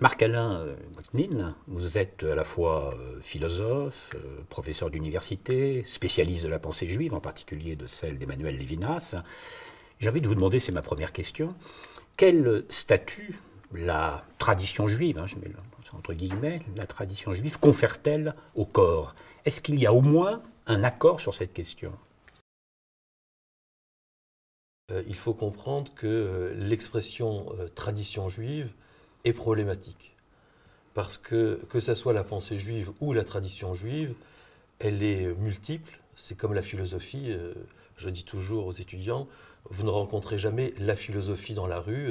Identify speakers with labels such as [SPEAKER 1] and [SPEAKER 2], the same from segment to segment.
[SPEAKER 1] Marc-Alain Bouknine, vous êtes à la fois philosophe, professeur d'université, spécialiste de la pensée juive, en particulier de celle d'Emmanuel Lévinas. J'ai envie de vous demander, c'est ma première question, quel statut la tradition juive, je mets entre guillemets, la tradition juive confère-t-elle au corps? Est-ce qu'il y a au moins un accord sur cette question?
[SPEAKER 2] Il faut comprendre que l'expression tradition juive est problématique. Parce que ce soit la pensée juive ou la tradition juive, elle est multiple. C'est comme la philosophie. Je dis toujours aux étudiants, vous ne rencontrez jamais la philosophie dans la rue,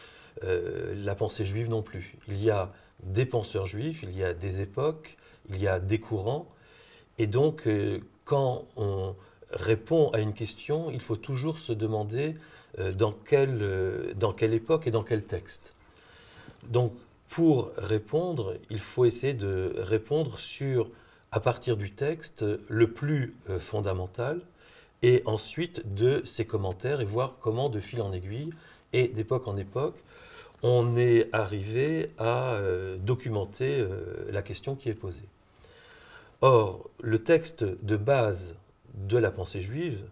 [SPEAKER 2] la pensée juive non plus. Il y a des penseurs juifs, il y a des époques, il y a des courants. Et donc, quand on répond à une question, il faut toujours se demander dans quelle époque et dans quel texte. Donc, pour répondre, il faut essayer de répondre à partir du texte le plus fondamental, et ensuite de ses commentaires, et voir comment, de fil en aiguille, et d'époque en époque, on est arrivé à documenter la question qui est posée. Or, le texte de base de la pensée juive,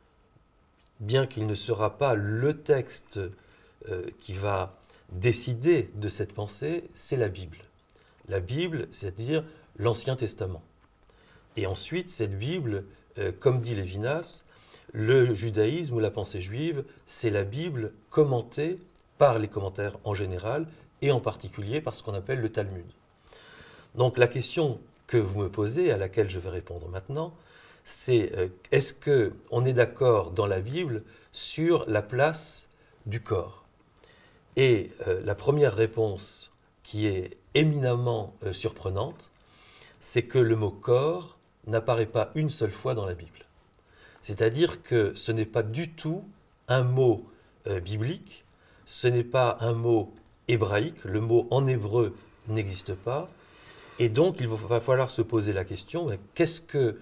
[SPEAKER 2] bien qu'il ne sera pas le texte qui va décider de cette pensée, c'est la Bible. La Bible, c'est-à-dire l'Ancien Testament. Et ensuite, cette Bible, comme dit Lévinas, le judaïsme ou la pensée juive, c'est la Bible commentée par les commentaires en général et en particulier par ce qu'on appelle le Talmud. Donc la question que vous me posez, à laquelle je vais répondre maintenant, c'est est-ce qu'on est d'accord dans la Bible sur la place du corps? Et la première réponse qui est éminemment surprenante, c'est que le mot corps n'apparaît pas une seule fois dans la Bible. C'est-à-dire que ce n'est pas du tout un mot biblique, ce n'est pas un mot hébraïque, le mot en hébreu n'existe pas, et donc il va falloir se poser la question, qu'est-ce que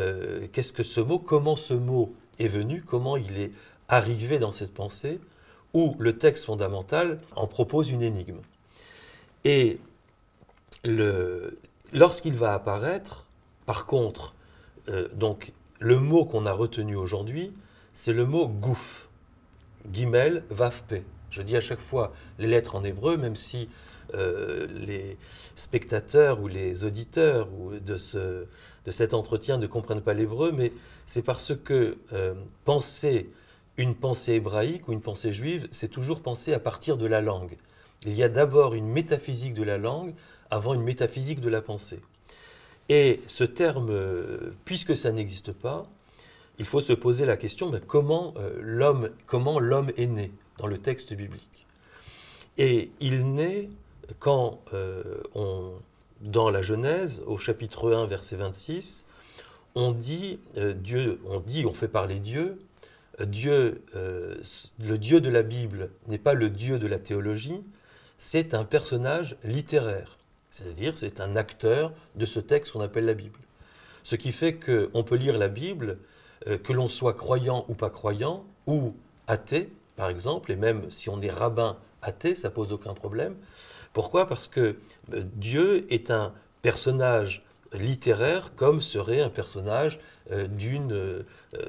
[SPEAKER 2] ce mot, comment ce mot est venu, comment il est arrivé dans cette pensée, où le texte fondamental en propose une énigme. Et lorsqu'il va apparaître, par contre, donc le mot qu'on a retenu aujourd'hui, c'est le mot gouf, gimel, vav, pe. Je dis à chaque fois les lettres en hébreu, même si les spectateurs ou les auditeurs de cet entretien ne comprennent pas l'hébreu, mais c'est parce que penser une pensée hébraïque ou une pensée juive, c'est toujours penser à partir de la langue. Il y a d'abord une métaphysique de la langue avant une métaphysique de la pensée. Et ce terme, puisque ça n'existe pas, il faut se poser la question, comment l'homme est né dans le texte biblique. Et il naît quand dans la Genèse, au chapitre 1, verset 26, on fait parler Dieu. Le Dieu de la Bible n'est pas le Dieu de la théologie, c'est un personnage littéraire. C'est-à-dire, c'est un acteur de ce texte qu'on appelle la Bible. Ce qui fait qu'on peut lire la Bible, que l'on soit croyant ou pas croyant, ou athée, par exemple, et même si on est rabbin athée, ça pose aucun problème. Pourquoi? Parce que Dieu est un personnage littéraire comme serait un personnage d'une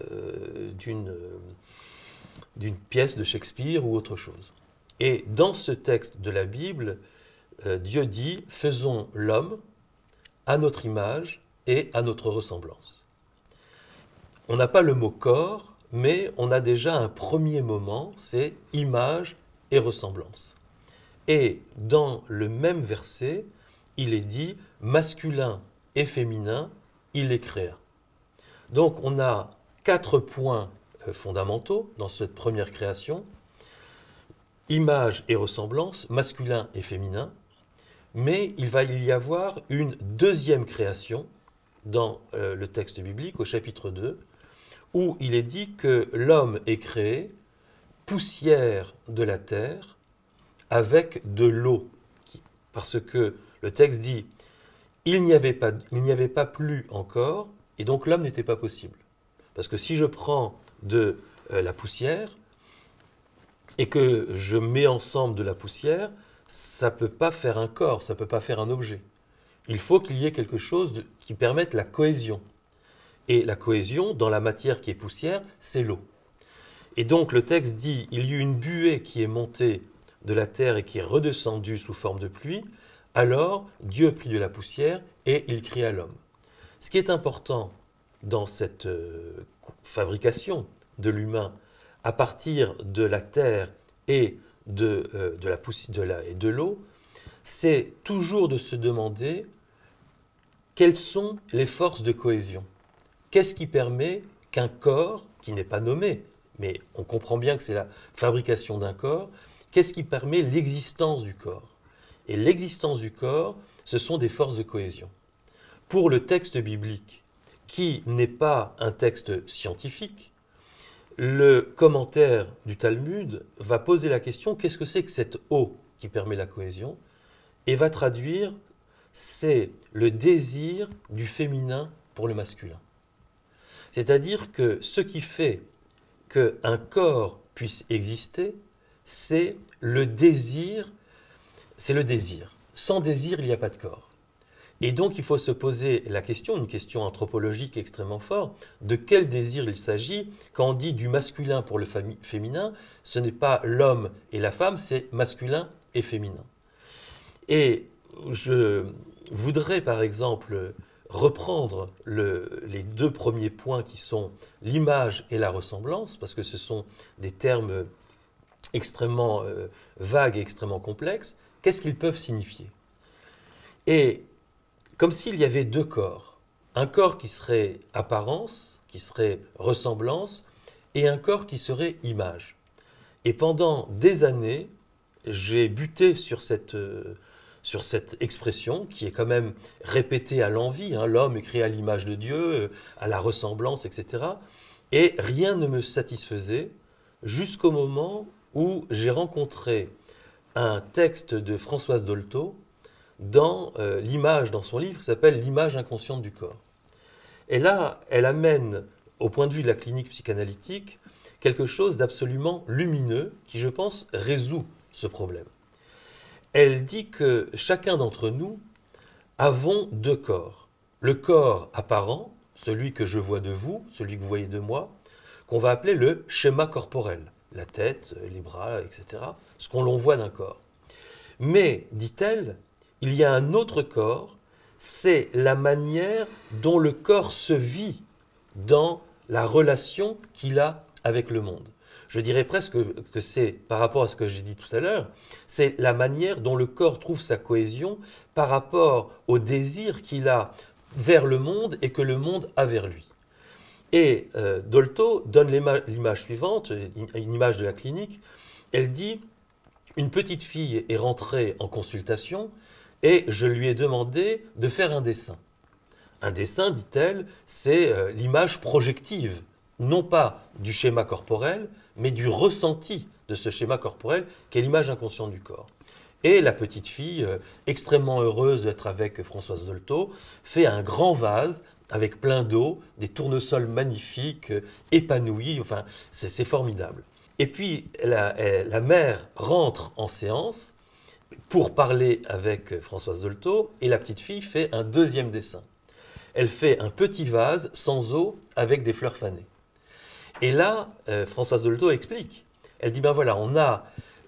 [SPEAKER 2] pièce de Shakespeare ou autre chose. Et dans ce texte de la Bible, Dieu dit « Faisons l'homme à notre image et à notre ressemblance ». On n'a pas le mot corps, mais on a déjà un premier moment, c'est image et ressemblance. Et dans le même verset, il est dit masculin et féminin, il les créa. Donc on a 4 points fondamentaux dans cette première création, image et ressemblance, masculin et féminin, mais il va y avoir une deuxième création dans le texte biblique, au chapitre 2, où il est dit que l'homme est créé poussière de la terre avec de l'eau. Parce que le texte dit il n'y avait pas plu encore, et donc l'homme n'était pas possible. Parce que si je prends de la poussière et que je mets ensemble de la poussière, ça ne peut pas faire un corps, ça ne peut pas faire un objet. Il faut qu'il y ait quelque chose qui permette la cohésion. Et la cohésion, dans la matière qui est poussière, c'est l'eau. Et donc le texte dit, il y eut une buée qui est montée de la terre et qui est redescendue sous forme de pluie. Alors Dieu prit de la poussière et il cria à l'homme. Ce qui est important dans cette fabrication de l'humain à partir de la terre et de l'eau, c'est toujours de se demander quelles sont les forces de cohésion. Qu'est-ce qui permet qu'un corps, qui n'est pas nommé, mais on comprend bien que c'est la fabrication d'un corps, qu'est-ce qui permet l'existence du corps? Et l'existence du corps, ce sont des forces de cohésion. Pour le texte biblique, qui n'est pas un texte scientifique, le commentaire du Talmud va poser la question, qu'est-ce que c'est que cette eau qui permet la cohésion? Et va traduire, c'est le désir du féminin pour le masculin. C'est-à-dire que ce qui fait qu'un corps puisse exister, c'est le désir. C'est le désir. Sans désir, il n'y a pas de corps. Et donc, il faut se poser la question, une question anthropologique extrêmement forte, de quel désir il s'agit. Quand on dit du masculin pour le féminin, ce n'est pas l'homme et la femme, c'est masculin et féminin. Et je voudrais, par exemple, reprendre les deux premiers points qui sont l'image et la ressemblance, parce que ce sont des termes extrêmement vagues et extrêmement complexes. Qu'est-ce qu'ils peuvent signifier? Et comme s'il y avait deux corps, un corps qui serait apparence, qui serait ressemblance, et un corps qui serait image. Et pendant des années, j'ai buté sur cette expression qui est quand même répétée à l'envi, hein, l'homme est créé à l'image de Dieu, à la ressemblance, etc. Et rien ne me satisfaisait jusqu'au moment où j'ai rencontré un texte de Françoise Dolto dans dans son livre qui s'appelle « L'image inconsciente du corps ». Et là, elle amène, au point de vue de la clinique psychanalytique, quelque chose d'absolument lumineux qui, je pense, résout ce problème. Elle dit que chacun d'entre nous avons deux corps. Le corps apparent, celui que je vois de vous, celui que vous voyez de moi, qu'on va appeler le schéma corporel, la tête, les bras, etc., ce qu'on l'on voit d'un corps. Mais, dit-elle, il y a un autre corps, c'est la manière dont le corps se vit dans la relation qu'il a avec le monde. Je dirais presque que c'est, par rapport à ce que j'ai dit tout à l'heure, c'est la manière dont le corps trouve sa cohésion par rapport au désir qu'il a vers le monde et que le monde a vers lui. Et Dolto donne l'image suivante, une image de la clinique. Elle dit, une petite fille est rentrée en consultation et je lui ai demandé de faire un dessin. Un dessin, dit-elle, c'est l'image projective, non pas du schéma corporel, mais du ressenti de ce schéma corporel qu'est l'image inconsciente du corps. Et la petite fille, extrêmement heureuse d'être avec Françoise Dolto, fait un grand vase avec plein d'eau, des tournesols magnifiques, épanouis, enfin, c'est formidable. Et puis, la mère rentre en séance pour parler avec Françoise Dolto, et la petite fille fait un deuxième dessin. Elle fait un petit vase sans eau avec des fleurs fanées. Et là, Françoise Dolto explique. Elle dit, ben voilà, on a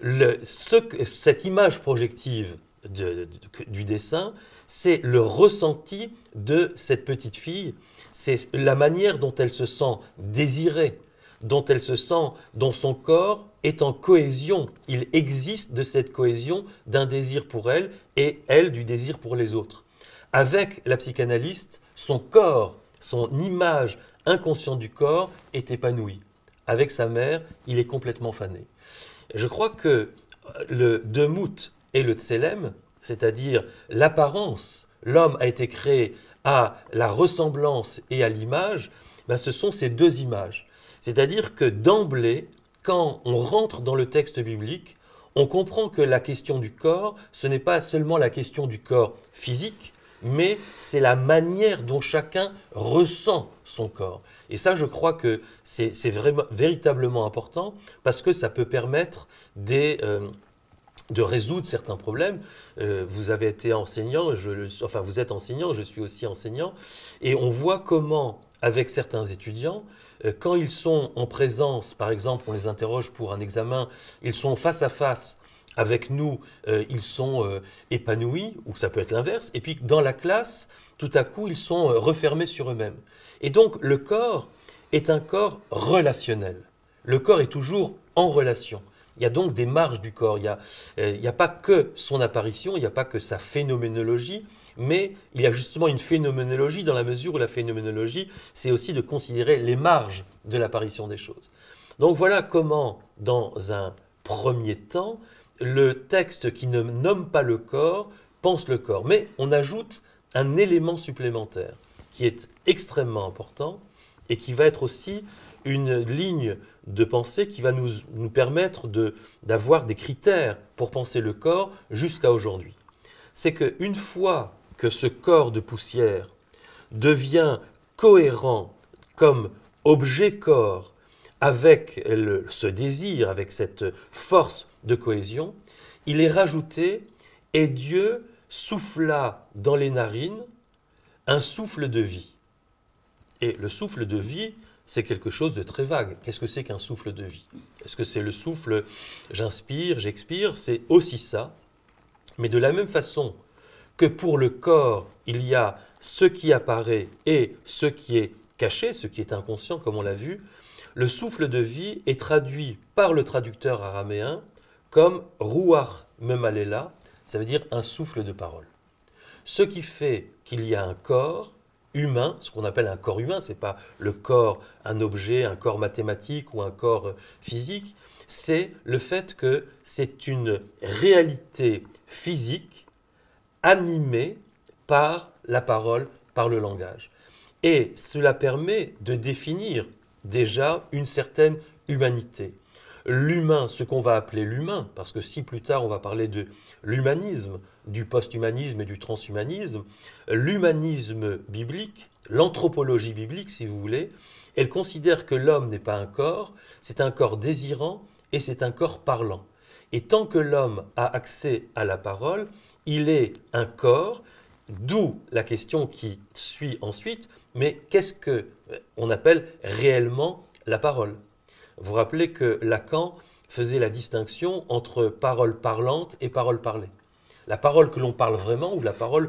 [SPEAKER 2] cette image projective du dessin, c'est le ressenti de cette petite fille, c'est la manière dont elle se sent désirée, dont elle se sent, dont son corps est en cohésion. Il existe de cette cohésion d'un désir pour elle et elle du désir pour les autres. Avec la psychanalyste, son corps, son image inconsciente du corps est épanouie. Avec sa mère, il est complètement fané. Je crois que le Demuth et le Tselem, c'est-à-dire l'apparence, l'homme a été créé à la ressemblance et à l'image, ben ce sont ces deux images. C'est-à-dire que d'emblée, quand on rentre dans le texte biblique, on comprend que la question du corps, ce n'est pas seulement la question du corps physique, mais c'est la manière dont chacun ressent son corps. Et ça, je crois que c'est véritablement important parce que ça peut permettre de résoudre certains problèmes. Vous avez été enseignant, enfin vous êtes enseignant, je suis aussi enseignant, et on voit comment, avec certains étudiants, quand ils sont en présence, par exemple, on les interroge pour un examen, ils sont face à face avec nous, ils sont épanouis, ou ça peut être l'inverse, et puis dans la classe, tout à coup, ils sont refermés sur eux-mêmes. Et donc, le corps est un corps relationnel. Le corps est toujours en relation. Il y a donc des marges du corps. Il n'y a pas que son apparition, il n'y a pas que sa phénoménologie, mais il y a justement une phénoménologie dans la mesure où la phénoménologie, c'est aussi de considérer les marges de l'apparition des choses. Donc voilà comment, dans un premier temps, le texte qui ne nomme pas le corps pense le corps. Mais on ajoute un élément supplémentaire qui est extrêmement important et qui va être aussi une ligne de pensée qui va nous permettre d'avoir des critères pour penser le corps jusqu'à aujourd'hui. C'est qu'une fois que ce corps de poussière devient cohérent comme objet corps avec ce désir, avec cette force de cohésion, il est rajouté « et Dieu souffla dans les narines un souffle de vie ». Et le souffle de vie, c'est quelque chose de très vague. Qu'est-ce que c'est qu'un souffle de vie? Est-ce que c'est le souffle j'inspire, j'expire? C'est aussi ça. Mais de la même façon que pour le corps, il y a ce qui apparaît et ce qui est caché, ce qui est inconscient, comme on l'a vu, le souffle de vie est traduit par le traducteur araméen comme « ruach memalela », ça veut dire un souffle de parole. Ce qui fait qu'il y a un corps humain, ce qu'on appelle un corps humain, ce n'est pas le corps, un objet, un corps mathématique ou un corps physique, c'est le fait que c'est une réalité physique animée par la parole, par le langage. Et cela permet de définir déjà une certaine humanité. L'humain, ce qu'on va appeler l'humain, parce que si plus tard on va parler de l'humanisme, du post-humanisme et du transhumanisme, l'humanisme biblique, l'anthropologie biblique si vous voulez, elle considère que l'homme n'est pas un corps, c'est un corps désirant et c'est un corps parlant. Et tant que l'homme a accès à la parole, il est un corps, d'où la question qui suit ensuite, mais qu'est-ce qu'on appelle réellement la parole? Vous vous rappelez que Lacan faisait la distinction entre parole parlante et parole parlée. La parole que l'on parle vraiment ou la parole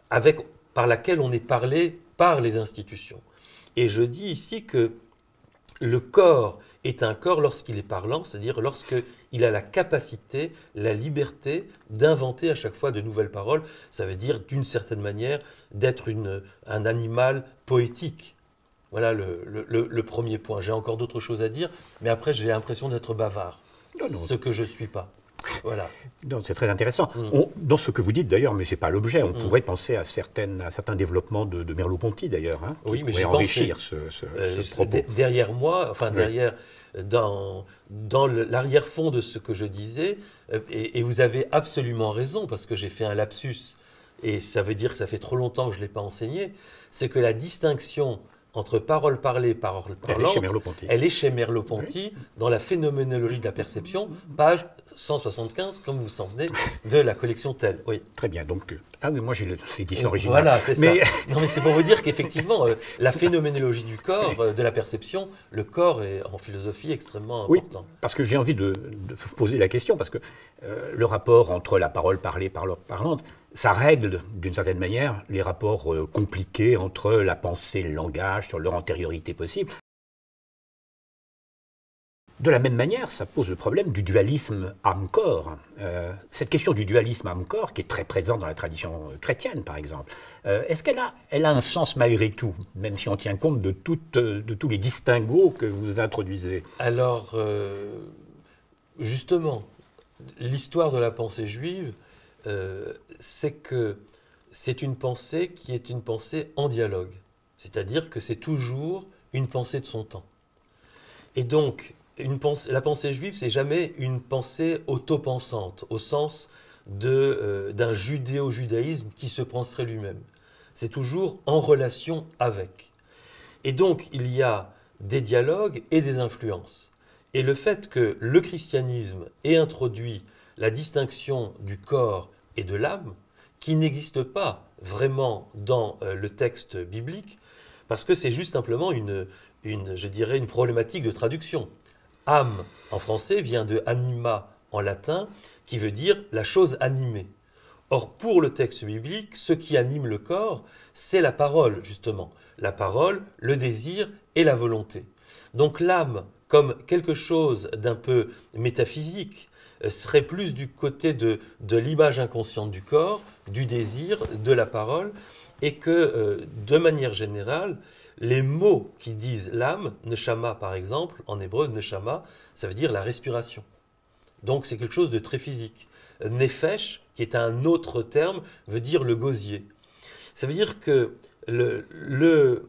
[SPEAKER 2] par laquelle on est parlé par les institutions. Et je dis ici que le corps est un corps lorsqu'il est parlant, c'est-à-dire lorsqu'il a la capacité, la liberté d'inventer à chaque fois de nouvelles paroles. Ça veut dire d'une certaine manière d'être un animal poétique. Voilà le premier point. J'ai encore d'autres choses à dire, mais après j'ai l'impression d'être bavard, ce que je ne suis pas. Voilà.
[SPEAKER 1] C'est très intéressant. Dans ce que vous dites d'ailleurs, mais ce n'est pas l'objet, on pourrait penser à certains développements de Merleau-Ponty d'ailleurs, hein, qui pourraient enrichir ce propos.
[SPEAKER 2] Derrière moi, enfin derrière, dans l'arrière-fond de ce que je disais, et vous avez absolument raison, parce que j'ai fait un lapsus, et ça veut dire que ça fait trop longtemps que je ne l'ai pas enseigné, c'est que la distinction entre parole parlée et parole parlante, elle est chez Merleau-Ponty, dans la phénoménologie de la perception, page 175, comme vous s'en venez, de la collection Tell. Oui.
[SPEAKER 1] Très bien, donc, oui, moi j'ai l'édition originale.
[SPEAKER 2] Voilà, c'est ça. Non, mais c'est pour vous dire qu'effectivement, la phénoménologie du corps, de la perception, le corps est en philosophie extrêmement important.
[SPEAKER 1] Oui, parce que j'ai envie de vous poser la question, parce que le rapport entre la parole parlée et parole parlante, ça règle d'une certaine manière les rapports compliqués entre la pensée et le langage, sur leur antériorité possible. De la même manière, ça pose le problème du dualisme âme-corps. Cette question du dualisme âme-corps, qui est très présente dans la tradition chrétienne, par exemple, est-ce qu'elle a un sens malgré tout, même si on tient compte de tous les distinguos que vous introduisez?
[SPEAKER 2] Alors, justement, l'histoire de la pensée juive, c'est que c'est une pensée qui est une pensée en dialogue. C'est-à-dire que c'est toujours une pensée de son temps. Et donc, la pensée juive, c'est jamais une pensée autopensante, au sens d'un judéo-judaïsme qui se penserait lui-même. C'est toujours en relation avec. Et donc, il y a des dialogues et des influences. Et le fait que le christianisme ait introduit la distinction du corps et de l'âme, qui n'existe pas vraiment dans le texte biblique, parce que c'est juste simplement je dirais, une problématique de traduction. Âme en français vient de anima en latin, qui veut dire la chose animée. Or, pour le texte biblique, ce qui anime le corps, c'est la parole, justement. La parole, le désir et la volonté. Donc l'âme, comme quelque chose d'un peu métaphysique, serait plus du côté de l'image inconsciente du corps, du désir, de la parole, et que, de manière générale, les mots qui disent l'âme, neshama par exemple, en hébreu, neshama, ça veut dire la respiration. Donc c'est quelque chose de très physique. Nefesh, qui est un autre terme, veut dire le gosier. Ça veut dire que le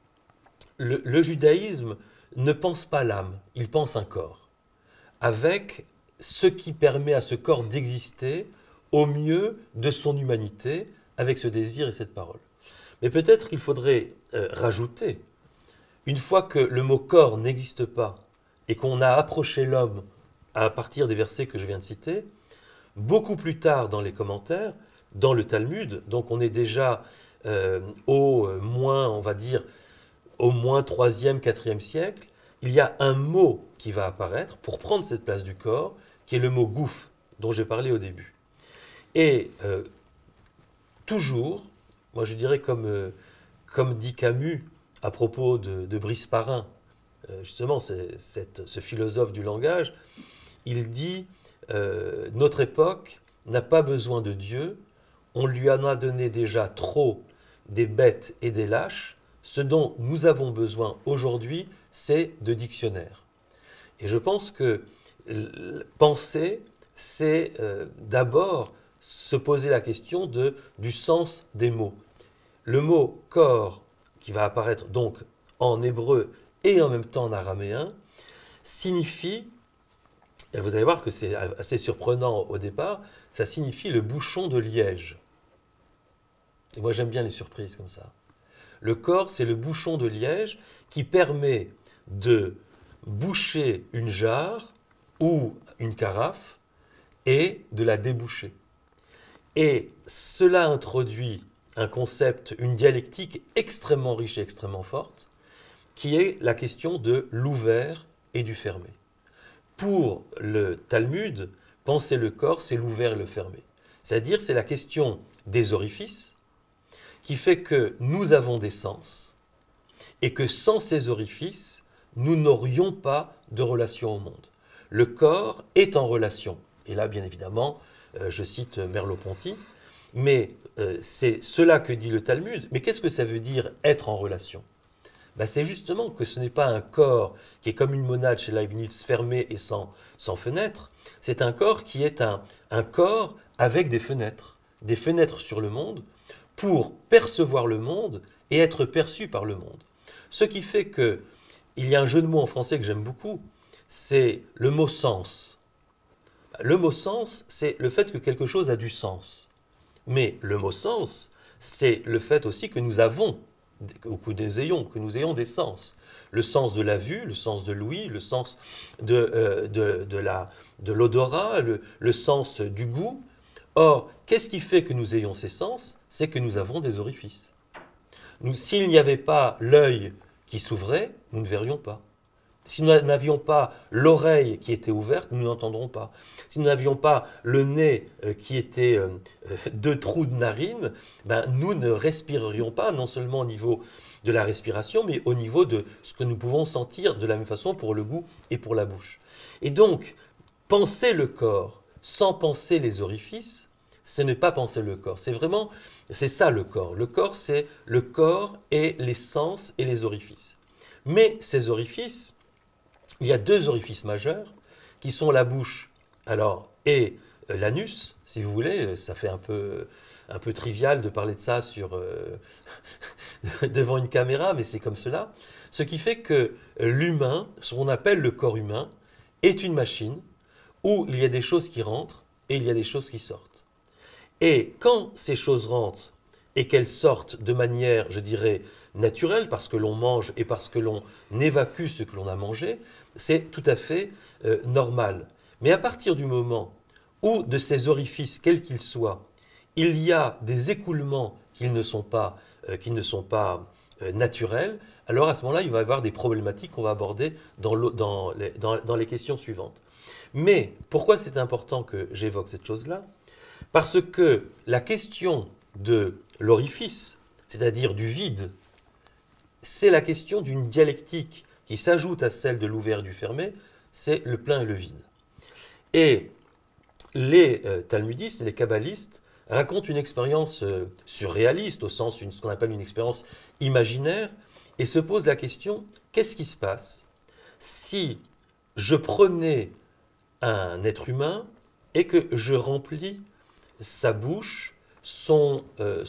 [SPEAKER 2] judaïsme ne pense pas l'âme, il pense un corps, avec ce qui permet à ce corps d'exister au mieux de son humanité, avec ce désir et cette parole. Mais peut-être qu'il faudrait rajouter, une fois que le mot corps n'existe pas et qu'on a approché l'homme à partir des versets que je viens de citer, beaucoup plus tard dans les commentaires, dans le Talmud, donc on est déjà au moins, on va dire, au moins 3e, 4e siècle, il y a un mot qui va apparaître pour prendre cette place du corps, qui est le mot gouf, dont j'ai parlé au début. Et toujours, moi je dirais comme dit Camus à propos de Brice Parrain, justement ce philosophe du langage, il dit notre époque n'a pas besoin de Dieu, on lui en a donné déjà trop des bêtes et des lâches, ce dont nous avons besoin aujourd'hui, c'est de dictionnaires. Et je pense que penser, c'est d'abord se poser la question du sens des mots. Le mot corps, qui va apparaître donc en hébreu et en même temps en araméen, signifie, et vous allez voir que c'est assez surprenant au départ, ça signifie le bouchon de liège. Et moi j'aime bien les surprises comme ça. Le corps, c'est le bouchon de liège qui permet de boucher une jarre ou une carafe et de la déboucher. Et cela introduit un concept, une dialectique extrêmement riche et extrêmement forte, qui est la question de l'ouvert et du fermé. Pour le Talmud, penser le corps, c'est l'ouvert et le fermé. C'est-à-dire, c'est la question des orifices, qui fait que nous avons des sens, et que sans ces orifices, nous n'aurions pas de relation au monde. Le corps est en relation. Et là, bien évidemment, je cite Merleau-Ponty, mais c'est cela que dit le Talmud. Mais qu'est-ce que ça veut dire être en relation ? Ben, c'est justement que ce n'est pas un corps qui est comme une monade chez Leibniz, fermé et sans fenêtre. C'est un corps qui est un corps avec des fenêtres sur le monde, pour percevoir le monde et être perçu par le monde. Ce qui fait qu'il y a un jeu de mots en français que j'aime beaucoup, c'est le mot sens. Le mot sens, c'est le fait que quelque chose a du sens. Mais le mot sens, c'est le fait aussi que nous avons, ou que nous ayons des sens. Le sens de la vue, le sens de l'ouïe, le sens de l'odorat, le sens du goût. Or, qu'est-ce qui fait que nous ayons ces sens ? C'est que nous avons des orifices. S'il n'y avait pas l'œil qui s'ouvrait, nous ne verrions pas. Si nous n'avions pas l'oreille qui était ouverte, nous n'entendrons pas. Si nous n'avions pas le nez qui était 2 trous de narine, ben, nous ne respirerions pas, non seulement au niveau de la respiration, mais au niveau de ce que nous pouvons sentir de la même façon pour le goût et pour la bouche. Et donc, penser le corps sans penser les orifices, ce n'est pas penser le corps. C'est ça le corps. Le corps, c'est le corps et les sens et les orifices. Mais ces orifices, il y a 2 orifices majeurs qui sont la bouche et l'anus, si vous voulez. Ça fait un peu trivial de parler de ça devant une caméra, mais c'est comme cela. Ce qui fait que l'humain, ce qu'on appelle le corps humain, est une machine où il y a des choses qui rentrent et il y a des choses qui sortent. Et quand ces choses rentrent et qu'elles sortent de manière, je dirais, naturelle, parce que l'on mange et parce que l'on évacue ce que l'on a mangé, c'est tout à fait normal. Mais à partir du moment où de ces orifices, quels qu'ils soient, il y a des écoulements qui ne sont pas naturels, alors à ce moment-là, il va y avoir des problématiques qu'on va aborder dans les questions suivantes. Mais pourquoi c'est important que j'évoque cette chose-là? Parce que la question de l'orifice, c'est-à-dire du vide, c'est la question d'une dialectique qui s'ajoute à celle de l'ouvert et du fermé, c'est le plein et le vide. Et les talmudistes et les kabbalistes racontent une expérience surréaliste, au sens ce qu'on appelle une expérience imaginaire, et se posent la question, qu'est-ce qui se passe si je prenais un être humain et que je remplis sa bouche, comment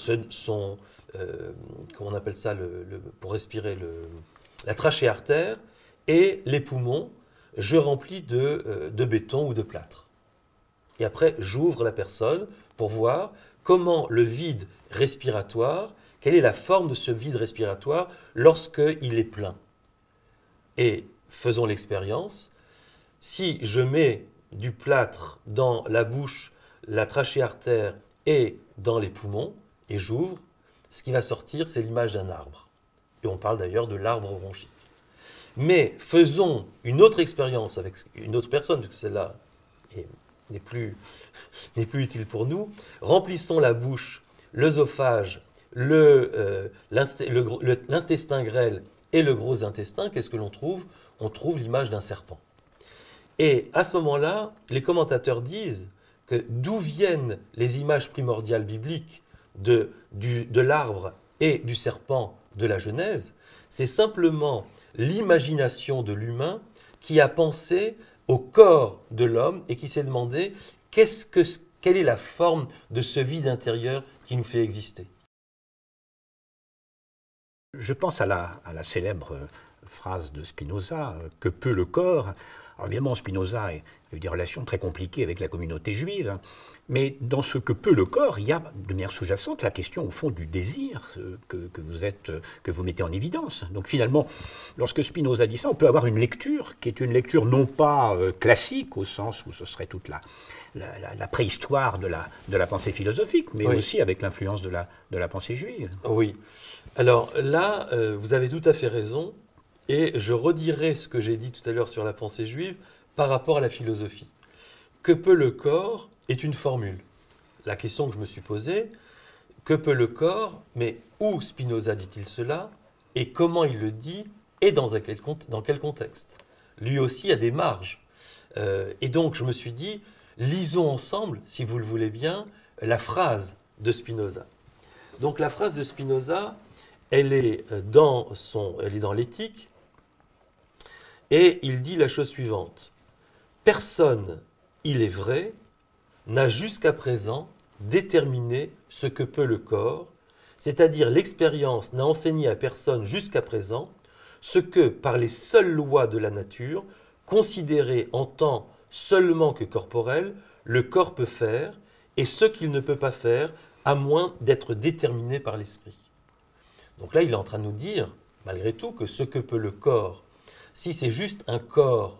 [SPEAKER 2] on appelle ça, pour respirer, la trachée artère, et les poumons, je remplis de béton ou de plâtre. Et après, j'ouvre la personne pour voir comment le vide respiratoire, quelle est la forme de ce vide respiratoire lorsqu'il est plein. Et faisons l'expérience, si je mets du plâtre dans la bouche, la trachée artère et dans les poumons, et j'ouvre, ce qui va sortir, c'est l'image d'un arbre. Et on parle d'ailleurs de l'arbre bronchique. Mais faisons une autre expérience avec une autre personne, parce que celle-là n'est plus utile pour nous. Remplissons la bouche, l'œsophage, l'intestin grêle et le gros intestin. Qu'est-ce que l'on trouve? On trouve l'image d'un serpent. Et à ce moment-là, les commentateurs disent que d'où viennent les images primordiales bibliques de l'arbre et du serpent de la Genèse, c'est simplement l'imagination de l'humain qui a pensé au corps de l'homme et qui s'est demandé quelle est la forme de ce vide intérieur qui nous fait exister.
[SPEAKER 1] Je pense à la célèbre phrase de Spinoza, « Que peut le corps ?» Alors évidemment, Spinoza a eu des relations très compliquées avec la communauté juive, mais dans ce que peut le corps, il y a de manière sous-jacente la question au fond du désir que vous mettez en évidence. Donc finalement, lorsque Spinoza dit ça, on peut avoir une lecture qui est une lecture non pas classique, au sens où ce serait toute la préhistoire de la pensée philosophique, mais aussi avec l'influence de la pensée juive.
[SPEAKER 2] Oui. Alors là, vous avez tout à fait raison. Et je redirai ce que j'ai dit tout à l'heure sur la pensée juive par rapport à la philosophie. Que peut le corps est une formule. La question que je me suis posée, que peut le corps, mais où Spinoza dit-il cela, et comment il le dit, et dans quel contexte? Lui aussi a des marges. Et donc je me suis dit, lisons ensemble, si vous le voulez bien, la phrase de Spinoza. Donc la phrase de Spinoza, elle est dans l'Éthique, et il dit la chose suivante. Personne, il est vrai, n'a jusqu'à présent déterminé ce que peut le corps, c'est-à-dire l'expérience n'a enseigné à personne jusqu'à présent ce que, par les seules lois de la nature, considéré en tant seulement que corporel, le corps peut faire, et ce qu'il ne peut pas faire, à moins d'être déterminé par l'esprit. Donc là, il est en train de nous dire, malgré tout, que ce que peut le corps, si c'est juste un corps,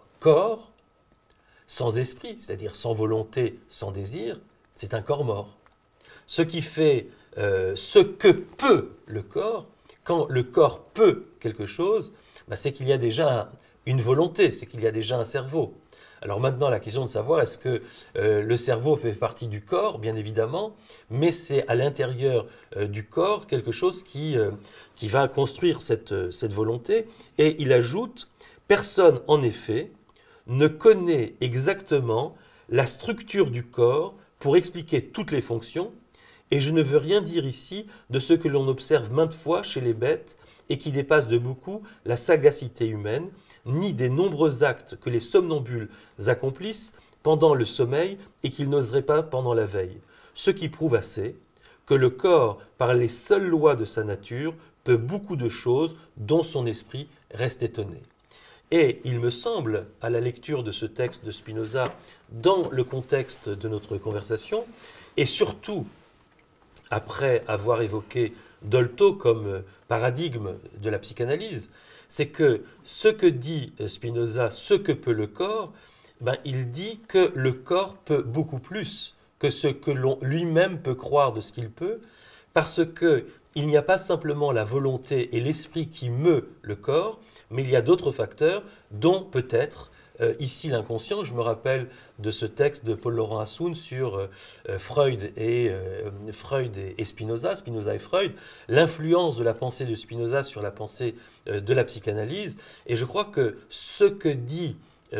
[SPEAKER 2] sans esprit, c'est-à-dire sans volonté, sans désir, c'est un corps mort. Ce qui fait ce que peut le corps, quand le corps peut quelque chose, c'est qu'il y a déjà une volonté, c'est qu'il y a déjà un cerveau. Alors maintenant, la question de savoir, est-ce que le cerveau fait partie du corps? Bien évidemment, mais c'est à l'intérieur du corps quelque chose qui va construire cette volonté. Et il ajoute, personne en effet ne connaît exactement la structure du corps pour expliquer toutes les fonctions, et je ne veux rien dire ici de ce que l'on observe maintes fois chez les bêtes et qui dépasse de beaucoup la sagacité humaine, ni des nombreux actes que les somnambules accomplissent pendant le sommeil et qu'ils n'oseraient pas pendant la veille. Ce qui prouve assez que le corps, par les seules lois de sa nature, peut beaucoup de choses dont son esprit reste étonné. Et il me semble, à la lecture de ce texte de Spinoza, dans le contexte de notre conversation, et surtout après avoir évoqué Dolto comme paradigme de la psychanalyse, c'est que ce que dit Spinoza, ce que peut le corps, ben, il dit que le corps peut beaucoup plus que ce que l'on lui-même peut croire de ce qu'il peut, parce qu'il n'y a pas simplement la volonté et l'esprit qui meut le corps, mais il y a d'autres facteurs, dont peut-être ici l'inconscient. Je me rappelle de ce texte de Paul-Laurent Assoun sur Freud et Spinoza, Spinoza et Freud, l'influence de la pensée de Spinoza sur la pensée de la psychanalyse. Et je crois que ce que dit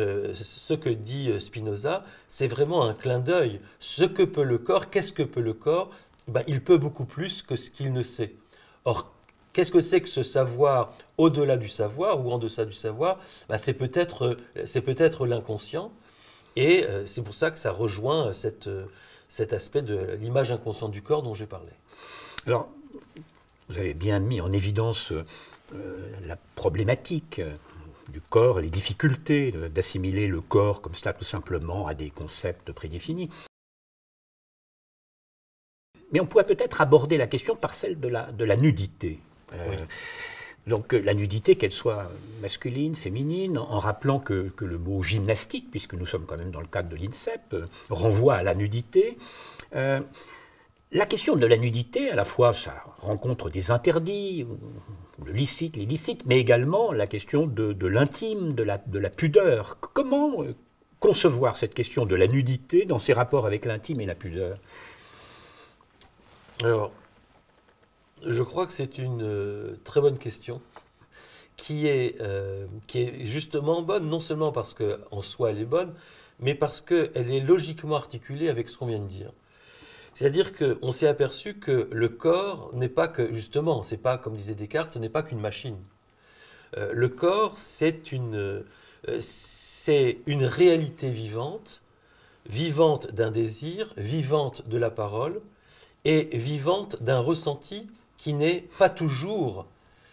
[SPEAKER 2] Spinoza, c'est vraiment un clin d'œil. Ce que peut le corps, qu'est-ce que peut le corps? Ben, il peut beaucoup plus que ce qu'il ne sait. Or, qu'est-ce que c'est que ce savoir au-delà du savoir ou en deçà du savoir? Ben, c'est peut-être l'inconscient. Et c'est pour ça que ça rejoint cet aspect de l'image inconsciente du corps dont j'ai parlé.
[SPEAKER 1] Alors, vous avez bien mis en évidence la problématique du corps, les difficultés d'assimiler le corps comme cela tout simplement à des concepts prédéfinis. Mais on pourrait peut-être aborder la question par celle de la nudité.
[SPEAKER 2] Oui.
[SPEAKER 1] Donc la nudité, qu'elle soit masculine, féminine, en rappelant que le mot gymnastique, puisque nous sommes quand même dans le cadre de l'INSEP, renvoie à la nudité. La question de la nudité, à la fois, ça rencontre des interdits, le licite, l'illicite, mais également la question de l'intime, de la pudeur. Comment concevoir cette question de la nudité dans ses rapports avec l'intime et la pudeur?
[SPEAKER 2] Alors, je crois que c'est une très bonne question qui est justement bonne, non seulement parce qu'en soi elle est bonne, mais parce qu'elle est logiquement articulée avec ce qu'on vient de dire. C'est-à-dire qu'on s'est aperçu que le corps n'est pas que, justement, c'est pas, comme disait Descartes, ce n'est pas qu'une machine. Le corps, c'est une réalité vivante, vivante d'un désir, vivante de la parole, et vivante d'un ressenti qui n'est pas toujours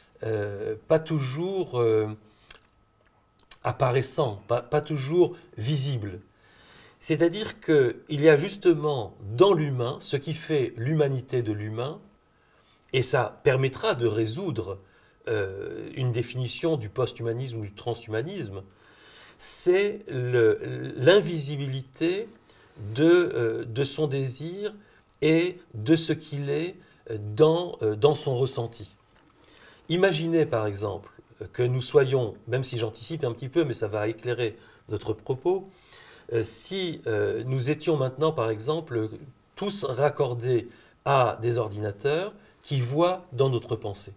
[SPEAKER 2] apparaissant, pas toujours visible. C'est-à-dire qu'il y a justement dans l'humain ce qui fait l'humanité de l'humain, et ça permettra de résoudre une définition du post-humanisme ou du transhumanisme, c'est l'invisibilité de son désir et de ce qu'il est dans son ressenti. Imaginez par exemple que nous soyons, même si j'anticipe un petit peu, mais ça va éclairer notre propos, si nous étions maintenant par exemple tous raccordés à des ordinateurs qui voient dans notre pensée.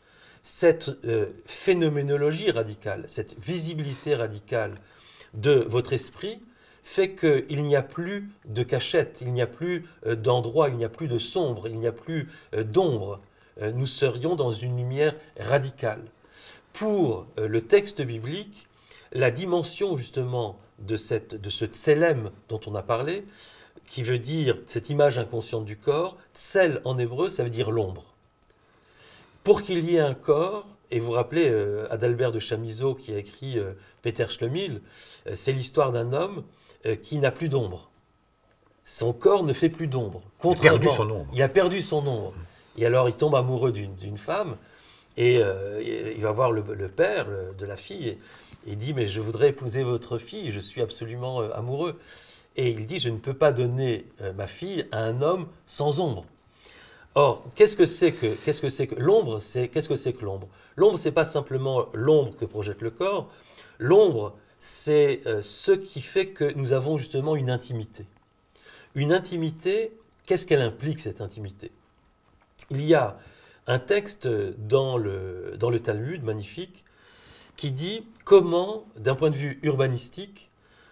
[SPEAKER 2] Cette phénoménologie radicale, cette visibilité radicale de votre esprit fait qu'il n'y a plus de cachette, il n'y a plus d'endroit, il n'y a plus de sombre, il n'y a plus d'ombre. Nous serions dans une lumière radicale. Pour le texte biblique, la dimension justement de ce tsélem dont on a parlé, qui veut dire cette image inconsciente du corps, tsel en hébreu, ça veut dire l'ombre. Pour qu'il y ait un corps, et vous vous rappelez Adalbert de Chamizo qui a écrit Peter Schlemihl, c'est l'histoire d'un homme qui n'a plus d'ombre. Son corps ne fait plus d'ombre.
[SPEAKER 1] Il a perdu son ombre.
[SPEAKER 2] Il a perdu son ombre. Et alors il tombe amoureux d'une femme, et il va voir le père de la fille, et il dit « Mais je voudrais épouser votre fille, je suis absolument amoureux. » Et il dit « Je ne peux pas donner ma fille à un homme sans ombre. » Or, qu'est-ce que c'est que l'ombre? Qu'est-ce que c'est que l'ombre? L'ombre, ce n'est pas simplement l'ombre que projette le corps. L'ombre, c'est ce qui fait que nous avons justement une intimité. Une intimité, qu'est-ce qu'elle implique, cette intimité? Il y a un texte dans le Talmud, magnifique, qui dit comment, d'un point de vue urbanistique,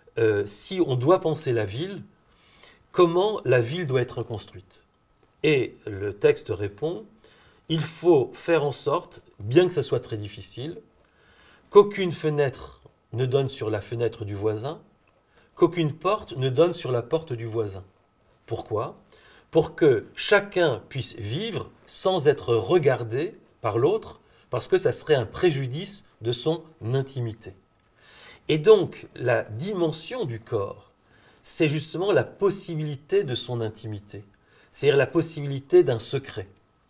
[SPEAKER 2] si on doit penser la ville, comment la ville doit être construite. Et le texte répond, il faut faire en sorte, bien que ça soit très difficile, qu'aucune fenêtre ne donne sur la fenêtre du voisin, qu'aucune porte ne donne sur la porte du voisin. Pourquoi? Pour que chacun puisse vivre sans être regardé par l'autre, parce que ça serait un préjudice de son intimité. Et donc, la dimension du corps, c'est justement la possibilité de son intimité, c'est-à-dire la possibilité d'un secret.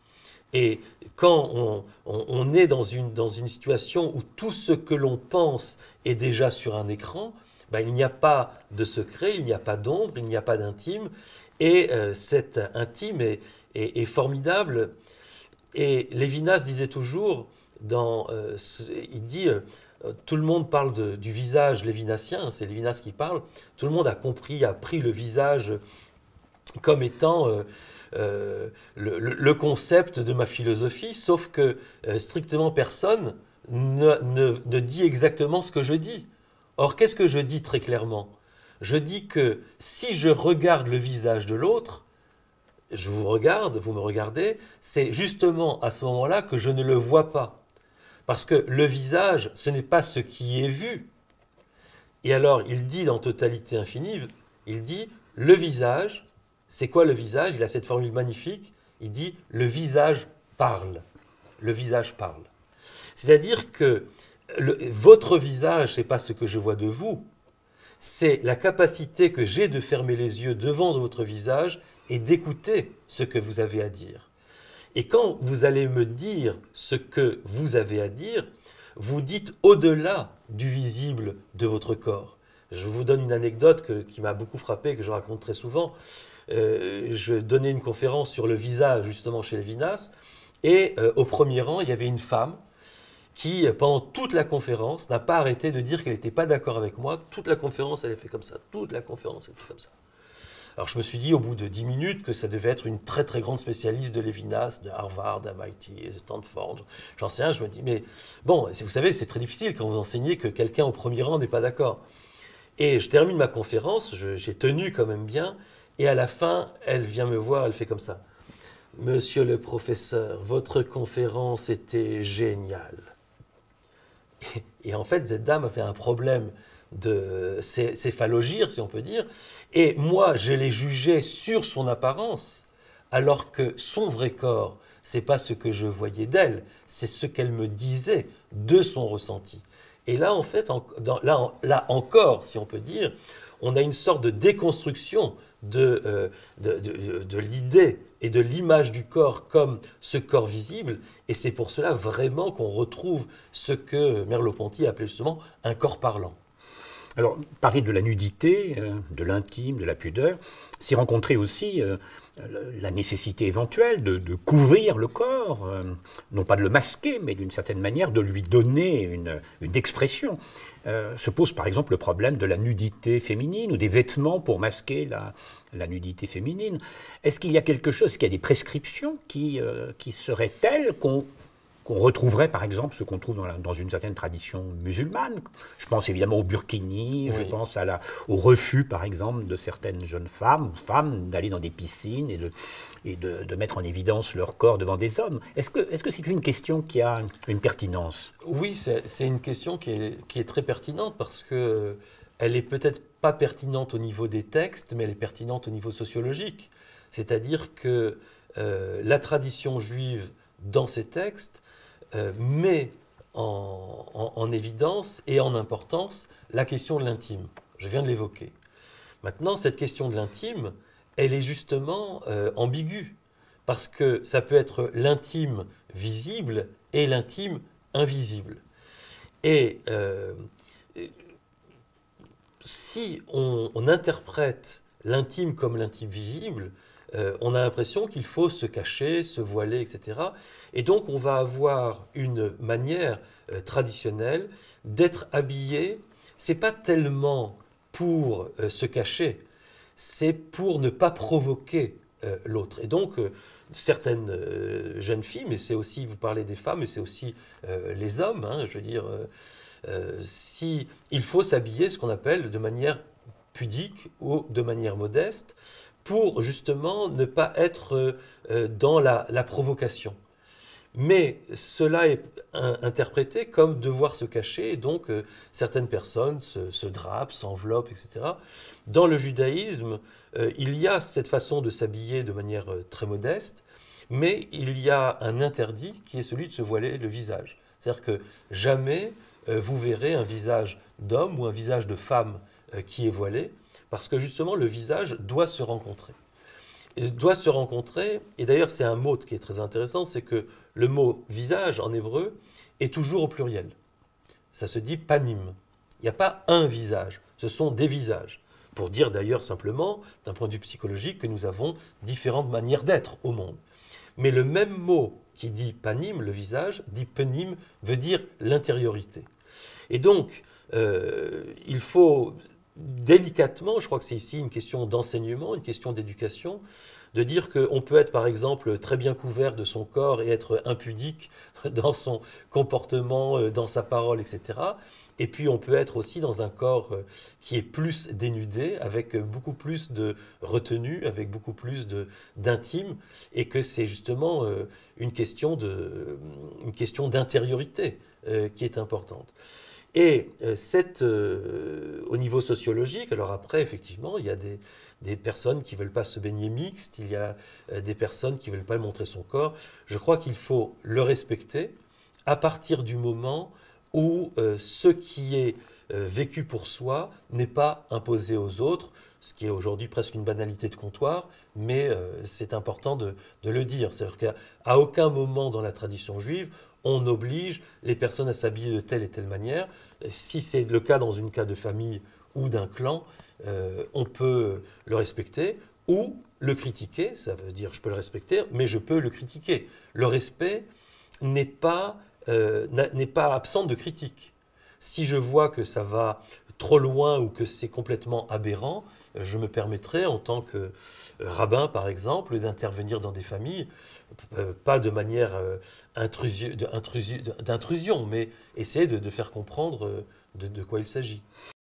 [SPEAKER 2] Et quand on est dans une situation où tout ce que l'on pense est déjà sur un écran, ben, il n'y a pas de secret, il n'y a pas d'ombre, il n'y a pas d'intime. Et cet intime est formidable. Et Lévinas disait toujours, il dit, tout le monde parle du visage lévinassien, c'est Lévinas qui parle, tout le monde a pris le visage comme étant le concept de ma philosophie, sauf que strictement personne ne dit exactement ce que je dis. Or, qu'est-ce que je dis très clairement? Je dis que si je regarde le visage de l'autre, je vous regarde, vous me regardez, c'est justement à ce moment-là que je ne le vois pas. Parce que le visage, ce n'est pas ce qui est vu. Et alors, il dit dans Totalité Infinie, il dit, le visage, c'est quoi le visage? Il a cette formule magnifique, il dit, le visage parle. Le visage parle. C'est-à-dire que votre visage, ce n'est pas ce que je vois de vous, c'est la capacité que j'ai de fermer les yeux devant votre visage et d'écouter ce que vous avez à dire. Et quand vous allez me dire ce que vous avez à dire, vous dites au-delà du visible de votre corps. Je vous donne une anecdote qui m'a beaucoup frappé, que je raconte très souvent. Je donnais une conférence sur le visage, justement, chez Lévinas, et au premier rang, il y avait une femme qui, pendant toute la conférence, n'a pas arrêté de dire qu'elle n'était pas d'accord avec moi. Toute la conférence, elle a fait comme ça. Toute la conférence, elle a fait comme ça. Alors je me suis dit au bout de 10 minutes que ça devait être une très très grande spécialiste de Lévinas, de Harvard, d'MIT, de Stanford. J'en sais rien, je me dis, mais bon, vous savez, c'est très difficile quand vous enseignez que quelqu'un au premier rang n'est pas d'accord. Et je termine ma conférence, j'ai tenu quand même bien, et à la fin, elle vient me voir, elle fait comme ça. Monsieur le professeur, votre conférence était géniale. Et en fait, cette dame a fait un problème de céphalogire, si on peut dire. Et moi, je l'ai jugée sur son apparence, alors que son vrai corps, c'est pas ce que je voyais d'elle, c'est ce qu'elle me disait de son ressenti. Et là, en fait, là encore, si on peut dire, on a une sorte de déconstruction de l'idée et de l'image du corps comme ce corps visible. Et c'est pour cela vraiment qu'on retrouve ce que Merleau-Ponty appelait justement un corps parlant.
[SPEAKER 1] Alors, parler de la nudité, de l'intime, de la pudeur, c'est rencontrer aussi la nécessité éventuelle de couvrir le corps, non pas de le masquer, mais d'une certaine manière de lui donner une expression. Se pose par exemple le problème de la nudité féminine ou des vêtements pour masquer la nudité féminine. Est-ce qu'il y a quelque chose, est-ce qu'il y a des prescriptions qui seraient telles qu'on retrouverait par exemple ce qu'on trouve dans une certaine tradition musulmane? Je pense évidemment au burkini, oui. Je pense au refus par exemple de certaines jeunes femmes ou femmes d'aller dans des piscines et de mettre en évidence leur corps devant des hommes. Est-ce que c'est une question qui a une pertinence?
[SPEAKER 2] Oui, c'est une question qui est très pertinente parce que elle est peut-être pas pertinente au niveau des textes, mais elle est pertinente au niveau sociologique. C'est-à-dire que la tradition juive dans ces textes met en évidence et en importance la question de l'intime. Je viens de l'évoquer. Maintenant, cette question de l'intime, elle est justement ambiguë, parce que ça peut être l'intime visible et l'intime invisible. Et si on interprète l'intime comme l'intime visible, on a l'impression qu'il faut se cacher, se voiler, etc. Et donc on va avoir une manière traditionnelle d'être habillé. C'est pas tellement pour se cacher, c'est pour ne pas provoquer l'autre. Et donc certaines jeunes filles, mais c'est aussi, vous parlez des femmes, mais c'est aussi les hommes, hein, je veux dire, si il faut s'habiller ce qu'on appelle de manière pudique ou de manière modeste, pour justement ne pas être dans la provocation. Mais cela est interprété comme devoir se cacher, et donc certaines personnes se drapent, s'enveloppent, etc. Dans le judaïsme, il y a cette façon de s'habiller de manière très modeste, mais il y a un interdit qui est celui de se voiler le visage. C'est-à-dire que jamais vous verrez un visage d'homme ou un visage de femme qui est voilé, parce que justement le visage doit se rencontrer. Il doit se rencontrer, et d'ailleurs c'est un mot qui est très intéressant, c'est que le mot visage en hébreu est toujours au pluriel. Ça se dit panim. Il n'y a pas un visage, ce sont des visages. Pour dire d'ailleurs simplement, d'un point de vue psychologique, que nous avons différentes manières d'être au monde. Mais le même mot qui dit panim, le visage, dit penim, veut dire l'intériorité. Et donc, il faut délicatement, je crois que c'est ici une question d'enseignement, une question d'éducation, de dire qu'on peut être par exemple très bien couvert de son corps et être impudique dans son comportement, dans sa parole, etc. Et puis on peut être aussi dans un corps qui est plus dénudé, avec beaucoup plus de retenue, avec beaucoup plus d'intime, et que c'est justement une question d'intériorité qui est importante. Et au niveau sociologique, alors après, effectivement, il y a des personnes qui ne veulent pas se baigner mixte, il y a des personnes qui ne veulent pas montrer son corps. Je crois qu'il faut le respecter à partir du moment où ce qui est vécu pour soi n'est pas imposé aux autres, ce qui est aujourd'hui presque une banalité de comptoir, mais c'est important de le dire. C'est-à-dire qu'à aucun moment dans la tradition juive, on oblige les personnes à s'habiller de telle et telle manière. Si c'est le cas dans un cas de famille ou d'un clan, on peut le respecter ou le critiquer. Ça veut dire je peux le respecter, mais je peux le critiquer. Le respect n'est pas absent de critique. Si je vois que ça va trop loin ou que c'est complètement aberrant, je me permettrai, en tant que rabbin par exemple, d'intervenir dans des familles, pas de manière d'intrusion, mais essayer de faire comprendre de quoi il s'agit.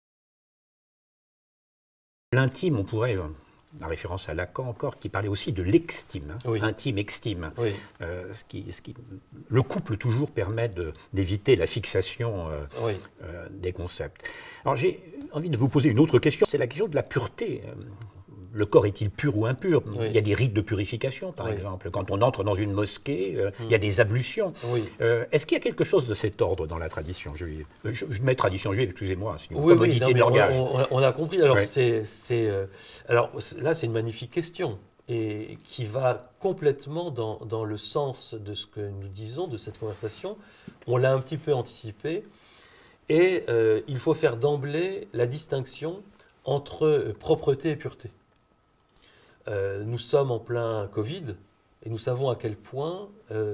[SPEAKER 1] L'intime, on pourrait, la référence à Lacan encore, qui parlait aussi de l'extime,
[SPEAKER 2] Oui.
[SPEAKER 1] intime, extime.
[SPEAKER 2] Oui.
[SPEAKER 1] Le couple toujours permet d'éviter la fixation
[SPEAKER 2] Oui.
[SPEAKER 1] des concepts. Alors j'ai envie de vous poser une autre question, c'est la question de la pureté. Le corps est-il pur ou impur?
[SPEAKER 2] Oui.
[SPEAKER 1] Il y a des rites de purification, par
[SPEAKER 2] Oui.
[SPEAKER 1] exemple. Quand on entre dans une mosquée, il y a des ablutions.
[SPEAKER 2] Oui.
[SPEAKER 1] Est-ce qu'il y a quelque chose de cet ordre dans la tradition juive? Je mets tradition juive, excusez-moi, c'est une
[SPEAKER 2] Oui,
[SPEAKER 1] commodité
[SPEAKER 2] non,
[SPEAKER 1] de langage.
[SPEAKER 2] On a compris. Alors,
[SPEAKER 1] Ouais.
[SPEAKER 2] alors là, c'est une magnifique question et qui va complètement dans le sens de ce que nous disons, de cette conversation. On l'a un petit peu anticipé. Et il faut faire d'emblée la distinction entre propreté et pureté. Nous sommes en plein Covid et nous savons à quel point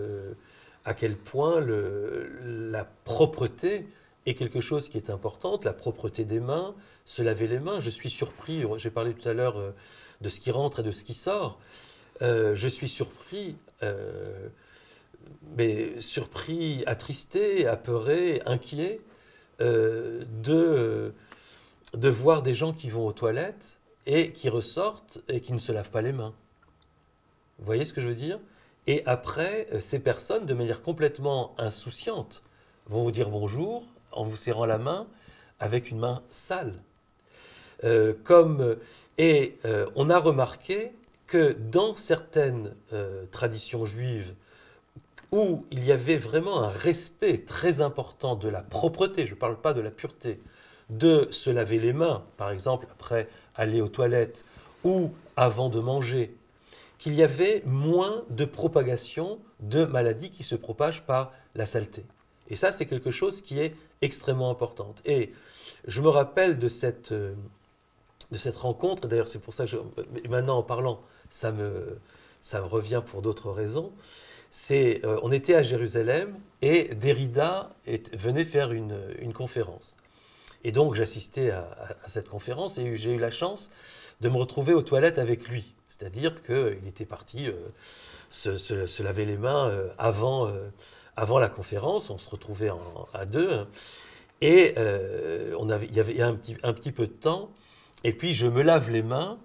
[SPEAKER 2] la propreté est quelque chose qui est importante, la propreté des mains, se laver les mains. Je suis surpris, j'ai parlé tout à l'heure de ce qui rentre et de ce qui sort. Je suis surpris, attristé, apeuré, inquiet de voir des gens qui vont aux toilettes et qui ressortent et qui ne se lavent pas les mains. Vous voyez ce que je veux dire? Et après, ces personnes, de manière complètement insouciante, vont vous dire bonjour en vous serrant la main avec une main sale. On a remarqué que dans certaines traditions juives où il y avait vraiment un respect très important de la propreté, je ne parle pas de la pureté, de se laver les mains, par exemple, après aller aux toilettes ou avant de manger, qu'il y avait moins de propagation de maladies qui se propagent par la saleté. Et ça, c'est quelque chose qui est extrêmement important. Et je me rappelle de cette rencontre, d'ailleurs c'est pour ça que maintenant en parlant, ça me revient pour d'autres raisons. On était à Jérusalem et Derrida venait faire une conférence. Et donc j'assistais à cette conférence et j'ai eu la chance de me retrouver aux toilettes avec lui. C'est-à-dire qu'il était parti se laver les mains avant la conférence, on se retrouvait à deux. Et il y avait un petit peu de temps, et puis je me lave les mains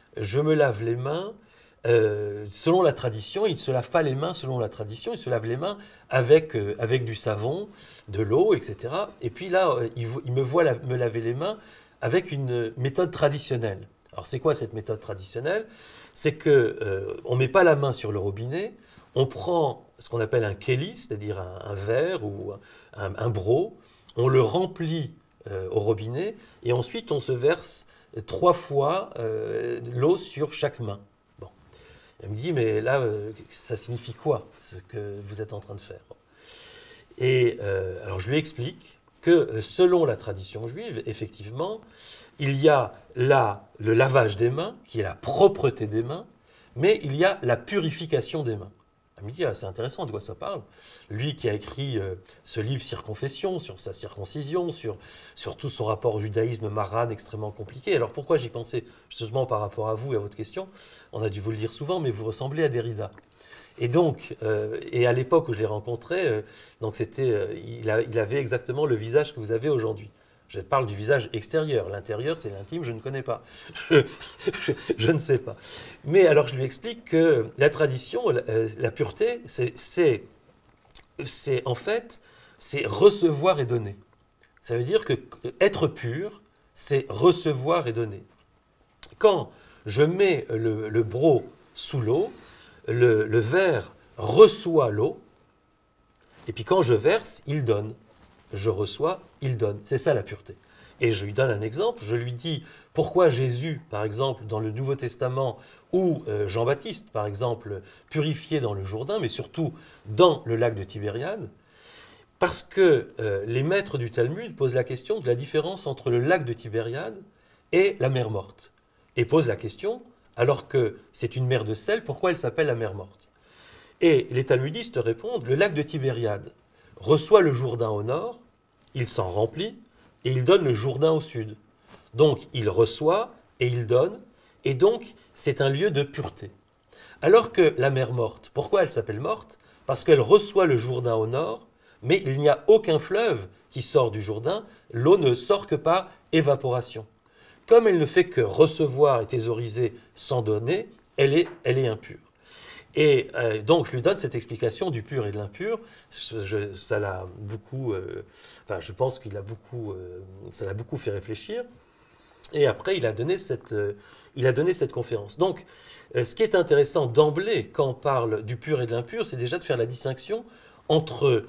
[SPEAKER 2] selon la tradition. Il ne se lave pas les mains selon la tradition, il se lave les mains avec du savon, de l'eau, etc. Et puis là, il me voit me laver les mains avec une méthode traditionnelle. Alors c'est quoi cette méthode traditionnelle? C'est qu'on ne met pas la main sur le robinet, on prend ce qu'on appelle un keli, c'est-à-dire un verre ou un broc, on le remplit au robinet et ensuite on se verse 3 fois l'eau sur chaque main. Bon. Elle me dit, mais là, ça signifie quoi, ce que vous êtes en train de faire? Et alors je lui explique, que selon la tradition juive, effectivement, il y a là le lavage des mains, qui est la propreté des mains, mais il y a la purification des mains. On me dit, ah, c'est intéressant, de quoi ça parle? Lui qui a écrit ce livre Circonfession, sur sa circoncision, sur tout son rapport au judaïsme marane extrêmement compliqué. Alors pourquoi j'y pensais? Justement par rapport à vous et à votre question, on a dû vous le dire souvent, mais vous ressemblez à Derrida. Et donc, et à l'époque où je l'ai rencontré, donc il avait exactement le visage que vous avez aujourd'hui. Je parle du visage extérieur. L'intérieur, c'est l'intime, je ne connais pas. Je ne sais pas. Mais alors, je lui explique que la tradition, la pureté, c'est en fait, c'est recevoir et donner. Ça veut dire que être pur, c'est recevoir et donner. Quand je mets le broc sous l'eau, le verre reçoit l'eau, et puis quand je verse, il donne. Je reçois, il donne. C'est ça la pureté. Et je lui donne un exemple. Je lui dis pourquoi Jésus, par exemple, dans le Nouveau Testament, ou Jean-Baptiste, par exemple, purifié dans le Jourdain, mais surtout dans le lac de Tibériade, parce que les maîtres du Talmud posent la question de la différence entre le lac de Tibériade et la mer morte. Et posent la question, alors que c'est une mer de sel, pourquoi elle s'appelle la mer morte? Et les talmudistes répondent, le lac de Tibériade reçoit le Jourdain au nord, il s'en remplit, et il donne le Jourdain au sud. Donc il reçoit et il donne, et donc c'est un lieu de pureté. Alors que la mer morte, pourquoi elle s'appelle morte? Parce qu'elle reçoit le Jourdain au nord, mais il n'y a aucun fleuve qui sort du Jourdain, l'eau ne sort que par évaporation. Comme elle ne fait que recevoir et thésauriser sans donner, elle est impure. Et donc je lui donne cette explication du pur et de l'impur. Ça l'a beaucoup, je pense qu'il a beaucoup, ça l'a beaucoup fait réfléchir. Et après, il a donné cette conférence. Donc, ce qui est intéressant d'emblée quand on parle du pur et de l'impur, c'est déjà de faire la distinction entre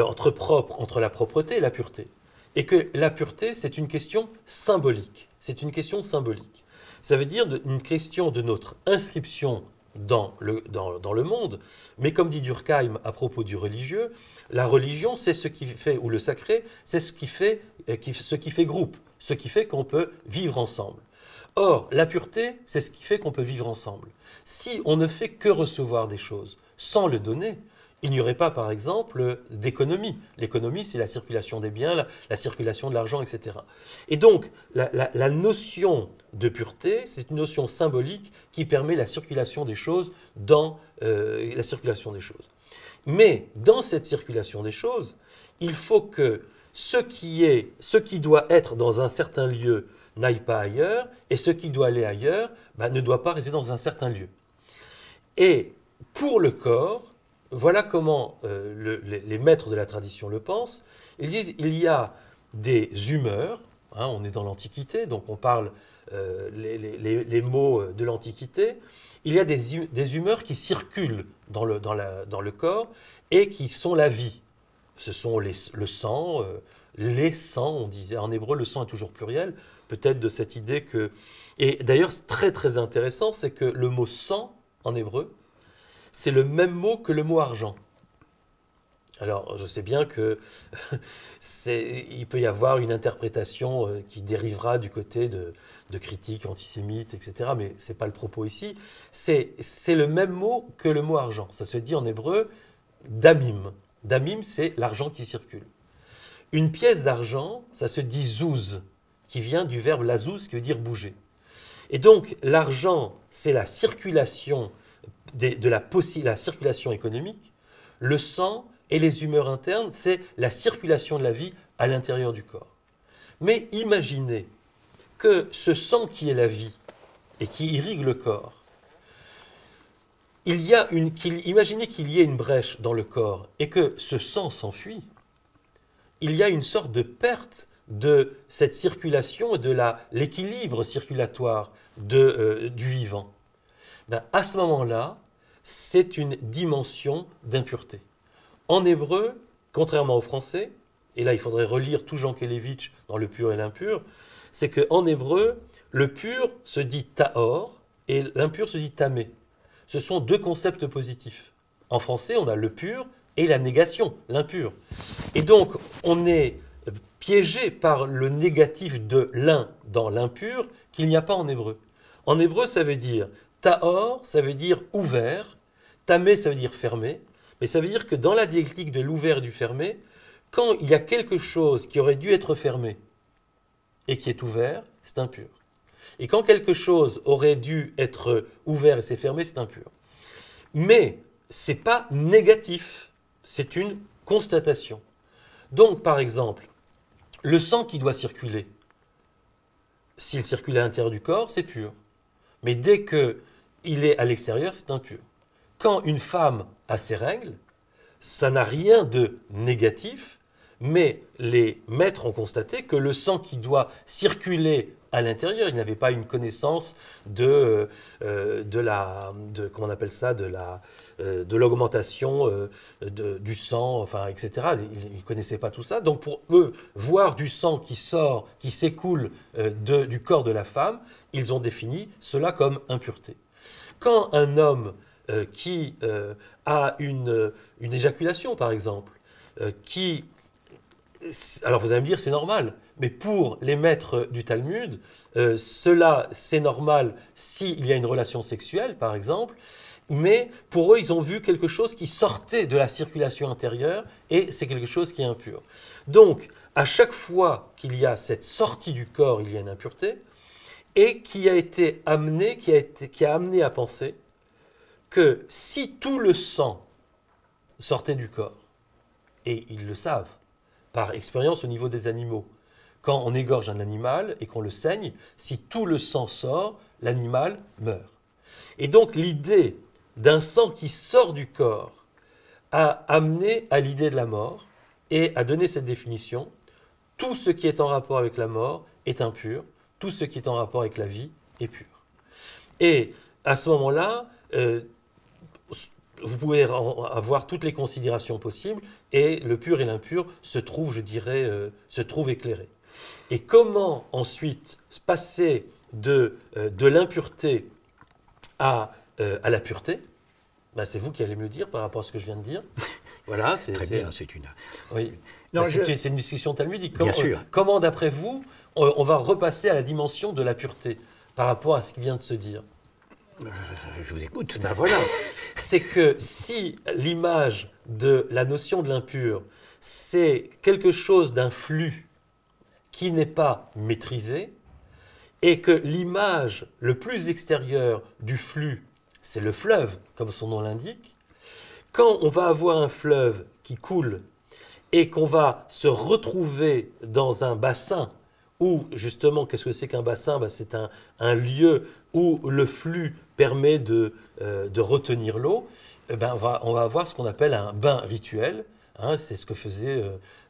[SPEAKER 2] la propreté et la pureté. Et que la pureté, c'est une question symbolique. C'est une question symbolique. Ça veut dire une question de notre inscription dans le monde, mais comme dit Durkheim à propos du religieux, la religion, c'est ce qui fait, ou le sacré, c'est ce qui fait groupe, ce qui fait qu'on peut vivre ensemble. Or, la pureté, c'est ce qui fait qu'on peut vivre ensemble. Si on ne fait que recevoir des choses sans le donner, il n'y aurait pas, par exemple, d'économie. L'économie, c'est la circulation des biens, la circulation de l'argent, etc. Et donc, la notion de pureté, c'est une notion symbolique qui permet la circulation des choses dans la circulation des choses. Mais dans cette circulation des choses, il faut que ce qui doit être dans un certain lieu n'aille pas ailleurs, et ce qui doit aller ailleurs ne doit pas rester dans un certain lieu. Et pour le corps, voilà comment les maîtres de la tradition le pensent. Ils disent il y a des humeurs, on est dans l'Antiquité, donc on parle les mots de l'Antiquité. Il y a des humeurs qui circulent dans le corps et qui sont la vie. Ce sont le sang, les sangs, on disait. En hébreu, le sang est toujours pluriel, peut-être de cette idée que... Et d'ailleurs, très très intéressant, c'est que le mot sang, en hébreu, c'est le même mot que le mot argent. Alors, je sais bien que il peut y avoir une interprétation qui dérivera du côté de critiques antisémites, etc. Mais ce n'est pas le propos ici. C'est le même mot que le mot argent. Ça se dit en hébreu damim. Damim, c'est l'argent qui circule. Une pièce d'argent, ça se dit zouz, qui vient du verbe lazouz, qui veut dire bouger. Et donc, l'argent, c'est la circulation la circulation économique, le sang et les humeurs internes, c'est la circulation de la vie à l'intérieur du corps. Mais imaginez que ce sang qui est la vie et qui irrigue le corps, imaginez qu'il y ait une brèche dans le corps et que ce sang s'enfuit, il y a une sorte de perte de cette circulation et de l'équilibre circulatoire du vivant. À ce moment-là, c'est une dimension d'impureté. En hébreu, contrairement au français, et là il faudrait relire tout Jean Kelevitch dans Le pur et l'impur, c'est qu'en hébreu, le pur se dit tahor et l'impur se dit tamé. Ce sont deux concepts positifs. En français, on a le pur et la négation, l'impur. Et donc, on est piégés par le négatif de l'un dans l'impur qu'il n'y a pas en hébreu. En hébreu, ça veut dire tahor, ça veut dire ouvert, tamé, ça veut dire fermé, mais ça veut dire que dans la dialectique de l'ouvert et du fermé, quand il y a quelque chose qui aurait dû être fermé et qui est ouvert, c'est impur. Et quand quelque chose aurait dû être ouvert et c'est fermé, c'est impur. Mais ce n'est pas négatif, c'est une constatation. Donc, par exemple, le sang qui doit circuler, s'il circule à l'intérieur du corps, c'est pur. Mais dès qu'il est à l'extérieur, c'est impur. Quand une femme a ses règles, ça n'a rien de négatif, mais les maîtres ont constaté que le sang qui doit circuler à l'intérieur, ils n'avaient pas une connaissance comment on appelle ça, de l'augmentation du sang, enfin, etc. Ils ne connaissaient pas tout ça. Donc pour eux, voir du sang qui sort, qui s'écoule du corps de la femme, ils ont défini cela comme impureté. Quand un homme qui a une éjaculation, par exemple, alors vous allez me dire, c'est normal, mais pour les maîtres du Talmud, cela, c'est normal s'il y a une relation sexuelle, par exemple, mais pour eux, ils ont vu quelque chose qui sortait de la circulation intérieure, et c'est quelque chose qui est impur. Donc, à chaque fois qu'il y a cette sortie du corps, il y a une impureté, et qui a été amené, qui a amené à penser que si tout le sang sortait du corps, et ils le savent, par expérience au niveau des animaux, quand on égorge un animal et qu'on le saigne, si tout le sang sort, l'animal meurt. Et donc l'idée d'un sang qui sort du corps a amené à l'idée de la mort et a donné cette définition. Tout ce qui est en rapport avec la mort est impur, tout ce qui est en rapport avec la vie est pur. Et à ce moment-là, vous pouvez avoir toutes les considérations possibles et le pur et l'impur se trouvent, je dirais, se trouvent éclairés. Et comment ensuite passer de l'impureté à la pureté? Ben, c'est vous qui allez me le dire par rapport à ce que je viens de dire. Voilà,
[SPEAKER 1] Très bien, c'est une...
[SPEAKER 2] Oui. Non, c'est une discussion talmudique.
[SPEAKER 1] Bien sûr.
[SPEAKER 2] Comment, d'après vous, on va repasser à la dimension de la pureté par rapport à ce qui vient de se dire?
[SPEAKER 1] Je vous écoute.
[SPEAKER 2] Ben voilà. C'est que si l'image de la notion de l'impur, c'est quelque chose d'un flux qui n'est pas maîtrisé, et que l'image le plus extérieure du flux, c'est le fleuve, comme son nom l'indique, quand on va avoir un fleuve qui coule et qu'on va se retrouver dans un bassin où, justement, qu'est-ce que c'est qu'un bassin? Ben, c'est un lieu où le flux permet de retenir l'eau. Ben, on va avoir ce qu'on appelle un bain rituel. Hein, c'est ce que fait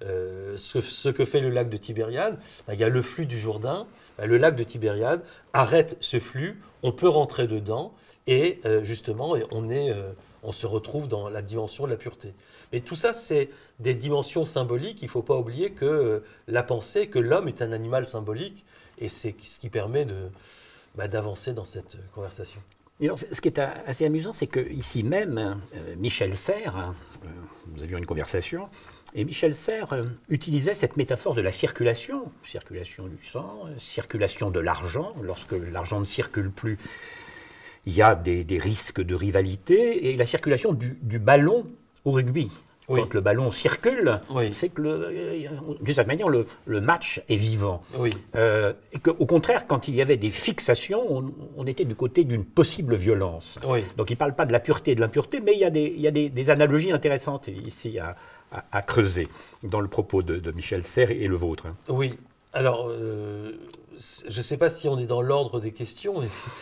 [SPEAKER 2] le lac de Tibériade. Ben, il y a le flux du Jourdain. Ben, le lac de Tibériade arrête ce flux. On peut rentrer dedans et justement, on se retrouve dans la dimension de la pureté. Mais tout ça, c'est des dimensions symboliques. Il ne faut pas oublier que la pensée, que l'homme est un animal symbolique, et c'est ce qui permet d'avancer dans cette conversation.
[SPEAKER 1] Et alors, ce qui est assez amusant, c'est qu'ici même, Michel Serres, nous avions une conversation, et Michel Serres utilisait cette métaphore de la circulation du sang, circulation de l'argent. Lorsque l'argent ne circule plus, il y a des risques de rivalité, et la circulation du ballon au rugby.
[SPEAKER 2] Oui.
[SPEAKER 1] Quand le ballon circule,
[SPEAKER 2] oui.
[SPEAKER 1] C'est que, d'une certaine manière, le match est vivant.
[SPEAKER 2] Oui.
[SPEAKER 1] Et qu'au contraire, quand il y avait des fixations, on était du côté d'une possible violence.
[SPEAKER 2] Oui.
[SPEAKER 1] Donc il ne parle pas de la pureté et de l'impureté, mais il y a des analogies intéressantes ici à creuser dans le propos de Michel Serres et le vôtre.
[SPEAKER 2] Oui. Alors, je ne sais pas si on est dans l'ordre des questions.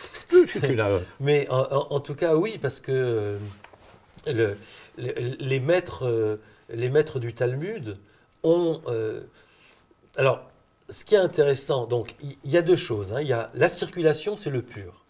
[SPEAKER 2] Mais en tout cas, oui, parce que les maîtres du Talmud ont... alors, ce qui est intéressant, donc, il y a deux choses. Hein. Il y a la circulation, c'est le pur.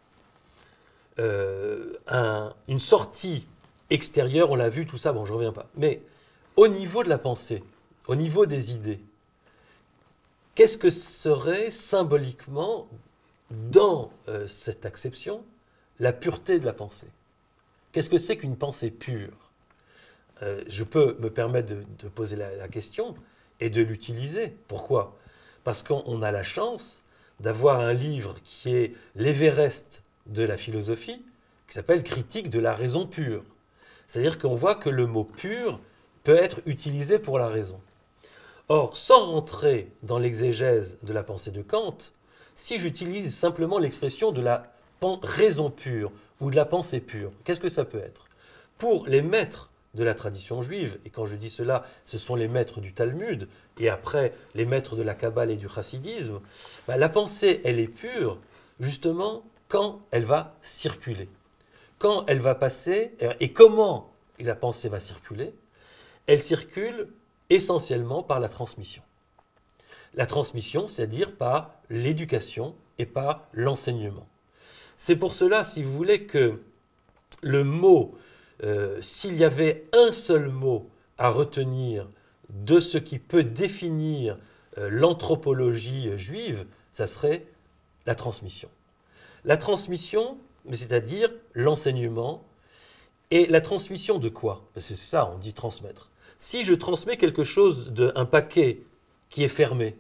[SPEAKER 2] Une sortie extérieure, on l'a vu, tout ça, bon, je ne reviens pas. Mais au niveau de la pensée, au niveau des idées, qu'est-ce que serait symboliquement, dans cette acception, la pureté de la pensée? Qu'est-ce que c'est qu'une pensée pure? Je peux me permettre de poser la question. et de l'utiliser. Pourquoi? Parce qu'on a la chance d'avoir un livre qui est l'Everest de la philosophie, qui s'appelle Critique de la raison pure. C'est-à-dire qu'on voit que le mot pur peut être utilisé pour la raison. Or, sans rentrer dans l'exégèse de la pensée de Kant, si j'utilise simplement l'expression de la raison pure ou de la pensée pure, qu'est-ce que ça peut être? Pour les maîtres de la tradition juive, et quand je dis cela, ce sont les maîtres du Talmud, et après les maîtres de la Kabbale et du chassidisme, la pensée, elle est pure, justement, quand elle va circuler. Quand elle va passer, et comment la pensée va circuler? Elle circule essentiellement par la transmission. La transmission, c'est-à-dire par l'éducation et par l'enseignement. C'est pour cela, si vous voulez, que le mot, s'il y avait un seul mot à retenir de ce qui peut définir l'anthropologie juive, ça serait la transmission. La transmission, c'est-à-dire l'enseignement, et la transmission de quoi? Parce que c'est ça, on dit transmettre. Si je transmets quelque chose, un paquet qui est fermé,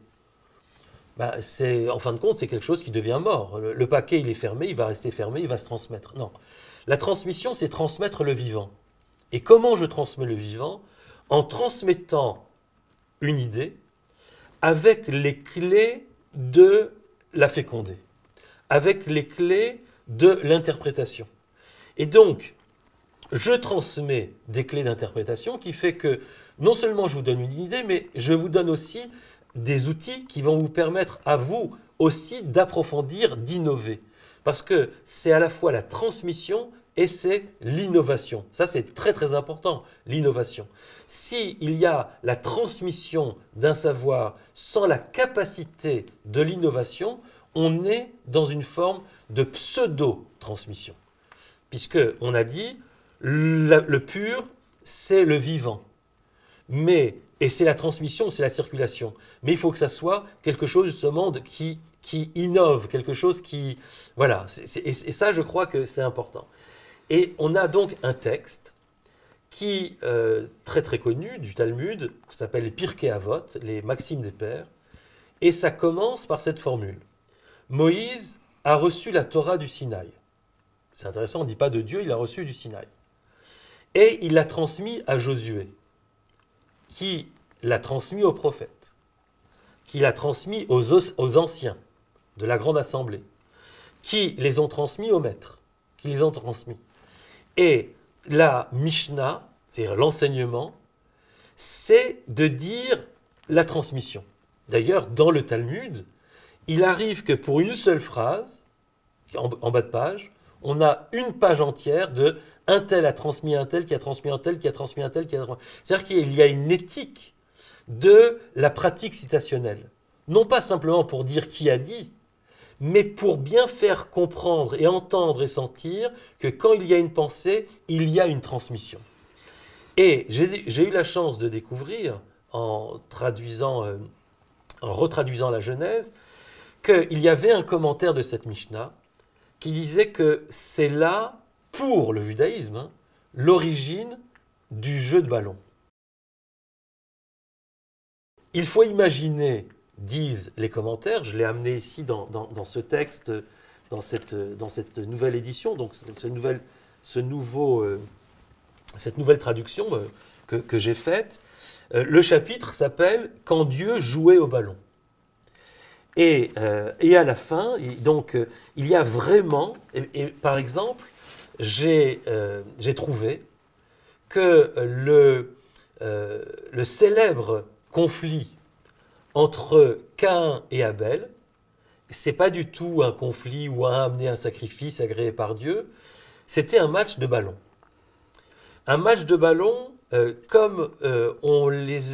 [SPEAKER 2] en fin de compte, c'est quelque chose qui devient mort. Le paquet, il est fermé, il va rester fermé, il va se transmettre. Non. La transmission, c'est transmettre le vivant. Et comment je transmets le vivant? En transmettant une idée avec les clés de la féconder, avec les clés de l'interprétation. Et donc, je transmets des clés d'interprétation qui fait que non seulement je vous donne une idée, mais je vous donne aussi des outils qui vont vous permettre à vous aussi d'approfondir, d'innover. Parce que c'est à la fois la transmission et c'est l'innovation. Ça, c'est très très important, l'innovation. S'il y a la transmission d'un savoir sans la capacité de l'innovation, on est dans une forme de pseudo-transmission. Puisqu'on a dit, le pur, c'est le vivant. Et c'est la transmission, c'est la circulation. Mais il faut que ça soit quelque chose justement qui innove, quelque chose qui... Voilà, et ça, je crois que c'est important. Et on a donc un texte qui, très très connu, du Talmud, qui s'appelle les Pirkei Avot, les Maximes des Pères, et ça commence par cette formule. Moïse a reçu la Torah du Sinaï. C'est intéressant, on ne dit pas de Dieu, il a reçu du Sinaï. Et il l'a transmis à Josué, qui l'a transmis aux prophètes, qui l'a transmis aux anciens de la grande assemblée, qui les ont transmis aux maîtres, qui les ont transmis. Et la Mishnah, c'est-à-dire l'enseignement, c'est de dire la transmission. D'ailleurs, dans le Talmud, il arrive que pour une seule phrase, en bas de page, on a une page entière de un tel a transmis un tel, qui a transmis un tel, qui a transmis un tel, qui a transmis... C'est-à-dire qu'il y a une éthique de la pratique citationnelle. Non pas simplement pour dire qui a dit, mais pour bien faire comprendre et entendre et sentir que quand il y a une pensée, il y a une transmission. Et j'ai eu la chance de découvrir, en retraduisant la Genèse, qu'il y avait un commentaire de cette Mishnah qui disait que c'est là, pour le judaïsme, l'origine du jeu de ballon. Il faut imaginer, disent les commentaires, je l'ai amené ici dans ce texte, dans cette nouvelle édition, donc cette nouvelle traduction que j'ai faite. Le chapitre s'appelle « Quand Dieu jouait au ballon ». Et à la fin, donc, il y a vraiment, et par exemple, j'ai trouvé que le célèbre conflit entre Caïn et Abel, c'est pas du tout un conflit où un a amené un sacrifice agréé par Dieu, c'était un match de ballon. Un match de ballon comme on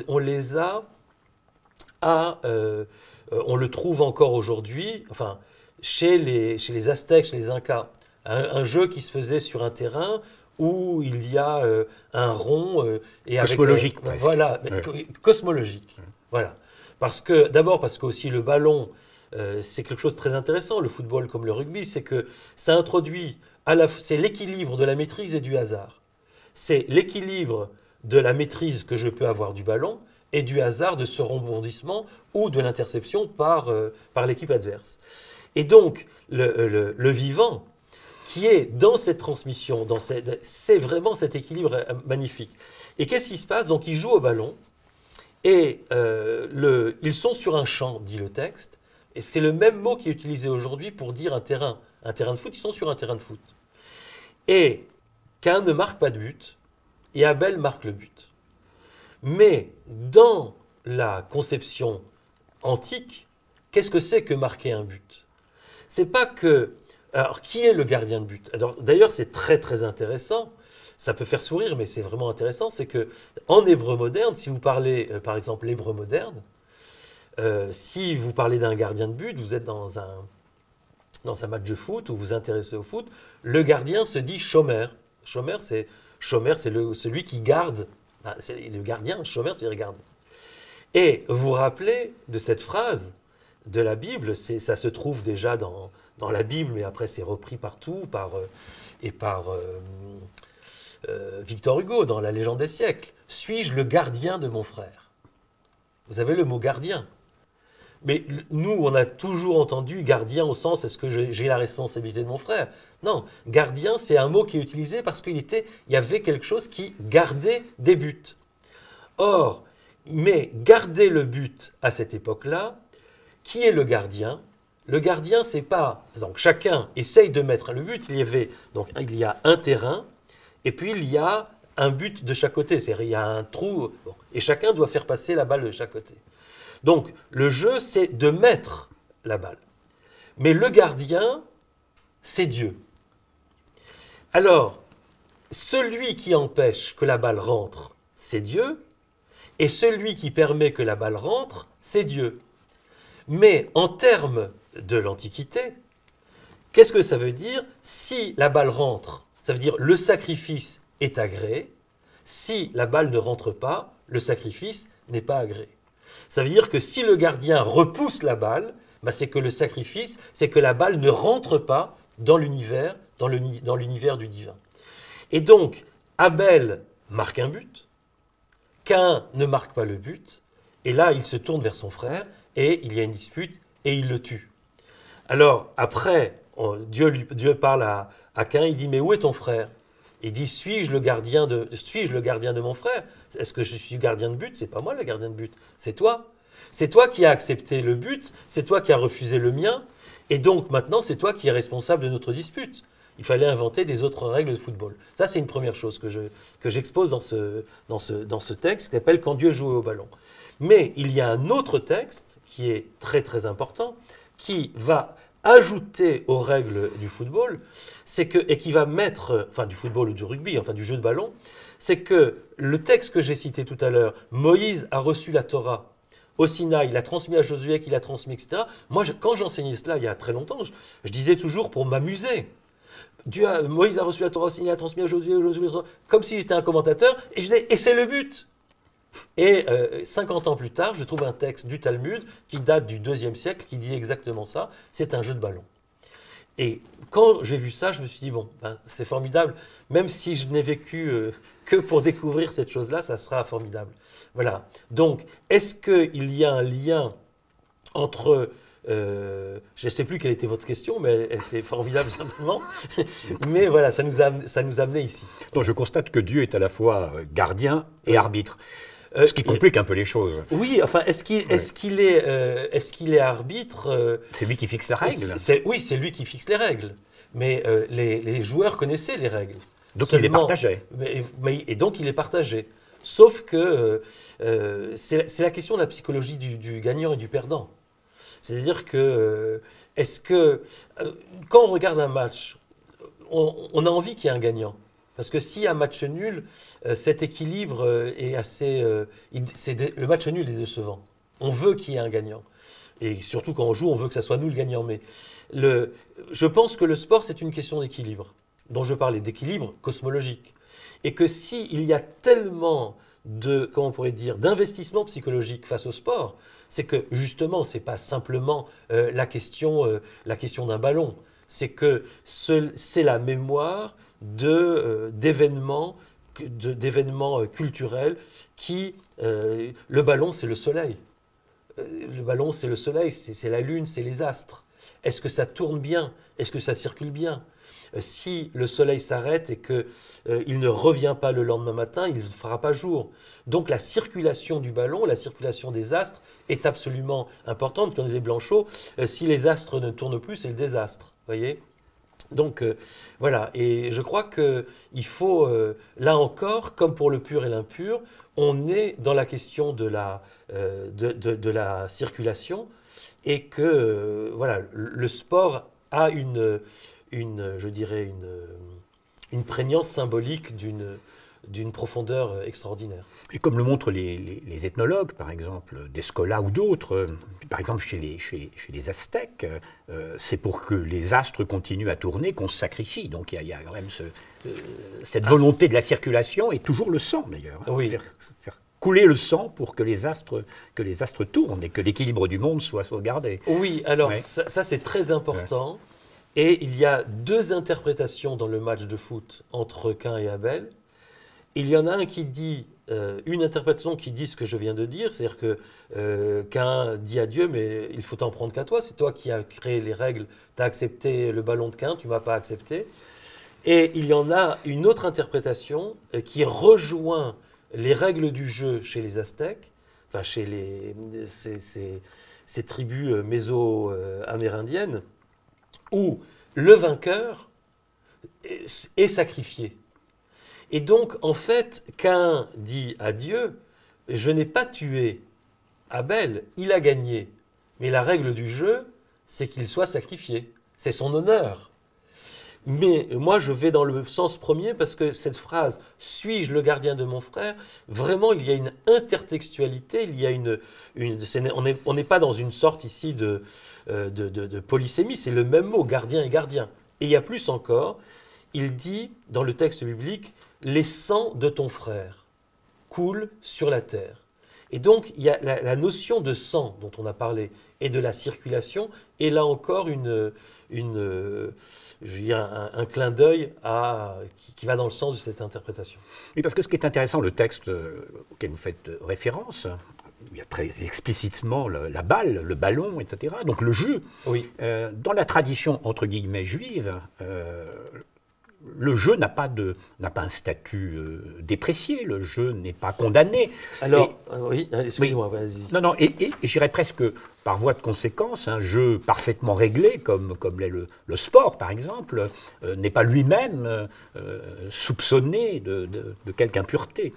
[SPEAKER 2] le trouve encore aujourd'hui, enfin, chez les Aztèques, chez les Incas, un jeu qui se faisait sur un terrain où il y a un rond et
[SPEAKER 1] cosmologique, presque.
[SPEAKER 2] Voilà, ouais. Cosmologique. Ouais. Voilà. D'abord parce que aussi le ballon, c'est quelque chose de très intéressant, le football comme le rugby, c'est que ça introduit, c'est l'équilibre de la maîtrise et du hasard. C'est l'équilibre de la maîtrise que je peux avoir du ballon et du hasard de ce rebondissement ou de l'interception par l'équipe adverse. Et donc, le vivant, qui est dans cette transmission, c'est vraiment cet équilibre magnifique. Et qu'est-ce qui se passe? Donc, ils jouent au ballon, et ils sont sur un champ, dit le texte, et c'est le même mot qui est utilisé aujourd'hui pour dire un terrain de foot. Ils sont sur un terrain de foot. Et Caïn ne marque pas de but, et Abel marque le but. Mais dans la conception antique, qu'est-ce que c'est que marquer un but? C'est pas que... Alors, qui est le gardien de but? D'ailleurs, c'est très très intéressant. Ça peut faire sourire, mais c'est vraiment intéressant. C'est que en hébreu moderne, si vous parlez, par exemple, l'hébreu moderne, si vous parlez d'un gardien de but, vous êtes dans un match de foot ou vous vous intéressez au foot, le gardien se dit shomer. Shomer, c'est celui qui garde. C'est le gardien, shomer, c'est le gardien. Et vous vous rappelez de cette phrase de la Bible, ça se trouve déjà dans la Bible, mais après c'est repris partout par Victor Hugo dans La Légende des siècles. Suis-je le gardien de mon frère? Vous avez le mot gardien. Mais nous, on a toujours entendu gardien au sens est-ce que j'ai la responsabilité de mon frère? Non, gardien, c'est un mot qui est utilisé parce qu'il y avait quelque chose qui gardait des buts. Or, mais garder le but à cette époque-là, qui est le gardien? Le gardien, c'est pas... Donc chacun essaye de mettre le but. Il y a un terrain et puis il y a un but de chaque côté. C'est-à-dire il y a un trou et chacun doit faire passer la balle de chaque côté. Donc, le jeu, c'est de mettre la balle. Mais le gardien, c'est Dieu. Alors, celui qui empêche que la balle rentre, c'est Dieu. Et celui qui permet que la balle rentre, c'est Dieu. Mais en termes de l'Antiquité, qu'est-ce que ça veut dire? Si la balle rentre, ça veut dire le sacrifice est agréé. Si la balle ne rentre pas, le sacrifice n'est pas agréé. Ça veut dire que si le gardien repousse la balle, c'est que le sacrifice, c'est que la balle ne rentre pas dans l'univers du divin. Et donc, Abel marque un but, Caïn ne marque pas le but, et là, il se tourne vers son frère, et il y a une dispute, et il le tue. Alors, après, Dieu parle à Caïn, il dit « Mais où est ton frère ?» Il dit, suis-je le gardien de mon frère? Est-ce que je suis gardien de but? C'est pas moi le gardien de but, c'est toi. C'est toi qui as accepté le but, c'est toi qui as refusé le mien, et donc maintenant c'est toi qui es responsable de notre dispute. Il fallait inventer des autres règles de football. Ça c'est une première chose que j'expose dans ce texte qui s'appelle Quand Dieu jouait au ballon. Mais il y a un autre texte qui est très très important, qui va ajouter aux règles du football, et qui va mettre, enfin du football ou du rugby, enfin du jeu de ballon, c'est que le texte que j'ai cité tout à l'heure, Moïse a reçu la Torah au Sinaï, il l'a transmis à Josué, qui l'a transmis, etc. Moi, quand j'enseignais cela il y a très longtemps, je disais toujours pour m'amuser. Moïse a reçu la Torah au Sinaï, il a transmis à Josué, comme si j'étais un commentateur, et je disais, et c'est le but. Et 50 ans plus tard, je trouve un texte du Talmud qui date du IIe siècle qui dit exactement ça, c'est un jeu de ballon. Et quand j'ai vu ça, je me suis dit, bon, c'est formidable, même si je n'ai vécu que pour découvrir cette chose-là, ça sera formidable. Voilà. Donc, est-ce qu'il y a un lien entre... je ne sais plus quelle était votre question, mais elle était formidable certainement. Mais voilà, ça nous a amené ici.
[SPEAKER 1] Donc je constate que Dieu est à la fois gardien et arbitre. Ce qui complique un peu les choses.
[SPEAKER 2] Oui, enfin, est-ce qu'il est arbitre
[SPEAKER 1] C'est lui qui fixe la règle.
[SPEAKER 2] Oui, c'est lui qui fixe les règles. Mais les joueurs connaissaient les règles.
[SPEAKER 1] Donc il les partageait.
[SPEAKER 2] Et donc il les partageait. Sauf que c'est la question de la psychologie du gagnant et du perdant. C'est-à-dire que, quand on regarde un match, on a envie qu'il y ait un gagnant. Parce que s'il y a un match nul, cet équilibre est assez... le match nul est décevant. On veut qu'il y ait un gagnant. Et surtout quand on joue, on veut que ça soit nous le gagnant. Mais je pense que le sport, c'est une question d'équilibre, dont je parlais, d'équilibre cosmologique. Et que s'il y a tellement d'investissement psychologique face au sport, c'est que justement, ce n'est pas simplement la question d'un ballon. C'est que c'est la mémoire d'événements d'événements culturels qui... le ballon, c'est le soleil. Le ballon, c'est le soleil, c'est la lune, c'est les astres. Est-ce que ça tourne bien? Est-ce que ça circule bien? Si le soleil s'arrête et qu'il ne revient pas le lendemain matin, il ne fera pas jour. Donc la circulation du ballon, la circulation des astres est absolument importante. Comme disait Blanchot, si les astres ne tournent plus, c'est le désastre. Voyez? Donc voilà, et je crois qu'il faut, là encore, comme pour le pur et l'impur, on est dans la question de la circulation et que voilà, le sport a je dirais une prégnance symbolique d'une profondeur extraordinaire.
[SPEAKER 1] Et comme le montrent les ethnologues, par exemple, d'Escola ou d'autres, par exemple chez les Aztèques, c'est pour que les astres continuent à tourner qu'on se sacrifie. Donc il y a quand même cette volonté de la circulation et toujours le sang d'ailleurs. Hein,
[SPEAKER 2] oui.
[SPEAKER 1] Faire couler le sang pour que les astres tournent et que l'équilibre du monde soit sauvegardé.
[SPEAKER 2] Oui, alors ouais. ça c'est très important. Ouais. Et il y a deux interprétations dans le match de foot entre Caïn et Abel. Il y en a un qui dit, une interprétation qui dit ce que je viens de dire, c'est-à-dire que Caïn dit à Dieu, mais il faut t'en prendre qu'à toi, c'est toi qui as créé les règles, tu as accepté le ballon de Caïn, tu ne m'as pas accepté. Et il y en a une autre interprétation qui rejoint les règles du jeu chez les Aztèques, enfin chez ces tribus méso-amérindiennes, où le vainqueur est sacrifié. Et donc, en fait, Caïn dit à Dieu, je n'ai pas tué Abel, il a gagné. Mais la règle du jeu, c'est qu'il soit sacrifié. C'est son honneur. Mais moi, je vais dans le sens premier parce que cette phrase « suis-je le gardien de mon frère ?» vraiment, il y a une intertextualité, il y a on n'est pas dans une sorte ici de polysémie, c'est le même mot, gardien et gardien. Et il y a plus encore, il dit dans le texte biblique « les sangs de ton frère coulent sur la terre ». Et donc, il y a la notion de sang dont on a parlé et de la circulation, et là encore je veux dire, un clin d'œil qui va dans le sens de cette interprétation.
[SPEAKER 1] Oui, parce que ce qui est intéressant, le texte auquel vous faites référence, il y a très explicitement la balle, le ballon, etc. Donc le jeu.
[SPEAKER 2] Oui.
[SPEAKER 1] Dans la tradition, entre guillemets, juive, le jeu n'a pas un statut déprécié, le jeu n'est pas condamné.
[SPEAKER 2] Alors, oui, excusez-moi, vas-y.
[SPEAKER 1] Non, et j'irais presque par voie de conséquence, un jeu parfaitement réglé, comme l'est le sport par exemple, n'est pas lui-même soupçonné de quelque impureté.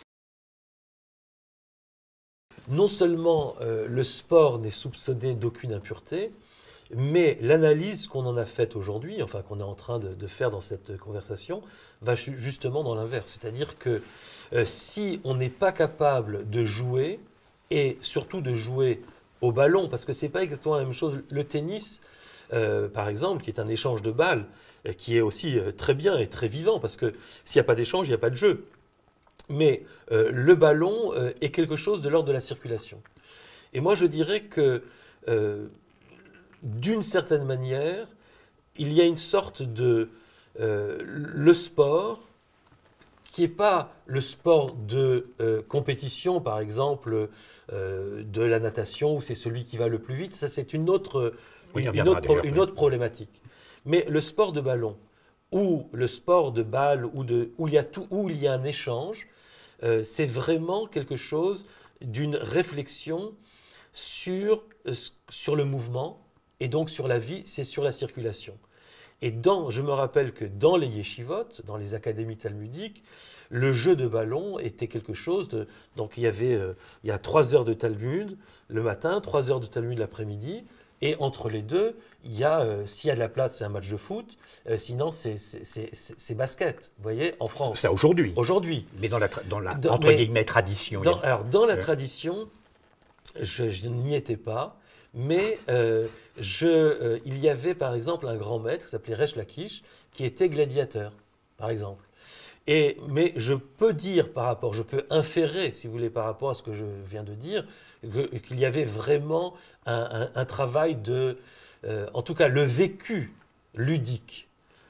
[SPEAKER 2] Non seulement le sport n'est soupçonné d'aucune impureté, mais l'analyse qu'on en a faite aujourd'hui, enfin qu'on est en train de faire dans cette conversation, va justement dans l'inverse. C'est-à-dire que si on n'est pas capable de jouer, et surtout de jouer au ballon, parce que ce n'est pas exactement la même chose, le tennis, par exemple, qui est un échange de balles, qui est aussi très bien et très vivant, parce que s'il n'y a pas d'échange, il n'y a pas de jeu. Mais le ballon est quelque chose de l'ordre de la circulation. Et moi, je dirais que d'une certaine manière, il y a une sorte de... le sport, qui n'est pas le sport de compétition, par exemple, de la natation, où c'est celui qui va le plus vite, ça c'est une autre problématique. Mais le sport de ballon, ou le sport de balle, où il y a un échange, c'est vraiment quelque chose d'une réflexion sur le mouvement, et donc sur la vie, c'est sur la circulation. Et je me rappelle que dans les yeshivot, dans les académies talmudiques, le jeu de ballon était quelque chose de... Donc il y a 3 heures de Talmud le matin, 3 heures de Talmud l'après-midi, et entre les deux, il y a, s'il y a de la place, c'est un match de foot, sinon c'est basket, vous voyez, en France.
[SPEAKER 1] Ça aujourd'hui.
[SPEAKER 2] Aujourd'hui.
[SPEAKER 1] Mais dans la entre guillemets, tradition.
[SPEAKER 2] Alors, dans la tradition, je n'y étais pas, mais il y avait par exemple un grand maître qui s'appelait Resh Lakish, qui était gladiateur, par exemple. Mais je peux dire je peux inférer, si vous voulez, par rapport à ce que je viens de dire, qu'il y avait vraiment un travail en tout cas le vécu ludique,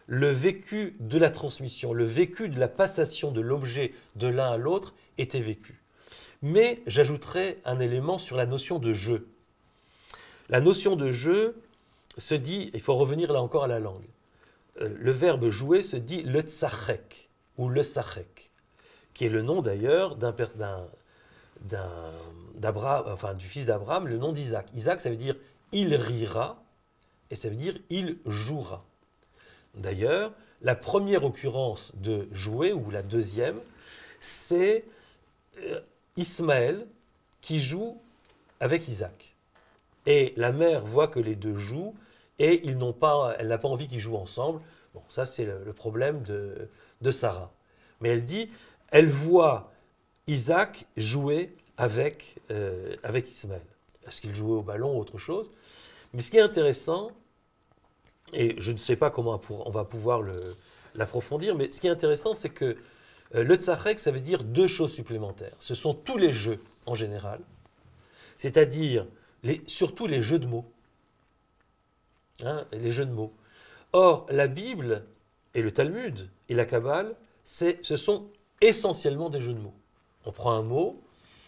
[SPEAKER 2] le vécu de la transmission, le vécu de la passation de l'objet de l'un à l'autre était vécu. Mais j'ajouterais un élément sur la notion de jeu. La notion de jeu se dit, il faut revenir là encore à la langue. Le verbe jouer se dit le tsachek ou le sachek, qui est le nom d'ailleurs du fils d'Abraham, le nom d'Isaac. Isaac, ça veut dire il rira et ça veut dire il jouera. D'ailleurs, la première occurrence de jouer, ou la deuxième, c'est Ismaël qui joue avec Isaac. Et la mère voit que les deux jouent et elle n'a pas envie qu'ils jouent ensemble. Bon, ça c'est le problème de Sarah. Mais elle dit, elle voit Isaac jouer avec Ismaël. Est-ce qu'il jouait au ballon ou autre chose? Mais ce qui est intéressant, et je ne sais pas comment on va pouvoir l'approfondir, mais ce qui est intéressant, c'est que le tzachek, ça veut dire deux choses supplémentaires. Ce sont tous les jeux en général, c'est-à-dire surtout les jeux de mots. Les jeux de mots. Or, la Bible et le Talmud et la Kabbale, ce sont essentiellement des jeux de mots. On prend un mot,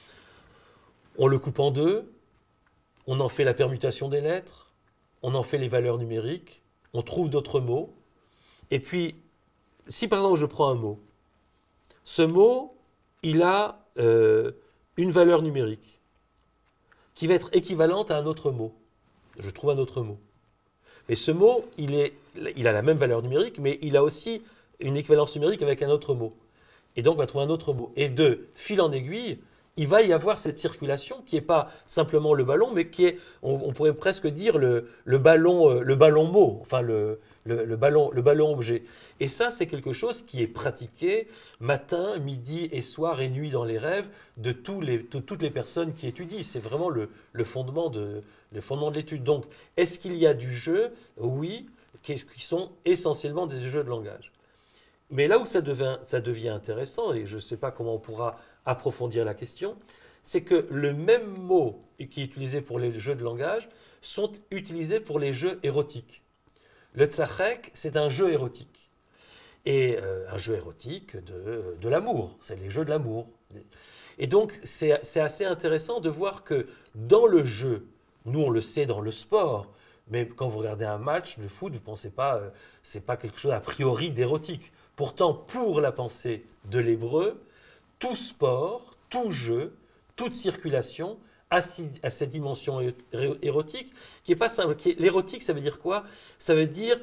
[SPEAKER 2] on le coupe en deux, on en fait la permutation des lettres, on en fait les valeurs numériques, on trouve d'autres mots, et puis, si par exemple je prends un mot, ce mot, il a une valeur numérique qui va être équivalente à un autre mot. Je trouve un autre mot. Mais ce mot, il a la même valeur numérique, mais il a aussi une équivalence numérique avec un autre mot. Et donc, on va trouver un autre mot. Et de fil en aiguille, il va y avoir cette circulation qui n'est pas simplement le ballon, mais qui est, on pourrait presque dire, le ballon mot, enfin le ballon objet. Et ça, c'est quelque chose qui est pratiqué matin, midi et soir et nuit dans les rêves de toutes les personnes qui étudient. C'est vraiment le fondement de l'étude. Donc, est-ce qu'il y a du jeu? Oui, qui sont essentiellement des jeux de langage. Mais là où ça devient intéressant, et je ne sais pas comment on pourra approfondir la question, c'est que le même mot qui est utilisé pour les jeux de langage sont utilisés pour les jeux érotiques. Le tzachek, c'est un jeu érotique. Et un jeu érotique de l'amour, c'est les jeux de l'amour. Et donc, c'est assez intéressant de voir que dans le jeu, nous on le sait dans le sport, mais quand vous regardez un match de foot, vous ne pensez pas, c'est pas quelque chose a priori d'érotique. Pourtant, pour la pensée de l'hébreu, tout sport, tout jeu, toute circulation a cette dimension érotique qui est pas simple. L'érotique, ça veut dire quoi? Ça veut dire,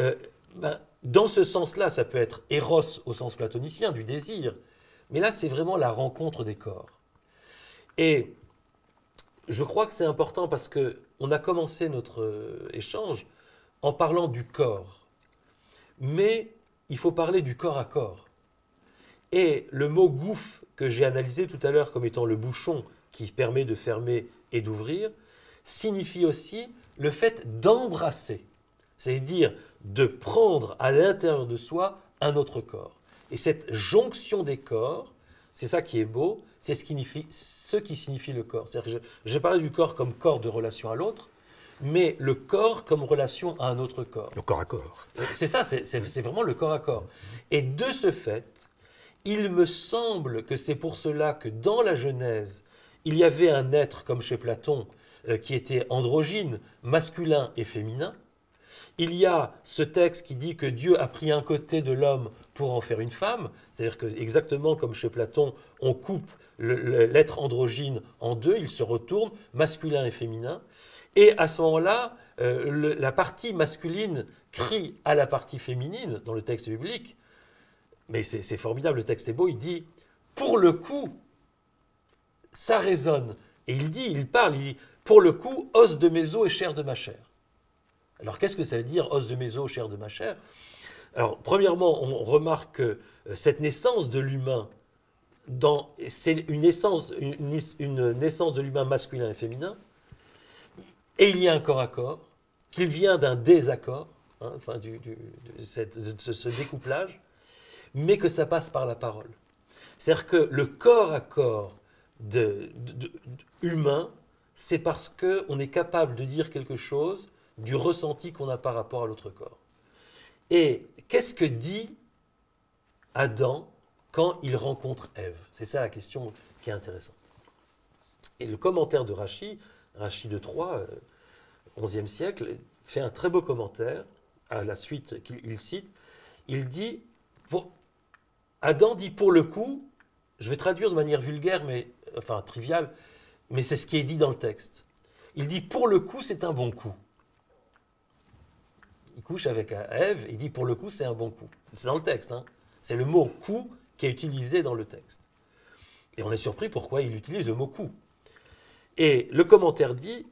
[SPEAKER 2] dans ce sens-là, ça peut être éros au sens platonicien, du désir, mais là, c'est vraiment la rencontre des corps. Et je crois que c'est important parce qu'on a commencé notre échange en parlant du corps, mais il faut parler du corps à corps. Et le mot gouffre que j'ai analysé tout à l'heure comme étant le bouchon qui permet de fermer et d'ouvrir, signifie aussi le fait d'embrasser, c'est-à-dire de prendre à l'intérieur de soi un autre corps. Et cette jonction des corps, c'est ça qui est beau, c'est ce qui signifie le corps. C'est-à-dire que j'ai parlé du corps comme corps de relation à l'autre, mais le corps comme relation à un autre corps.
[SPEAKER 1] Le corps à corps.
[SPEAKER 2] C'est ça, c'est vraiment le corps à corps. Et de ce fait, il me semble que c'est pour cela que dans la Genèse, il y avait un être, comme chez Platon, qui était androgyne, masculin et féminin. Il y a ce texte qui dit que Dieu a pris un côté de l'homme pour en faire une femme, c'est-à-dire que exactement comme chez Platon, on coupe l'être androgyne en deux, il se retourne, masculin et féminin. Et à ce moment-là, la partie masculine crie à la partie féminine dans le texte biblique. Mais c'est formidable, le texte est beau, il dit, pour le coup, ça résonne. Et il dit, pour le coup, os de mes os et chair de ma chair. Alors qu'est-ce que ça veut dire, os de mes os, chair de ma chair? Alors premièrement, on remarque que cette naissance de l'humain, c'est une naissance de l'humain masculin et féminin, et il y a un corps à corps, qu'il vient d'un désaccord, enfin de ce découplage, mais que ça passe par la parole. C'est-à-dire que le corps à corps humain, c'est parce qu'on est capable de dire quelque chose du ressenti qu'on a par rapport à l'autre corps. Et qu'est-ce que dit Adam quand il rencontre Ève? C'est ça la question qui est intéressante. Et le commentaire de Rachi, Rachi de Troyes, 11e siècle, fait un très beau commentaire à la suite qu'il cite. Il dit, Adam dit pour le coup, je vais traduire de manière vulgaire, mais enfin triviale, mais c'est ce qui est dit dans le texte. Il dit pour le coup, c'est un bon coup. Il couche avec Ève, il dit pour le coup, c'est un bon coup. C'est dans le texte, hein. C'est le mot coup qui est utilisé dans le texte. Et on est surpris pourquoi il utilise le mot coup. Et le commentaire dit,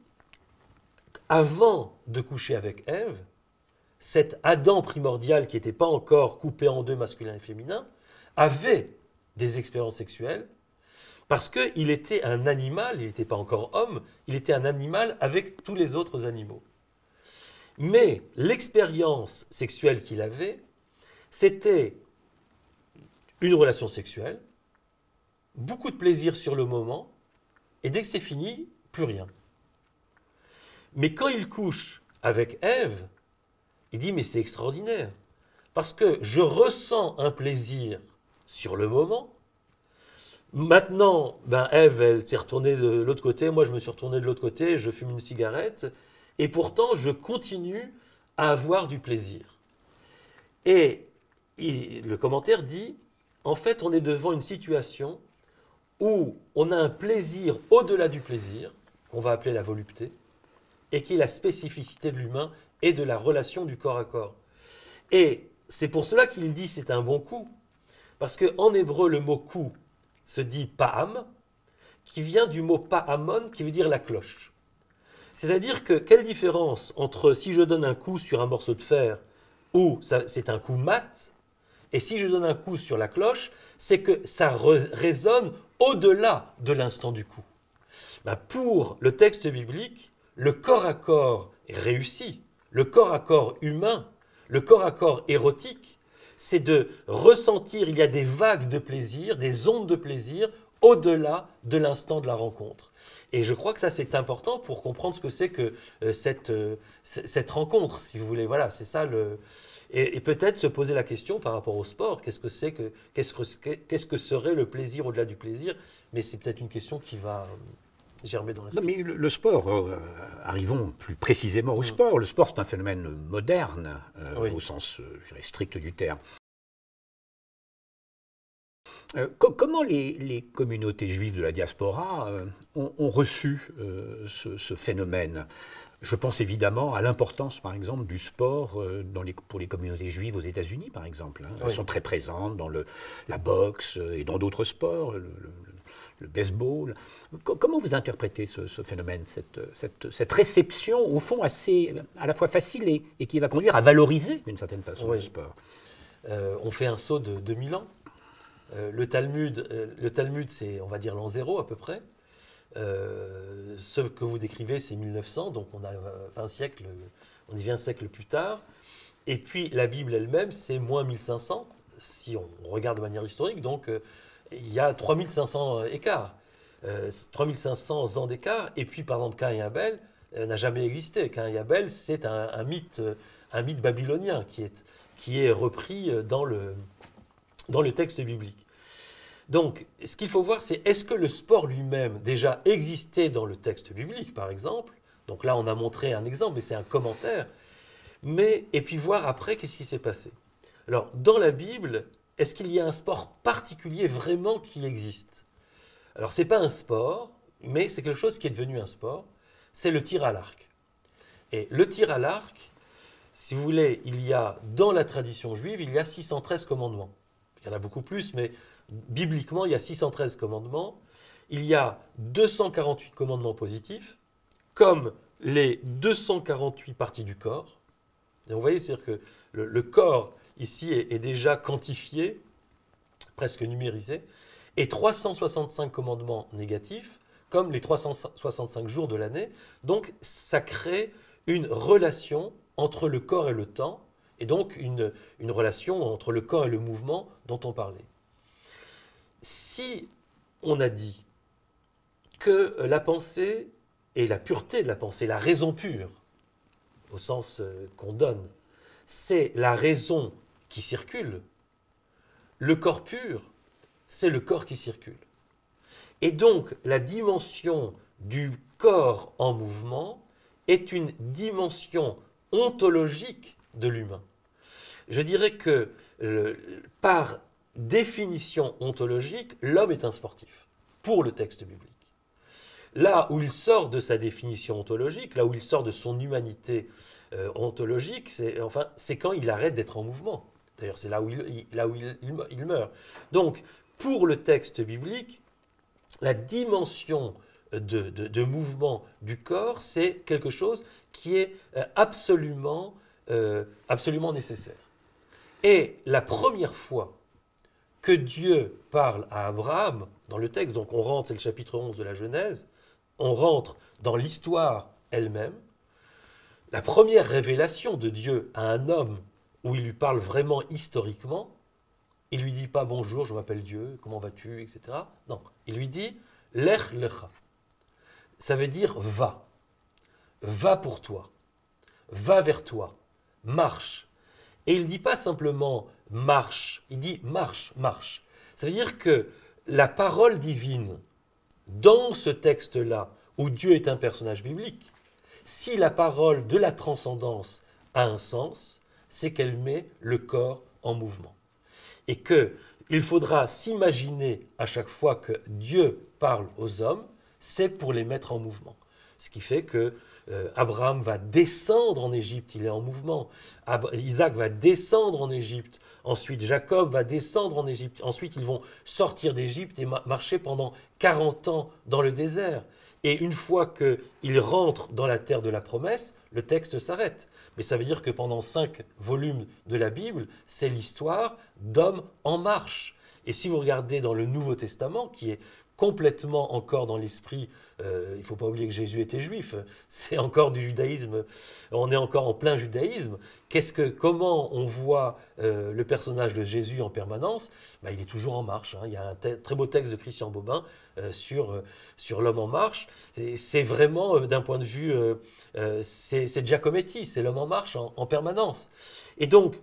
[SPEAKER 2] avant de coucher avec Ève, cet Adam primordial qui n'était pas encore coupé en deux masculin et féminin, avait des expériences sexuelles parce qu'il était un animal, il n'était pas encore homme, il était un animal avec tous les autres animaux. Mais l'expérience sexuelle qu'il avait, c'était une relation sexuelle, beaucoup de plaisir sur le moment, et dès que c'est fini, plus rien. Mais quand il couche avec Ève, il dit mais c'est extraordinaire, parce que je ressens un plaisir sur le moment. Maintenant, Ève, elle s'est retournée de l'autre côté, moi je me suis retourné de l'autre côté, je fume une cigarette, et pourtant je continue à avoir du plaisir. Et le commentaire dit, en fait on est devant une situation où on a un plaisir au-delà du plaisir, qu'on va appeler la volupté, et qui est la spécificité de l'humain et de la relation du corps à corps. Et c'est pour cela qu'il dit c'est un bon coup, parce qu'en hébreu le mot coup se dit pa'am, qui vient du mot pa'amon, qui veut dire la cloche. C'est-à-dire que quelle différence entre si je donne un coup sur un morceau de fer, où c'est un coup mat, et si je donne un coup sur la cloche, c'est que ça résonne au-delà de l'instant du coup. Pour le texte biblique, le corps à corps réussi, le corps à corps humain, le corps à corps érotique, c'est de ressentir, il y a des vagues de plaisir, des ondes de plaisir au-delà de l'instant de la rencontre. Et je crois que ça c'est important pour comprendre ce que c'est que cette rencontre, si vous voulez. Voilà, c'est ça le... Et peut-être se poser la question par rapport au sport, qu'est-ce que serait le plaisir au-delà du plaisir? Mais c'est peut-être une question qui va germer dans la suite.
[SPEAKER 1] Non, mais le sport, arrivons plus précisément au sport. Le sport, c'est un phénomène moderne,
[SPEAKER 2] Oui.
[SPEAKER 1] au sens je dirais, strict du terme. Comment les communautés juives de la diaspora ont reçu ce phénomène? Je pense évidemment à l'importance, par exemple, du sport pour les communautés juives aux États-Unis, par exemple. Elles sont très présentes dans la boxe et dans d'autres sports, le baseball. Comment vous interprétez ce phénomène, cette réception, au fond, assez à la fois facile et qui va conduire à valoriser, d'une certaine façon, le sport?
[SPEAKER 2] On fait un saut de 2000 ans. Le Talmud, c'est, on va dire, l'an 0 à peu près. Ce que vous décrivez, c'est 1900, donc on a 20 siècles, on y vient un siècle plus tard. Et puis la Bible elle-même, c'est moins 1500, si on regarde de manière historique. Donc il y a 3500 écarts, 3500 ans d'écart. Et puis par exemple, Caïn et Abel n'a jamais existé. Caïn et Abel, c'est un mythe babylonien qui est repris dans le texte biblique. Donc, ce qu'il faut voir, c'est est-ce que le sport lui-même déjà existait dans le texte biblique, par exemple? Donc là, on a montré un exemple, mais c'est un commentaire. Et puis voir après qu'est-ce qui s'est passé. Alors, dans la Bible, est-ce qu'il y a un sport particulier vraiment qui existe? Alors, ce n'est pas un sport, mais c'est quelque chose qui est devenu un sport. C'est le tir à l'arc. Et le tir à l'arc, si vous voulez, dans la tradition juive, il y a 613 commandements. Il y en a beaucoup plus, mais bibliquement, il y a 613 commandements. Il y a 248 commandements positifs, comme les 248 parties du corps. Et vous voyez, c'est-à-dire que le corps, ici, est déjà quantifié, presque numérisé, et 365 commandements négatifs, comme les 365 jours de l'année. Donc, ça crée une relation entre le corps et le temps, et donc une relation entre le corps et le mouvement dont on parlait. Si on a dit que la pensée et la pureté de la pensée, la raison pure, au sens qu'on donne, c'est la raison qui circule. Le corps pur, c'est le corps qui circule. Et donc, la dimension du corps en mouvement est une dimension ontologique de l'humain. Je dirais que, par définition ontologique, l'homme est un sportif, pour le texte biblique. Là où il sort de sa définition ontologique, là où il sort de son humanité ontologique, c'est quand il arrête d'être en mouvement. D'ailleurs, c'est là où il meurt. Donc, pour le texte biblique, la dimension de mouvement du corps, c'est quelque chose qui est absolument nécessaire. Et la première fois que Dieu parle à Abraham, dans le texte, donc on rentre, c'est le chapitre 11 de la Genèse, on rentre dans l'histoire elle-même, la première révélation de Dieu à un homme où il lui parle vraiment historiquement, il ne lui dit pas « bonjour, je m'appelle Dieu, comment vas-tu » etc. Non, il lui dit « lech lecha ». Ça veut dire « va ». Va pour toi. Va vers toi. Marche. Et il ne dit pas simplement « marche », il dit « marche, marche ». Ça veut dire que la parole divine, dans ce texte-là, où Dieu est un personnage biblique, si la parole de la transcendance a un sens, c'est qu'elle met le corps en mouvement. Et qu'il faudra s'imaginer à chaque fois que Dieu parle aux hommes, c'est pour les mettre en mouvement. Ce qui fait que Abraham va descendre en Égypte, il est en mouvement. Isaac va descendre en Égypte. Ensuite, Jacob va descendre en Égypte. Ensuite, ils vont sortir d'Égypte et marcher pendant 40 ans dans le désert. Et une fois qu'ils rentrent dans la terre de la promesse, le texte s'arrête. Mais ça veut dire que pendant 5 volumes de la Bible, c'est l'histoire d'hommes en marche. Et si vous regardez dans le Nouveau Testament, qui est complètement encore dans l'esprit, il ne faut pas oublier que Jésus était juif, c'est encore du judaïsme, on est encore en plein judaïsme. Comment on voit le personnage de Jésus en permanence? Il est toujours en marche. Il y a un très beau texte de Christian Bobin sur l'homme en marche. C'est vraiment, d'un point de vue, c'est Giacometti, c'est l'homme en marche en permanence. Et donc,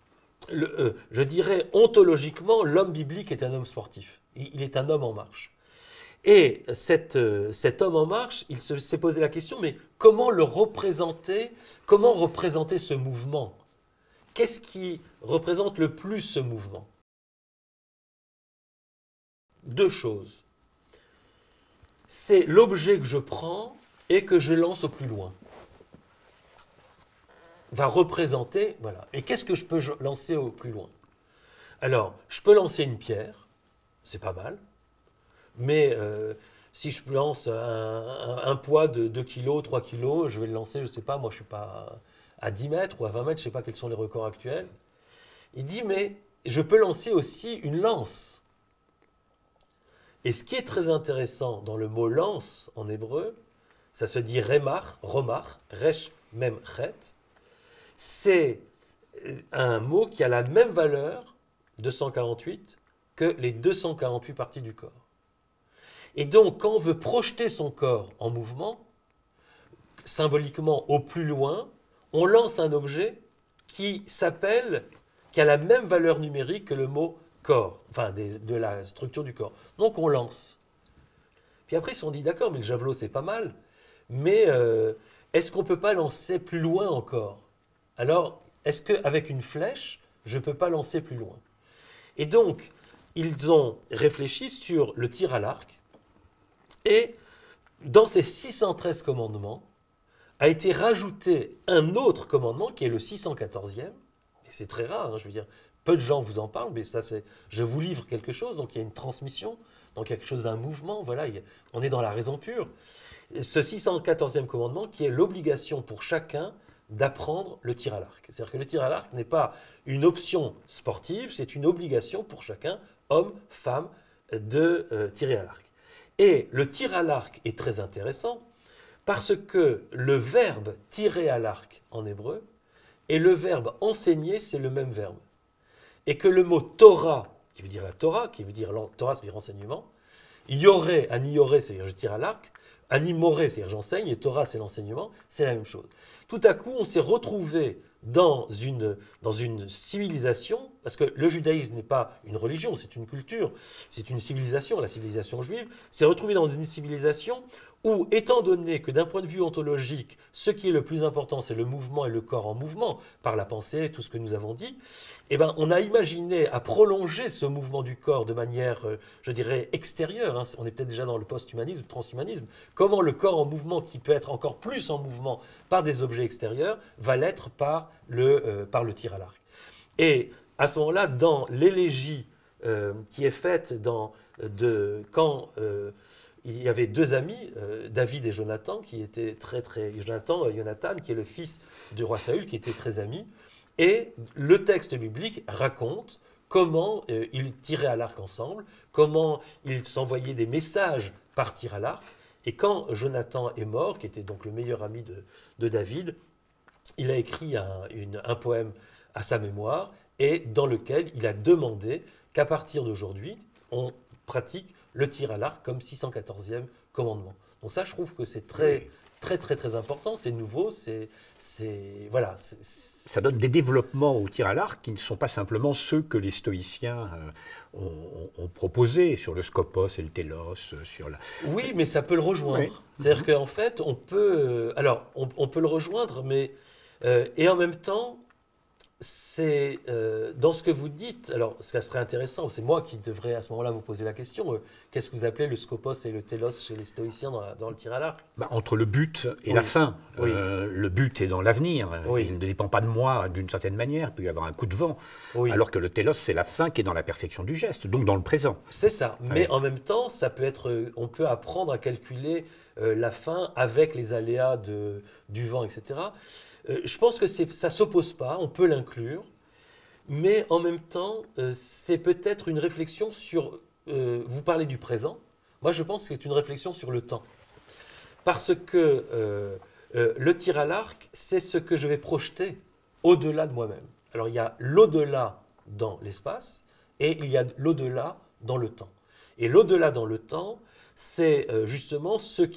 [SPEAKER 2] je dirais ontologiquement, l'homme biblique est un homme sportif. Il est un homme en marche. Et cet homme en marche, il s'est posé la question, mais comment le représenter? Comment représenter ce mouvement? Qu'est-ce qui représente le plus ce mouvement? 2 choses. C'est l'objet que je prends et que je lance au plus loin. Va représenter, voilà. Et qu'est-ce que je peux lancer au plus loin? Alors, je peux lancer une pierre, c'est pas mal. Mais si je lance un poids de 2 kg, 3 kg, je vais le lancer, je ne sais pas, moi je ne suis pas à 10 mètres ou à 20 mètres, je ne sais pas quels sont les records actuels. Il dit, mais je peux lancer aussi une lance. Et ce qui est très intéressant dans le mot lance en hébreu, ça se dit remar, resh mem chet, c'est un mot qui a la même valeur, 248, que les 248 parties du corps. Et donc, quand on veut projeter son corps en mouvement, symboliquement au plus loin, on lance un objet qui a la même valeur numérique que le mot corps, enfin de la structure du corps. Donc on lance. Puis après, ils se sont dit, d'accord, mais le javelot, c'est pas mal, mais est-ce qu'on ne peut pas lancer plus loin encore? Alors, est-ce qu'avec une flèche, je ne peux pas lancer plus loin? Et donc, ils ont réfléchi sur le tir à l'arc, et dans ces 613 commandements, a été rajouté un autre commandement qui est le 614e. Et c'est très rare, je veux dire, peu de gens vous en parlent, mais ça c'est, je vous livre quelque chose, donc il y a une transmission, donc il y a quelque chose d'un mouvement, voilà, on est dans la raison pure. Ce 614e commandement qui est l'obligation pour chacun d'apprendre le tir à l'arc. C'est-à-dire que le tir à l'arc n'est pas une option sportive, c'est une obligation pour chacun, homme, femme, de tirer à l'arc. Et le tir à l'arc est très intéressant parce que le verbe tirer à l'arc en hébreu et le verbe enseigner, c'est le même verbe. Et que le mot Torah, qui veut dire la Torah, Torah, c'est-à-dire enseignement, yoré, anioré, c'est-à-dire je tire à l'arc, animoré, c'est-à-dire j'enseigne, et Torah, c'est l'enseignement, c'est la même chose. Tout à coup, on s'est retrouvé dans une civilisation, parce que le judaïsme n'est pas une religion, c'est une culture, c'est une civilisation, la civilisation juive, s'est retrouvé dans une civilisation où, étant donné que d'un point de vue ontologique, ce qui est le plus important, c'est le mouvement et le corps en mouvement, par la pensée et tout ce que nous avons dit, eh ben, on a imaginé à prolonger ce mouvement du corps de manière, je dirais, extérieure. Hein. On est peut-être déjà dans le post-humanisme, transhumanisme. Comment le corps en mouvement, qui peut être encore plus en mouvement par des objets extérieurs, va l'être par le tir à l'arc. Et à ce moment-là, dans l'élégie qui est faite quand il y avait deux amis, David et Jonathan, qui étaient Jonathan, qui est le fils du roi Saül, qui étaient très amis. Et le texte biblique raconte comment ils tiraient à l'arc ensemble, comment ils s'envoyaient des messages par tir à l'arc. Et quand Jonathan est mort, qui était donc le meilleur ami de David, il a écrit un poème à sa mémoire, et dans lequel il a demandé qu'à partir d'aujourd'hui, on pratique le tir à l'arc comme 614e commandement. Donc ça, je trouve que c'est très, très, très, très important, c'est nouveau, voilà.
[SPEAKER 1] Ça donne des développements au tir à l'arc qui ne sont pas simplement ceux que les stoïciens ont proposés sur le skopos et le télos, sur la...
[SPEAKER 2] Oui, mais ça peut le rejoindre. Oui. C'est-à-dire qu'en fait, on peut le rejoindre, mais et en même temps, c'est dans ce que vous dites, alors ce qui serait intéressant, c'est moi qui devrais à ce moment-là vous poser la question, qu'est-ce que vous appelez le skopos et le télos chez les stoïciens dans le tir à l'arc?
[SPEAKER 1] Entre le but et la fin. Oui. Le but est dans l'avenir, il ne dépend pas de moi d'une certaine manière, il peut y avoir un coup de vent, alors que le télos c'est la fin qui est dans la perfection du geste, donc dans le présent.
[SPEAKER 2] C'est ça, mais en même temps, on peut apprendre à calculer la fin avec les aléas du vent, etc. Je pense que ça ne s'oppose pas, on peut l'inclure, mais en même temps, c'est peut-être une réflexion sur... vous parlez du présent, moi je pense que c'est une réflexion sur le temps. Parce que le tir à l'arc, c'est ce que je vais projeter au-delà de moi-même. Alors il y a l'au-delà dans l'espace, et il y a l'au-delà dans le temps. Et l'au-delà dans le temps, c'est justement c'est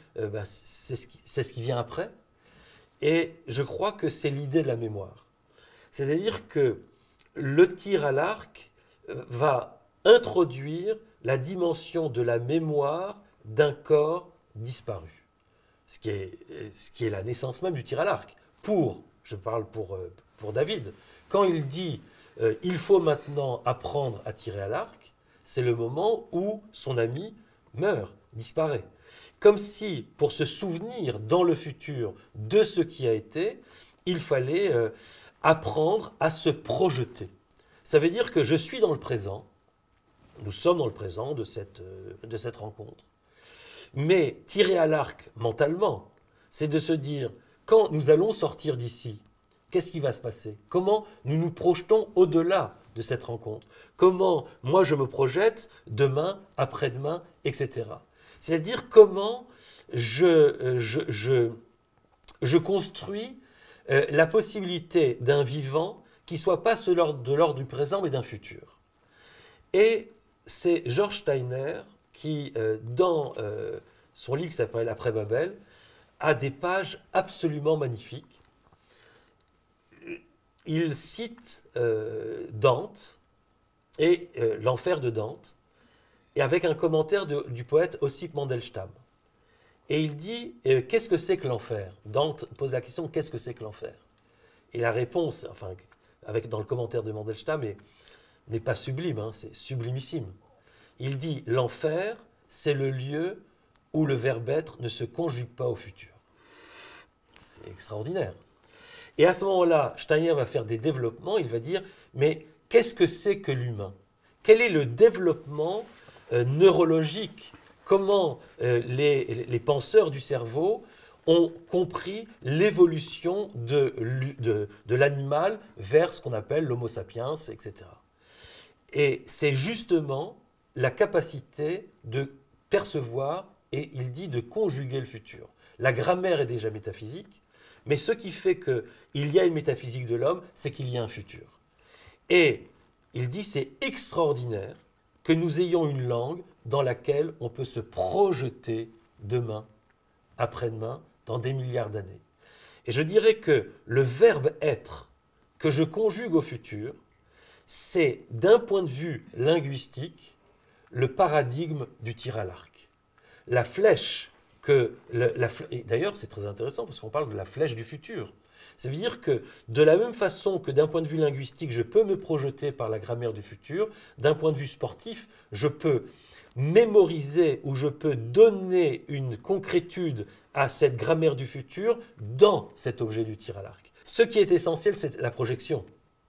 [SPEAKER 2] ce qui vient après. Et je crois que c'est l'idée de la mémoire. C'est-à-dire que le tir à l'arc va introduire la dimension de la mémoire d'un corps disparu. Ce qui est la naissance même du tir à l'arc. Je parle pour David, quand il dit il faut maintenant apprendre à tirer à l'arc, c'est le moment où son ami meurt, disparaît. Comme si, pour se souvenir dans le futur de ce qui a été, il fallait apprendre à se projeter. Ça veut dire que je suis dans le présent, nous sommes dans le présent de cette rencontre. Mais tirer à l'arc mentalement, c'est de se dire, quand nous allons sortir d'ici, qu'est-ce qui va se passer? Comment nous nous projetons au-delà de cette rencontre? Comment moi je me projette demain, après-demain, etc. C'est-à-dire comment je construis la possibilité d'un vivant qui ne soit pas de l'ordre du présent, mais d'un futur. Et c'est George Steiner qui, dans son livre qui s'appelle Après Babel, a des pages absolument magnifiques. Il cite Dante et l'enfer de Dante, et avec un commentaire du poète Ossip Mandelstam. Et il dit, qu'est-ce que c'est que l'enfer? Dante pose la question, qu'est-ce que c'est que l'enfer? Et la réponse, dans le commentaire de Mandelstam, n'est pas sublime, hein, c'est sublimissime. Il dit, l'enfer, c'est le lieu où le verbe être ne se conjugue pas au futur. C'est extraordinaire. Et à ce moment-là, Steiner va faire des développements, il va dire, mais qu'est-ce que c'est que l'humain? Quel est le développement neurologique? Comment les penseurs du cerveau ont compris l'évolution de l'animal vers ce qu'on appelle l'homo sapiens, etc. Et c'est justement la capacité de percevoir, et il dit de conjuguer le futur. La grammaire est déjà métaphysique, mais ce qui fait qu'il y a une métaphysique de l'homme, c'est qu'il y a un futur. Et il dit c'est extraordinaire que nous ayons une langue dans laquelle on peut se projeter demain, après-demain, dans des milliards d'années. Et je dirais que le verbe être que je conjugue au futur, c'est d'un point de vue linguistique le paradigme du tir à l'arc. La flèche et d'ailleurs c'est très intéressant parce qu'on parle de la flèche du futur. Ça veut dire que de la même façon que d'un point de vue linguistique, je peux me projeter par la grammaire du futur, d'un point de vue sportif, je peux mémoriser ou je peux donner une concrétude à cette grammaire du futur dans cet objet du tir à l'arc. Ce qui est essentiel, c'est la projection.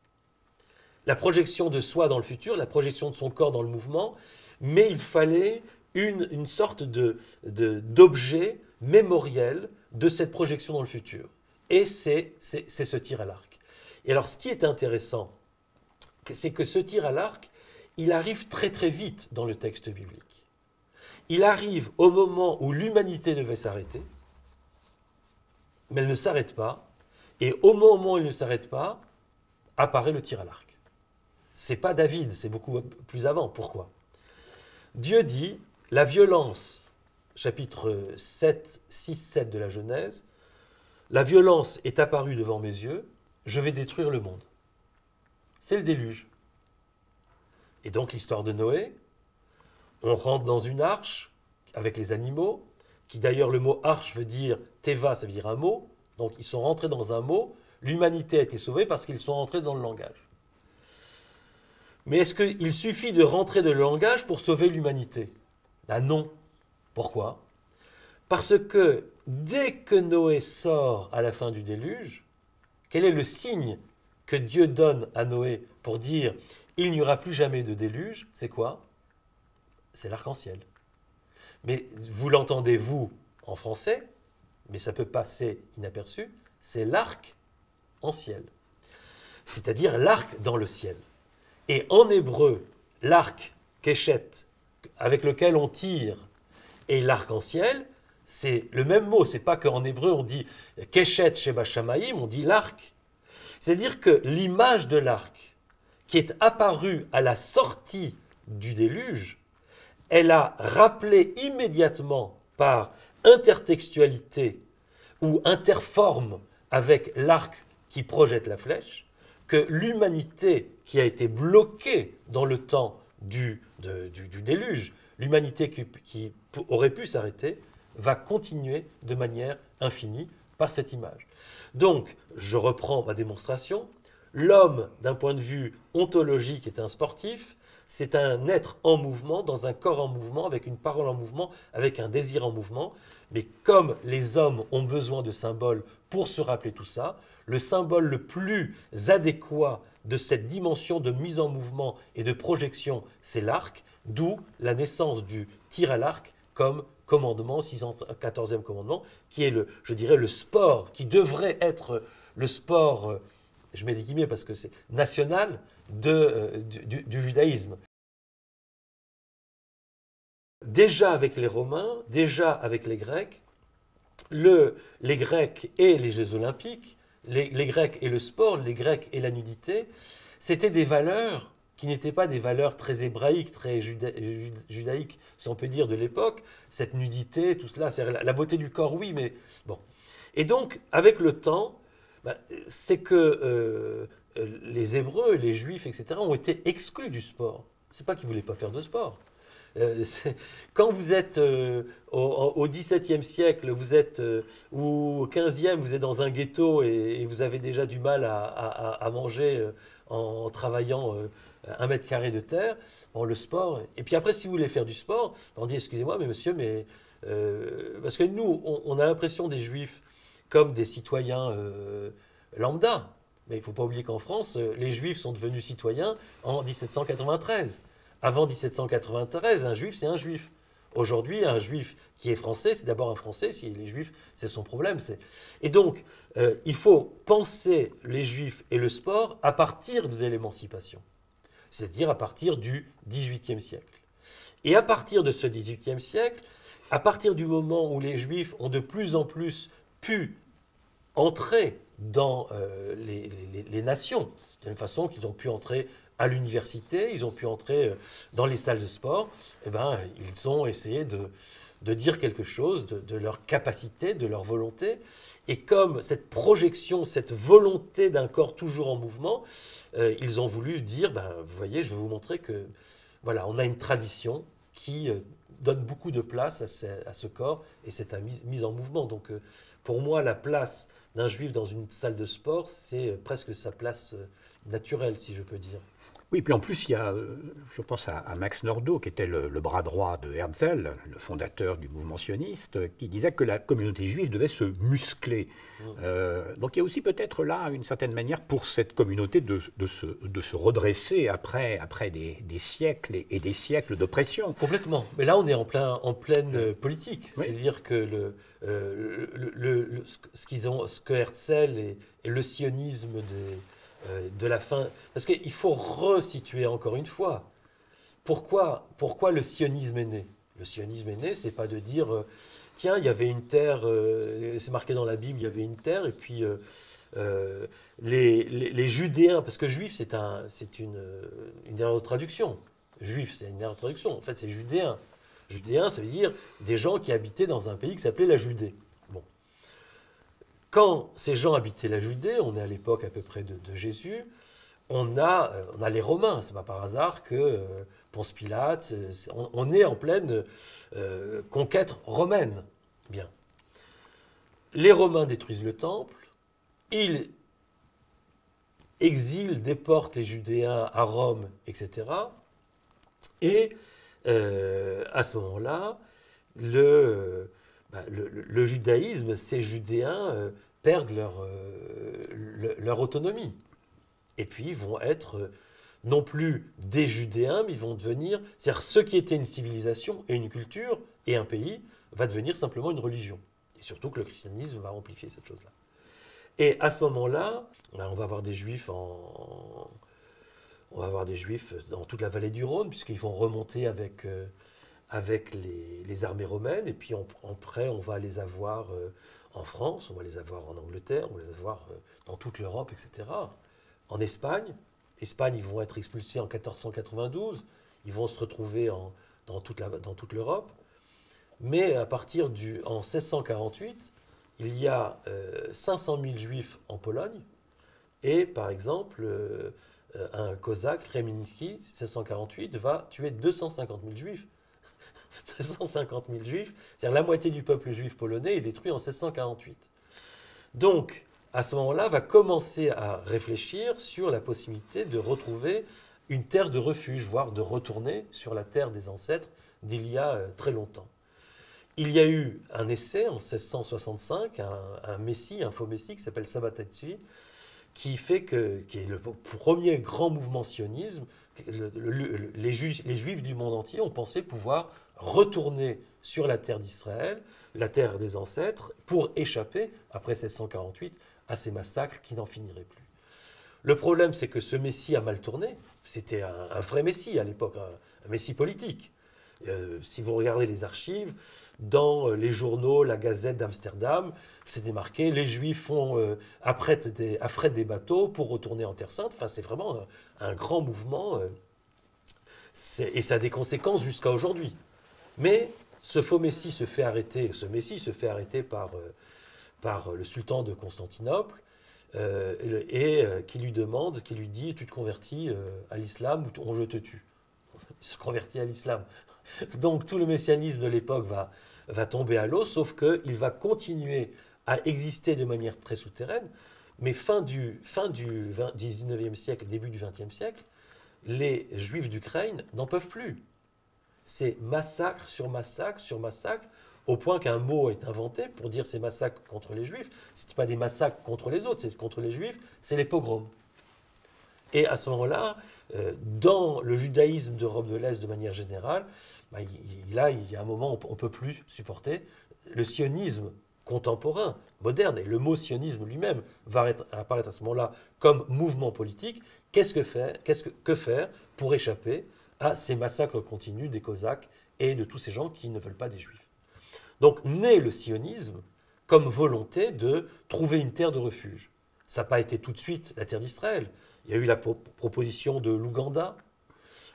[SPEAKER 2] La projection de soi dans le futur, la projection de son corps dans le mouvement, mais il fallait une sorte d'objet mémoriel de cette projection dans le futur. Et c'est ce tir à l'arc. Et alors, ce qui est intéressant, c'est que ce tir à l'arc, il arrive très très vite dans le texte biblique. Il arrive au moment où l'humanité devait s'arrêter, mais elle ne s'arrête pas. Et au moment où elle ne s'arrête pas, apparaît le tir à l'arc. C'est pas David, c'est beaucoup plus avant. Pourquoi ? Dieu dit, la violence, chapitre 7, 6, 7 de la Genèse, la violence est apparue devant mes yeux, je vais détruire le monde. C'est le déluge. Et donc l'histoire de Noé, on rentre dans une arche avec les animaux, qui d'ailleurs le mot arche veut dire teva, ça veut dire un mot, donc ils sont rentrés dans un mot, l'humanité a été sauvée parce qu'ils sont rentrés dans le langage. Mais est-ce qu'il suffit de rentrer dans le langage pour sauver l'humanité ? Ben non. Pourquoi ? Parce que dès que Noé sort à la fin du déluge, quel est le signe que Dieu donne à Noé pour dire « il n'y aura plus jamais de déluge », c'est quoi ? C'est l'arc-en-ciel. Mais vous l'entendez, vous, en français, mais ça peut passer inaperçu, c'est l'arc-en-ciel. C'est-à-dire l'arc dans le ciel. Et en hébreu, l'arc, keshet, avec lequel on tire, et l'arc-en-ciel, c'est le même mot. C'est pas qu'en hébreu on dit keshet sheba shamayim, on dit l'arc. C'est-à-dire que l'image de l'arc, qui est apparue à la sortie du déluge, elle a rappelé immédiatement par intertextualité ou interforme avec l'arc qui projette la flèche, que l'humanité qui a été bloquée dans le temps du déluge, l'humanité qui aurait pu s'arrêter, va continuer de manière infinie par cette image. Donc, je reprends ma démonstration. L'homme, d'un point de vue ontologique, est un sportif. C'est un être en mouvement, dans un corps en mouvement, avec une parole en mouvement, avec un désir en mouvement. Mais comme les hommes ont besoin de symboles pour se rappeler tout ça, le symbole le plus adéquat de cette dimension de mise en mouvement et de projection, c'est l'arc, d'où la naissance du tir à l'arc comme commandement, 614e commandement, qui est, je dirais, le sport, qui devrait être le sport, je mets des guillemets parce que c'est national, du judaïsme. Déjà avec les Romains, déjà avec les Grecs, les Grecs et les Jeux Olympiques, les Grecs et le sport, les Grecs et la nudité, c'était des valeurs qui n'étaient pas des valeurs très hébraïques, très judaïques, si on peut dire, de l'époque. Cette nudité, tout cela, c'est la beauté du corps, oui, mais bon. Et donc, avec le temps, c'est que les Hébreux, les Juifs, etc., ont été exclus du sport. C'est pas qu'ils ne voulaient pas faire de sport. Quand vous êtes au XVIIe siècle, vous êtes, ou au XVe, vous êtes dans un ghetto et vous avez déjà du mal à manger en travaillant 1 mètre carré de terre, bon, le sport. Et puis après, si vous voulez faire du sport, on dit excusez-moi, mais monsieur, mais parce que nous, on a l'impression des Juifs comme des citoyens lambda. Mais il ne faut pas oublier qu'en France, les Juifs sont devenus citoyens en 1793. Avant 1793, un Juif, c'est un Juif. Aujourd'hui, un Juif qui est français, c'est d'abord un Français. Si les Juifs, c'est son problème. Et donc, il faut penser les Juifs et le sport à partir de l'émancipation, c'est-à-dire à partir du XVIIIe siècle. Et à partir de ce XVIIIe siècle, à partir du moment où les Juifs ont de plus en plus pu entrer dans les nations, de la même façon qu'ils ont pu entrer à l'université, ils ont pu entrer dans les salles de sport, eh ben, ils ont essayé de dire quelque chose, de leur capacité, de leur volonté. Et comme cette projection, cette volonté d'un corps toujours en mouvement, ils ont voulu dire, ben, vous voyez, je vais vous montrer que voilà, on a une tradition qui donne beaucoup de place à ce corps et cette mise en mouvement. Donc pour moi, la place d'un juif dans une salle de sport, c'est presque sa place naturelle, si je peux dire.
[SPEAKER 1] Oui, puis en plus, il y a, je pense à Max Nordau, qui était le bras droit de Herzl, le fondateur du mouvement sioniste, qui disait que la communauté juive devait se muscler. Donc il y a aussi peut-être là, une certaine manière, pour cette communauté de se redresser après des siècles et des siècles d'oppression.
[SPEAKER 2] Complètement. Mais là, on est en pleine politique.
[SPEAKER 1] Oui.
[SPEAKER 2] C'est-à-dire que ce que Herzl et le sionisme de la fin... Parce qu'il faut resituer encore une fois. Pourquoi le sionisme est né? Le sionisme est né, c'est pas de dire, tiens, il y avait une terre, c'est marqué dans la Bible, il y avait une terre, et puis les Judéens, parce que juif, c'est une erreur de traduction. Juif, c'est une erreur de traduction. En fait, c'est Judéen. Judéen, ça veut dire des gens qui habitaient dans un pays qui s'appelait la Judée. Bon. Quand ces gens habitaient la Judée, on est à l'époque à peu près de Jésus, on a les Romains. C'est pas par hasard que Ponce Pilate, on est en pleine conquête romaine. Bien. Les Romains détruisent le temple, ils exilent, déportent les Judéens à Rome, etc. Et à ce moment-là, le judaïsme, ces Judéens perdent leur autonomie. Et puis ils vont être non plus des Judéens, mais ils vont devenir... C'est-à-dire ce qui était une civilisation et une culture et un pays va devenir simplement une religion. Et surtout que le christianisme va amplifier cette chose-là. Et à ce moment-là, on va avoir des juifs on va avoir des juifs dans toute la vallée du Rhône, puisqu'ils vont remonter avec les armées romaines, et puis après, on va les avoir en France, on va les avoir en Angleterre, on va les avoir dans toute l'Europe, etc. En Espagne, ils vont être expulsés en 1492, ils vont se retrouver dans toute l'Europe, mais à partir en 1648, il y a 500 000 juifs en Pologne, et par exemple, un cosaque, Reminski, 1648, va tuer 250 000 juifs. 250 000 juifs, c'est-à-dire la moitié du peuple juif polonais est détruit en 1648. Donc, à ce moment-là, va commencer à réfléchir sur la possibilité de retrouver une terre de refuge, voire de retourner sur la terre des ancêtres d'il y a très longtemps. Il y a eu un essai en 1665, un faux messie qui s'appelle Sabbatai, qui est le premier grand mouvement sionisme. Les Juifs du monde entier ont pensé pouvoir retourner sur la terre d'Israël, la terre des ancêtres, pour échapper, après 1648, à ces massacres qui n'en finiraient plus. Le problème, c'est que ce messie a mal tourné. C'était un vrai messie à l'époque, un messie politique. Si vous regardez les archives, dans les journaux, la Gazette d'Amsterdam, c'est marqué « Les Juifs affrètent des bateaux pour retourner en Terre Sainte ». Enfin, c'est vraiment un grand mouvement et ça a des conséquences jusqu'à aujourd'hui. Mais ce faux messie se fait arrêter, par le sultan de Constantinople qui lui dit « Tu te convertis à l'islam ou je te tue ». Il se convertit à l'islam. Donc tout le messianisme de l'époque va tomber à l'eau, sauf qu'il va continuer à exister de manière très souterraine. Mais fin du 19e siècle, début du 20e siècle, les Juifs d'Ukraine n'en peuvent plus. C'est massacre sur massacre sur massacre, au point qu'un mot est inventé pour dire ces massacres contre les Juifs. Ce n'était pas des massacres contre les autres, c'est contre les Juifs, c'est les pogroms. Et à ce moment-là, dans le judaïsme d'Europe de l'Est de manière générale, il y a un moment où on ne peut plus supporter le sionisme contemporain, moderne, et le mot sionisme lui-même va apparaître à ce moment-là comme mouvement politique. Que faire pour échapper à ces massacres continus des Cosaques et de tous ces gens qui ne veulent pas des Juifs? Donc naît le sionisme comme volonté de trouver une terre de refuge. Ça n'a pas été tout de suite la terre d'Israël. Il y a eu la proposition de l'Ouganda.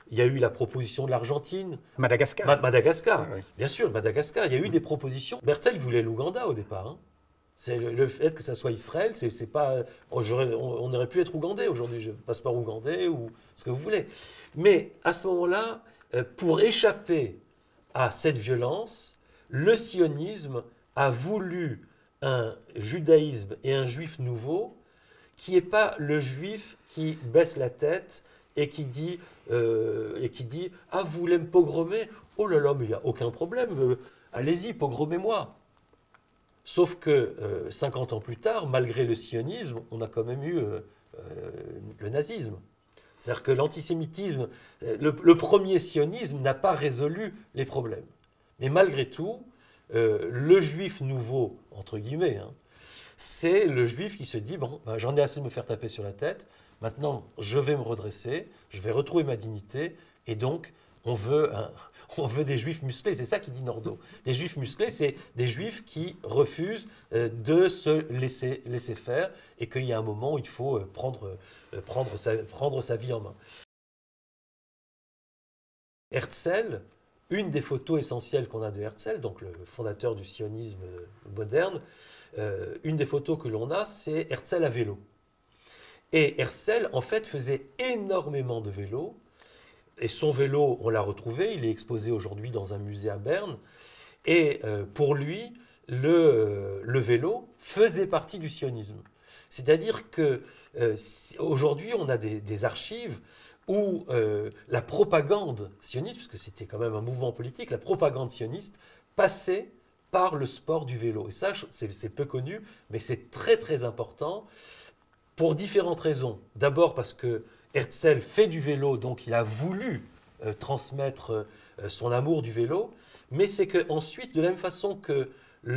[SPEAKER 2] Il y a eu la proposition de l'Argentine.
[SPEAKER 1] Madagascar.
[SPEAKER 2] Madagascar,
[SPEAKER 1] Ah, oui.
[SPEAKER 2] bien sûr, Madagascar. Il y a eu des propositions. Herzl voulait l'Ouganda au départ, hein. C'est le fait que ça soit Israël, c'est pas. On aurait pu être ougandais aujourd'hui, passeport ougandais ou ce que vous voulez. Mais à ce moment-là, pour échapper à cette violence, le sionisme a voulu un judaïsme et un juif nouveau qui n'est pas le juif qui baisse la tête et qui dit ah, vous voulez me pogromer? Oh là là, mais il n'y a aucun problème, allez-y, pogromez-moi. Sauf que 50 ans plus tard, malgré le sionisme, on a quand même eu le nazisme. C'est-à-dire que l'antisémitisme, le premier sionisme n'a pas résolu les problèmes. Mais malgré tout, le juif nouveau, entre guillemets, hein, c'est le juif qui se dit, bon, ben, j'en ai assez de me faire taper sur la tête, maintenant je vais me redresser, je vais retrouver ma dignité, et donc on veut des juifs musclés, c'est ça qu'il dit Nordau. Des juifs musclés, c'est des juifs qui refusent de se laisser faire, et qu'il y a un moment où il faut prendre sa vie en main. Herzl, une des photos essentielles qu'on a de Herzl, donc le fondateur du sionisme moderne, une des photos que l'on a, c'est Herzl à vélo. Et Herzl, en fait, faisait énormément de vélo. Et son vélo, on l'a retrouvé, il est exposé aujourd'hui dans un musée à Berne. Et pour lui, le vélo faisait partie du sionisme. C'est-à-dire qu'aujourd'hui, on a des archives où la propagande sioniste, puisque c'était quand même un mouvement politique, la propagande sioniste passait par le sport du vélo. Et ça, c'est peu connu, mais c'est très très important pour différentes raisons. D'abord parce que Herzl fait du vélo, donc il a voulu transmettre son amour du vélo, mais c'est qu'ensuite, de la même façon que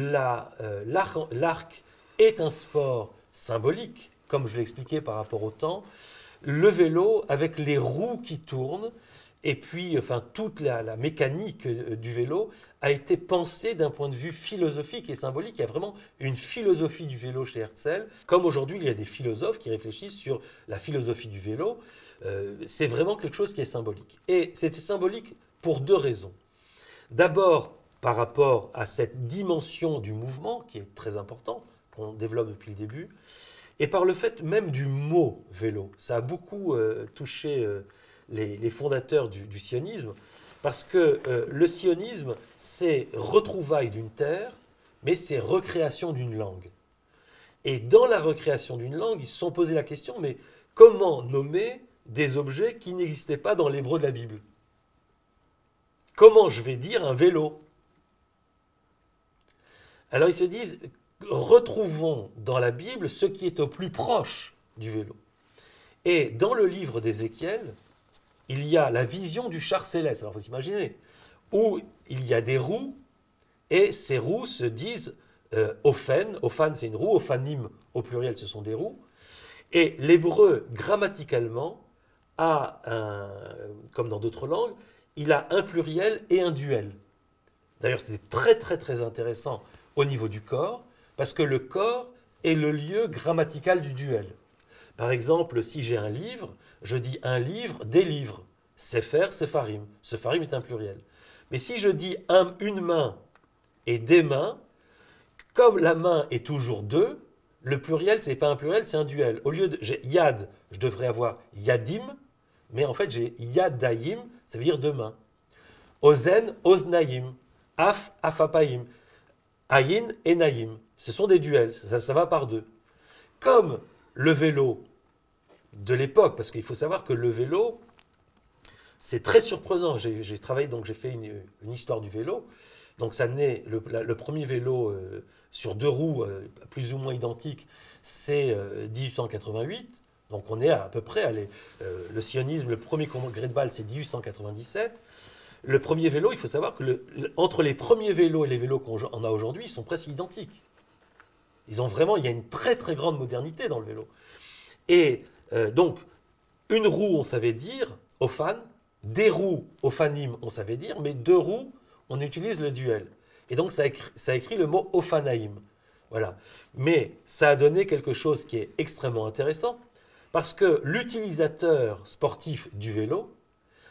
[SPEAKER 2] l'arc est un sport symbolique, comme je l'ai expliqué par rapport au temps, le vélo, avec les roues qui tournent, et puis enfin, toute la mécanique du vélo a été pensée d'un point de vue philosophique et symbolique. Il y a vraiment une philosophie du vélo chez Herzl. Comme aujourd'hui, il y a des philosophes qui réfléchissent sur la philosophie du vélo. C'est vraiment quelque chose qui est symbolique. Et c'était symbolique pour deux raisons. D'abord, par rapport à cette dimension du mouvement, qui est très important, qu'on développe depuis le début, et par le fait même du mot vélo. Ça a beaucoup touché les fondateurs du sionisme, parce que le sionisme, c'est retrouvaille d'une terre, mais c'est recréation d'une langue. Et dans la recréation d'une langue, ils se sont posé la question, mais comment nommer des objets qui n'existaient pas dans l'hébreu de la Bible? Comment je vais dire un vélo? Alors ils se disent, retrouvons dans la Bible ce qui est au plus proche du vélo. Et dans le livre d'Ézéchiel, il y a la vision du char céleste. Alors, il faut s'imaginer, où il y a des roues, et ces roues se disent ophen. Ophan, c'est une roue. Ophanim, au pluriel, ce sont des roues. Et l'hébreu, grammaticalement, comme dans d'autres langues, il a un pluriel et un duel. D'ailleurs, c'est très, très, très intéressant au niveau du corps, parce que le corps est le lieu grammatical du duel. Par exemple, si j'ai un livre, je dis un livre, des livres. Sefer, sefarim. Sefarim est un pluriel. Mais si je dis une main et des mains, comme la main est toujours deux, le pluriel, ce n'est pas un pluriel, c'est un duel. Au lieu de j'ai yad, je devrais avoir yadim, mais en fait j'ai yadayim, ça veut dire deux mains. Ozen, oznaïm. Af, afapaim. Ayin et naïm. Ce sont des duels, ça va par deux. Comme le vélo de l'époque, parce qu'il faut savoir que le vélo, c'est très surprenant. J'ai travaillé, donc j'ai fait une histoire du vélo. Donc ça naît, le premier vélo sur deux roues, plus ou moins identiques, c'est 1888. Donc on est à peu près, le sionisme, le premier congrès de Bâle, c'est 1897. Le premier vélo, il faut savoir que entre les premiers vélos et les vélos qu'on a aujourd'hui, ils sont presque identiques. Ils ont vraiment, il y a une très très grande modernité dans le vélo. Et donc, une roue, on savait dire, ophan, des roues, ophanim, on savait dire, mais deux roues, on utilise le duel. Et donc, ça a écrit le mot ophanaïm. Voilà. Mais ça a donné quelque chose qui est extrêmement intéressant, parce que l'utilisateur sportif du vélo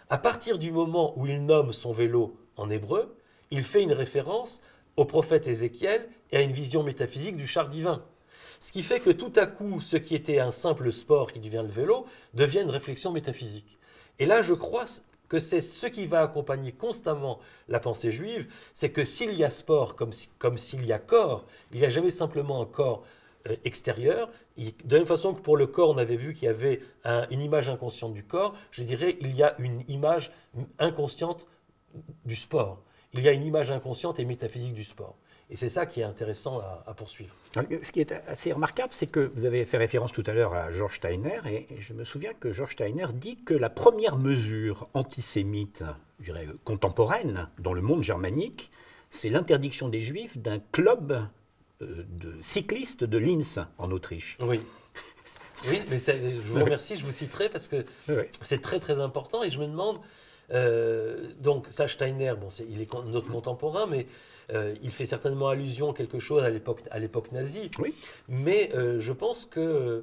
[SPEAKER 2] À partir du moment où il nomme son vélo en hébreu, il fait une référence au prophète Ézéchiel et à une vision métaphysique du char divin. Ce qui fait que tout à coup, ce qui était un simple sport qui devient le vélo, devient une réflexion métaphysique. Et là, je crois que c'est ce qui va accompagner constamment la pensée juive, c'est que s'il y a sport comme s'il y a corps, il n'y a jamais simplement un corps extérieur. De la même façon que pour le corps, on avait vu qu'il y avait une image inconsciente du corps, je dirais il y a une image inconsciente du sport. Il y a une image inconsciente et métaphysique du sport. Et c'est ça qui est intéressant à poursuivre.
[SPEAKER 1] Ce qui est assez remarquable, c'est que vous avez fait référence tout à l'heure à George Steiner, et je me souviens que George Steiner dit que la première mesure antisémite, je dirais contemporaine, dans le monde germanique, c'est l'interdiction des Juifs d'un club de cyclistes de Linz, en Autriche.
[SPEAKER 2] Oui. Oui, mais je vous remercie, je vous citerai parce que c'est très très important et je me demande, donc ça Steiner, bon, il est notre contemporain, mais il fait certainement allusion à quelque chose à l'époque nazie,
[SPEAKER 1] Oui.
[SPEAKER 2] mais je pense que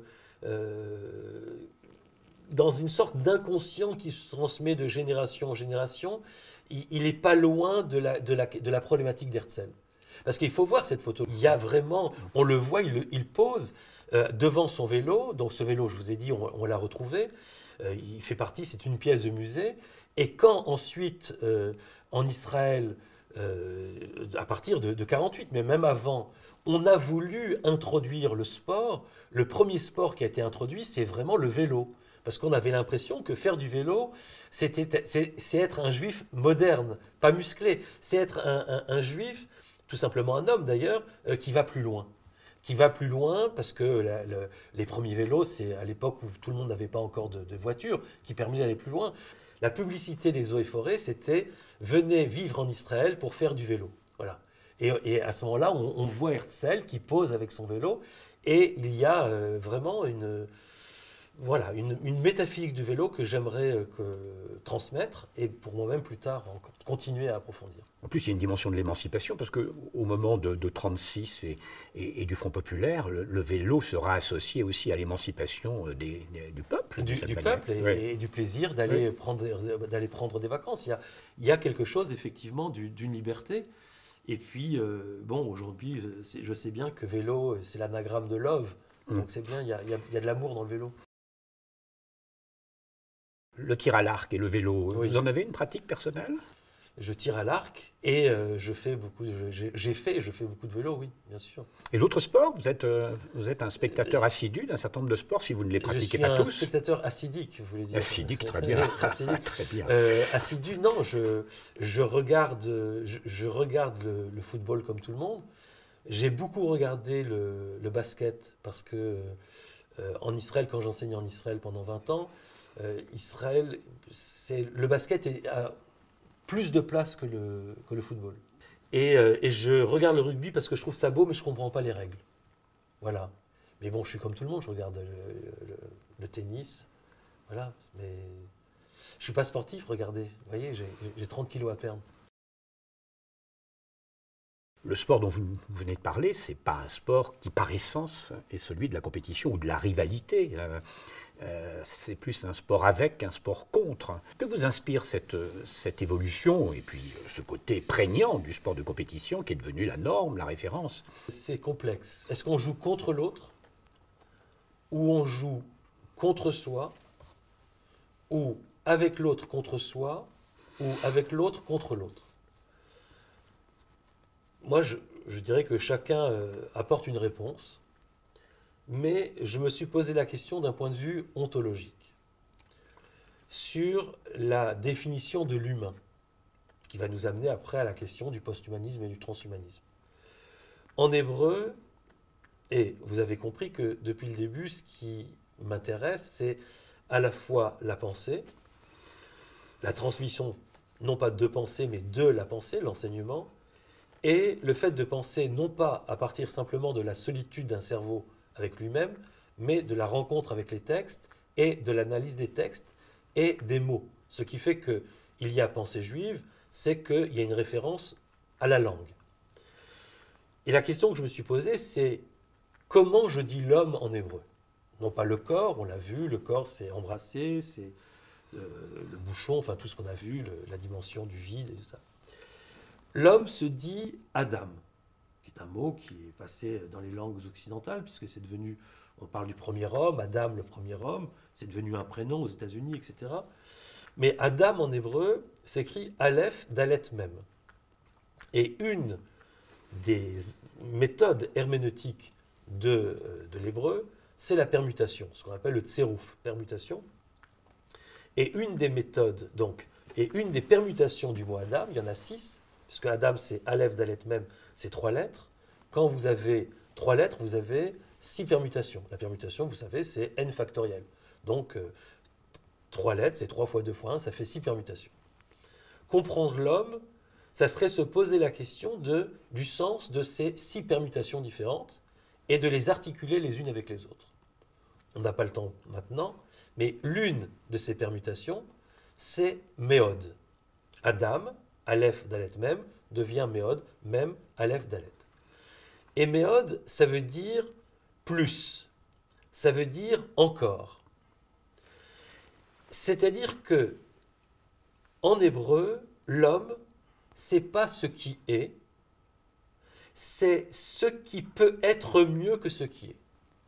[SPEAKER 2] dans une sorte d'inconscient qui se transmet de génération en génération, il n'est pas loin de la problématique d'Herzl. Parce qu'il faut voir cette photo. Il y a vraiment, on le voit, il pose devant son vélo. Donc ce vélo, je vous ai dit, on l'a retrouvé. Il fait partie, c'est une pièce de musée. Et quand ensuite, en Israël, à partir de 48, mais même avant, on a voulu introduire le sport, le premier sport qui a été introduit, c'est vraiment le vélo. Parce qu'on avait l'impression que faire du vélo, c'est être un juif moderne, pas musclé. C'est être un juif, tout simplement un homme d'ailleurs, qui va plus loin. Qui va plus loin parce que les premiers vélos, c'est à l'époque où tout le monde n'avait pas encore de voiture, qui permet d'aller plus loin. La publicité des eaux et forêts, c'était « Venez vivre en Israël pour faire du vélo ». Voilà. Et à ce moment-là, on voit Herzl qui pose avec son vélo et il y a vraiment une métaphysique du vélo que j'aimerais transmettre et pour moi-même plus tard continuer à approfondir.
[SPEAKER 1] En plus, il y a une dimension de l'émancipation parce qu'au moment de 1936 et du Front populaire, le vélo sera associé aussi à l'émancipation du peuple.
[SPEAKER 2] Du peuple et du plaisir d'aller prendre des vacances. Il y a quelque chose effectivement d'une liberté. Et puis, bon, aujourd'hui, je sais bien que vélo, c'est l'anagramme de love. Donc c'est bien, il y a de l'amour dans le vélo.
[SPEAKER 1] Le tir à l'arc et le vélo,
[SPEAKER 2] Oui.
[SPEAKER 1] vous en avez une pratique personnelle?
[SPEAKER 2] Je tire à l'arc et je fais beaucoup de vélo, oui, bien sûr.
[SPEAKER 1] Et l'autre sport, vous êtes un spectateur assidu d'un certain nombre de sports, si vous ne les pratiquez pas tous.
[SPEAKER 2] Je suis un spectateur acidique, vous voulez dire.
[SPEAKER 1] Acidique, très bien.
[SPEAKER 2] Acidique.
[SPEAKER 1] Très bien.
[SPEAKER 2] Assidu, non, je regarde le football comme tout le monde. J'ai beaucoup regardé le basket parce que en Israël, quand j'enseignais en Israël pendant 20 ans, Israël, le basket a plus de place que le football. Et je regarde le rugby parce que je trouve ça beau, mais je ne comprends pas les règles. Voilà. Mais bon, je suis comme tout le monde, je regarde le tennis. Voilà. Mais je ne suis pas sportif, regardez. Vous voyez, j'ai 30 kilos à perdre.
[SPEAKER 1] Le sport dont vous venez de parler, ce n'est pas un sport qui, par essence, est celui de la compétition ou de la rivalité. C'est plus un sport avec qu'un sport contre. Que vous inspire cette évolution et puis ce côté prégnant du sport de compétition qui est devenu la norme, la référence?
[SPEAKER 2] C'est complexe. Est-ce qu'on joue contre l'autre ou on joue contre soi ou avec l'autre contre soi ou avec l'autre contre l'autre? Moi, je dirais que chacun apporte une réponse. Mais je me suis posé la question d'un point de vue ontologique, sur la définition de l'humain, qui va nous amener après à la question du post-humanisme et du transhumanisme. En hébreu, et vous avez compris que depuis le début, ce qui m'intéresse, c'est à la fois la pensée, la transmission, non pas de pensée, mais de la pensée, l'enseignement, et le fait de penser non pas à partir simplement de la solitude d'un cerveau avec lui-même, mais de la rencontre avec les textes et de l'analyse des textes et des mots. Ce qui fait qu'il y a pensée juive, c'est qu'il y a une référence à la langue. Et la question que je me suis posée, c'est comment je dis l'homme en hébreu? Non pas le corps, on l'a vu, le corps c'est embrasser, c'est le bouchon, enfin tout ce qu'on a vu, la dimension du vide et tout ça. L'homme se dit Adam, qui est un mot qui est passé dans les langues occidentales, puisque c'est devenu, on parle du premier homme, Adam le premier homme, c'est devenu un prénom aux États-Unis, etc. Mais Adam en hébreu s'écrit Aleph Dalet Mem. Et une des méthodes herméneutiques de l'hébreu, c'est la permutation, ce qu'on appelle le tsérouf, permutation. Et une des méthodes, donc, et une des permutations du mot Adam, il y en a 6, puisque Adam c'est Aleph Dalet Mem, c'est 3 lettres. Quand vous avez 3 lettres, vous avez 6 permutations. La permutation, vous savez, c'est n factoriel. Donc, 3 lettres, c'est 3 fois 2 fois 1, ça fait 6 permutations. Comprendre l'homme, ça serait se poser la question du sens de ces 6 permutations différentes et de les articuler les unes avec les autres. On n'a pas le temps maintenant, mais l'une de ces permutations, c'est méode. Adam, Aleph Dalet Mem, devient méode, Mem, Aleph Dalet. Et méode, ça veut dire plus, ça veut dire encore. C'est-à-dire que, en hébreu, l'homme, c'est pas ce qui est, c'est ce qui peut être mieux que ce qui est.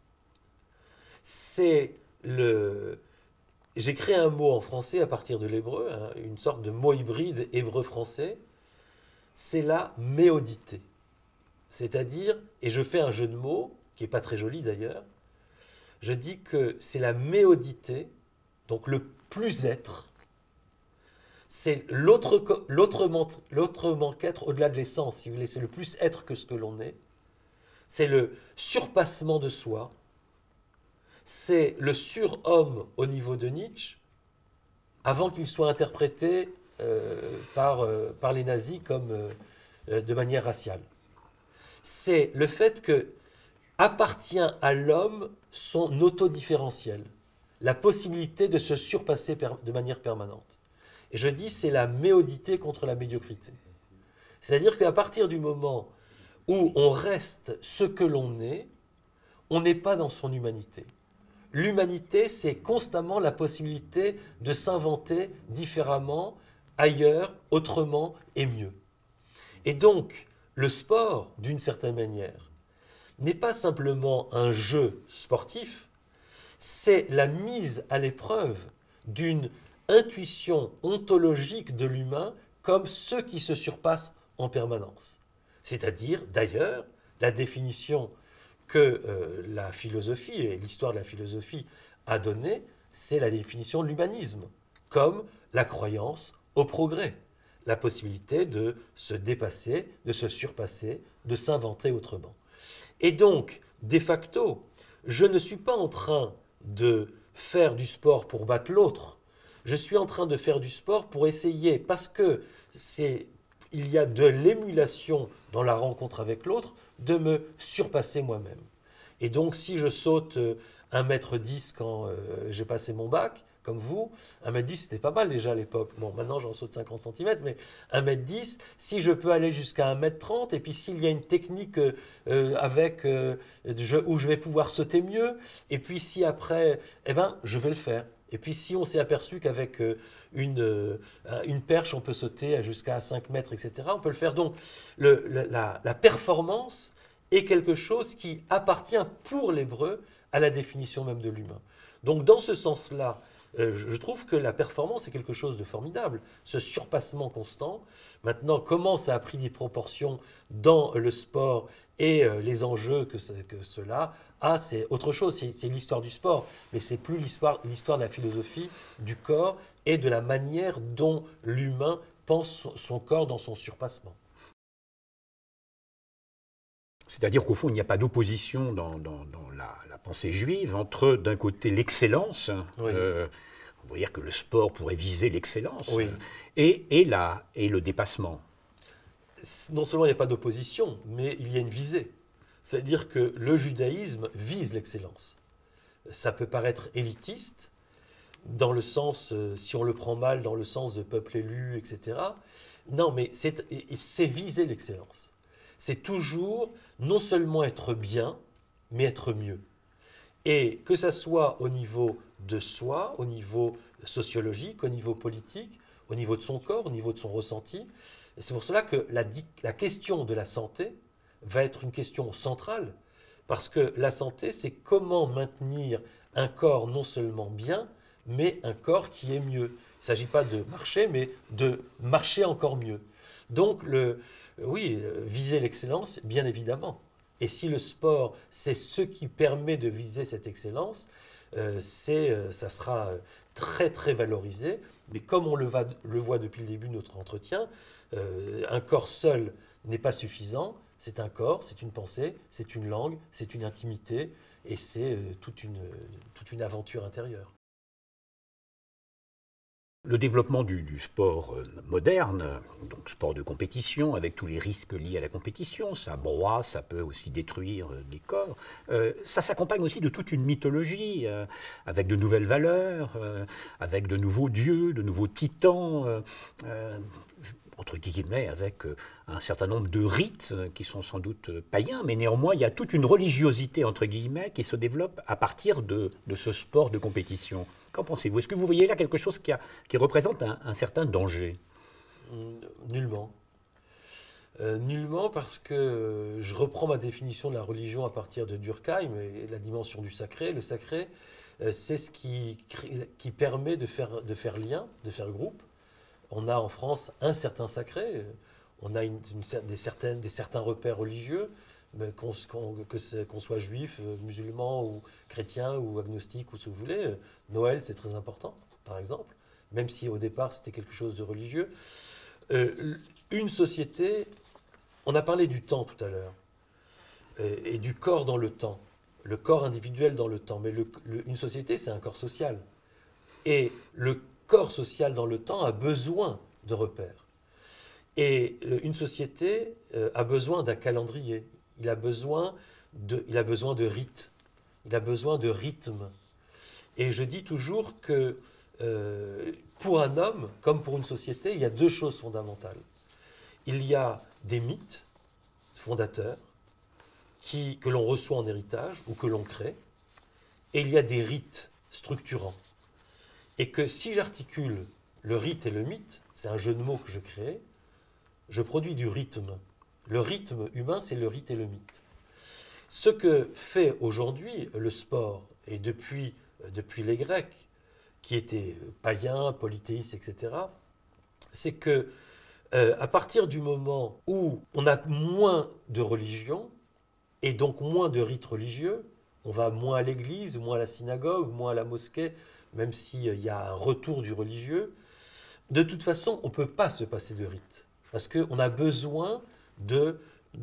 [SPEAKER 2] C'est le... J'ai créé un mot en français à partir de l'hébreu, hein, une sorte de mot hybride hébreu-français, c'est la méodité. C'est-à-dire, et je fais un jeu de mots, qui n'est pas très joli d'ailleurs, je dis que c'est la méodité, donc le plus-être, c'est l'autrement qu'être au-delà de l'essence, si vous voulez, c'est le plus-être que ce que l'on est, c'est le surpassement de soi, c'est le surhomme au niveau de Nietzsche, avant qu'il soit interprété par les nazis comme de manière raciale. C'est le fait que appartient à l'homme son autodifférentiel, la possibilité de se surpasser de manière permanente. Et je dis, c'est la méodité contre la médiocrité. C'est-à-dire qu'à partir du moment où on reste ce que l'on est, on n'est pas dans son humanité. L'humanité, c'est constamment la possibilité de s'inventer différemment, ailleurs, autrement et mieux. Et donc, le sport, d'une certaine manière, n'est pas simplement un jeu sportif, c'est la mise à l'épreuve d'une intuition ontologique de l'humain comme ce qui se surpasse en permanence. C'est-à-dire, d'ailleurs, la définition que la philosophie et l'histoire de la philosophie a donnée, c'est la définition de l'humanisme, comme la croyance au progrès, la possibilité de se dépasser, de se surpasser, de s'inventer autrement. Et donc, de facto, je ne suis pas en train de faire du sport pour battre l'autre, je suis en train de faire du sport pour essayer, parce que il y a de l'émulation dans la rencontre avec l'autre, de me surpasser moi-même. Et donc, si je saute 1,10 m quand j'ai passé mon bac, comme vous, 1,10 m c'était pas mal déjà à l'époque. Bon, maintenant j'en saute 50 cm, mais 1,10 m, si je peux aller jusqu'à 1,30 m, et puis s'il y a une technique où je vais pouvoir sauter mieux, et puis si après, eh ben, je vais le faire. Et puis si on s'est aperçu qu'avec une perche, on peut sauter jusqu'à 5 mètres, etc., on peut le faire. Donc la performance est quelque chose qui appartient pour l'hébreu à la définition même de l'humain. Donc dans ce sens-là, je trouve que la performance est quelque chose de formidable, ce surpassement constant. Maintenant, comment ça a pris des proportions dans le sport et les enjeux que cela a, c'est autre chose, c'est l'histoire du sport, mais c'est plus l'histoire de la philosophie, du corps et de la manière dont l'humain pense son corps dans son surpassement.
[SPEAKER 1] C'est-à-dire qu'au fond, il n'y a pas d'opposition dans la pensée juive entre, d'un côté, l'excellence,
[SPEAKER 2] Oui.
[SPEAKER 1] on va dire que le sport pourrait viser l'excellence,
[SPEAKER 2] Oui.
[SPEAKER 1] et le dépassement.
[SPEAKER 2] Non seulement il n'y a pas d'opposition, mais il y a une visée. C'est-à-dire que le judaïsme vise l'excellence. Ça peut paraître élitiste, dans le sens, si on le prend mal, dans le sens de peuple élu, etc. Non, mais c'est viser l'excellence. C'est toujours non seulement être bien, mais être mieux. Et que ça soit au niveau de soi, au niveau sociologique, au niveau politique, au niveau de son corps, au niveau de son ressenti. Et c'est pour cela que la question de la santé va être une question centrale, parce que la santé, c'est comment maintenir un corps non seulement bien, mais un corps qui est mieux. Il ne s'agit pas de marcher, mais de marcher encore mieux. Donc, oui, viser l'excellence, bien évidemment. Et si le sport, c'est ce qui permet de viser cette excellence, ça sera très très valorisé. Mais comme on le voit depuis le début de notre entretien, un corps seul n'est pas suffisant. C'est un corps, c'est une pensée, c'est une langue, c'est une intimité, et c'est toute une aventure intérieure.
[SPEAKER 1] Le développement du sport moderne, donc sport de compétition, avec tous les risques liés à la compétition, ça broie, ça peut aussi détruire des corps, ça s'accompagne aussi de toute une mythologie, avec de nouvelles valeurs, avec de nouveaux dieux, de nouveaux titans, entre guillemets, avec un certain nombre de rites qui sont sans doute païens, mais néanmoins, il y a toute une religiosité, entre guillemets, qui se développe à partir de ce sport de compétition. Qu'en pensez-vous? Est-ce que vous voyez là quelque chose qui représente un certain danger?
[SPEAKER 2] Nullement. Nullement, parce que je reprends ma définition de la religion à partir de Durkheim et la dimension du sacré. Le sacré, c'est ce qui permet de faire lien, de faire groupe. On a en France un certain sacré, on a certains repères religieux, qu'on soit juif, musulman ou chrétien ou agnostique ou ce que vous voulez. Noël, c'est très important, par exemple, même si au départ c'était quelque chose de religieux. Une société, on a parlé du temps tout à l'heure, et du corps dans le temps, le corps individuel dans le temps, mais une société, c'est un corps social. Et le corps social dans le temps a besoin de repères. Et une société a besoin d'un calendrier, il a besoin de rites, il a besoin de rythme. Et je dis toujours que pour un homme, comme pour une société, il y a deux choses fondamentales. Il y a des mythes fondateurs que l'on reçoit en héritage ou que l'on crée, et il y a des rites structurants. Et que si j'articule le rite et le mythe, c'est un jeu de mots que je crée, je produis du rythme. Le rythme humain, c'est le rite et le mythe. Ce que fait aujourd'hui le sport, et depuis les Grecs, qui étaient païens, polythéistes, etc., c'est que à partir du moment où on a moins de religion, et donc moins de rites religieux, on va moins à l'église, moins à la synagogue, moins à la mosquée, même s'il y a un retour du religieux, de toute façon, on ne peut pas se passer de rites. Parce qu'on a besoin de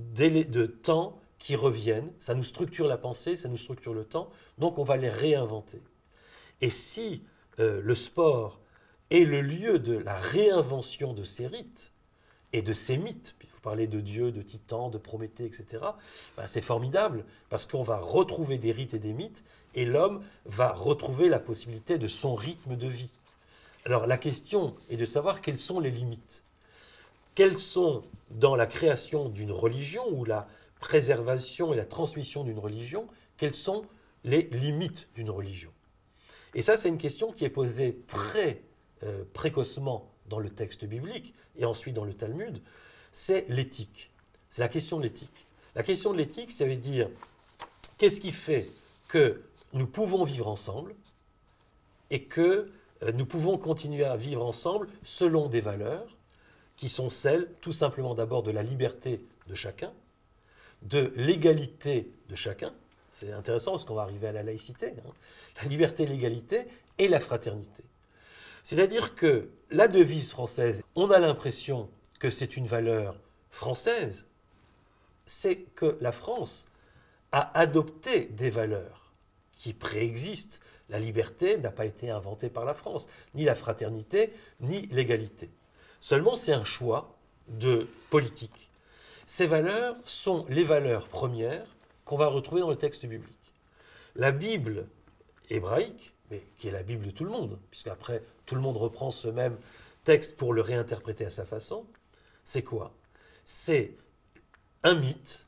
[SPEAKER 2] temps qui reviennent. Ça nous structure la pensée, ça nous structure le temps. Donc on va les réinventer. Et si le sport est le lieu de la réinvention de ces rites et de ces mythes, puis vous parlez de Dieu, de Titan, de Prométhée, etc., ben c'est formidable parce qu'on va retrouver des rites et des mythes et l'homme va retrouver la possibilité de son rythme de vie. Alors la question est de savoir quelles sont les limites. Quelles sont, dans la création d'une religion ou la préservation et la transmission d'une religion, quelles sont les limites d'une religion? Et ça, c'est une question qui est posée très précocement dans le texte biblique et ensuite dans le Talmud, c'est l'éthique. C'est la question de l'éthique. La question de l'éthique, ça veut dire qu'est-ce qui fait que nous pouvons vivre ensemble et que nous pouvons continuer à vivre ensemble selon des valeurs qui sont celles, tout simplement d'abord, de la liberté de chacun, de l'égalité de chacun. C'est intéressant parce qu'on va arriver à la laïcité. La liberté, l'égalité et la fraternité. C'est-à-dire que la devise française, on a l'impression que c'est une valeur française, c'est que la France a adopté des valeurs qui préexistent. La liberté n'a pas été inventée par la France, ni la fraternité, ni l'égalité. Seulement, c'est un choix de politique. Ces valeurs sont les valeurs premières qu'on va retrouver dans le texte biblique. La Bible hébraïque, mais qui est la Bible de tout le monde, puisque après tout le monde reprend ce même texte pour le réinterpréter à sa façon, c'est quoi? C'est un mythe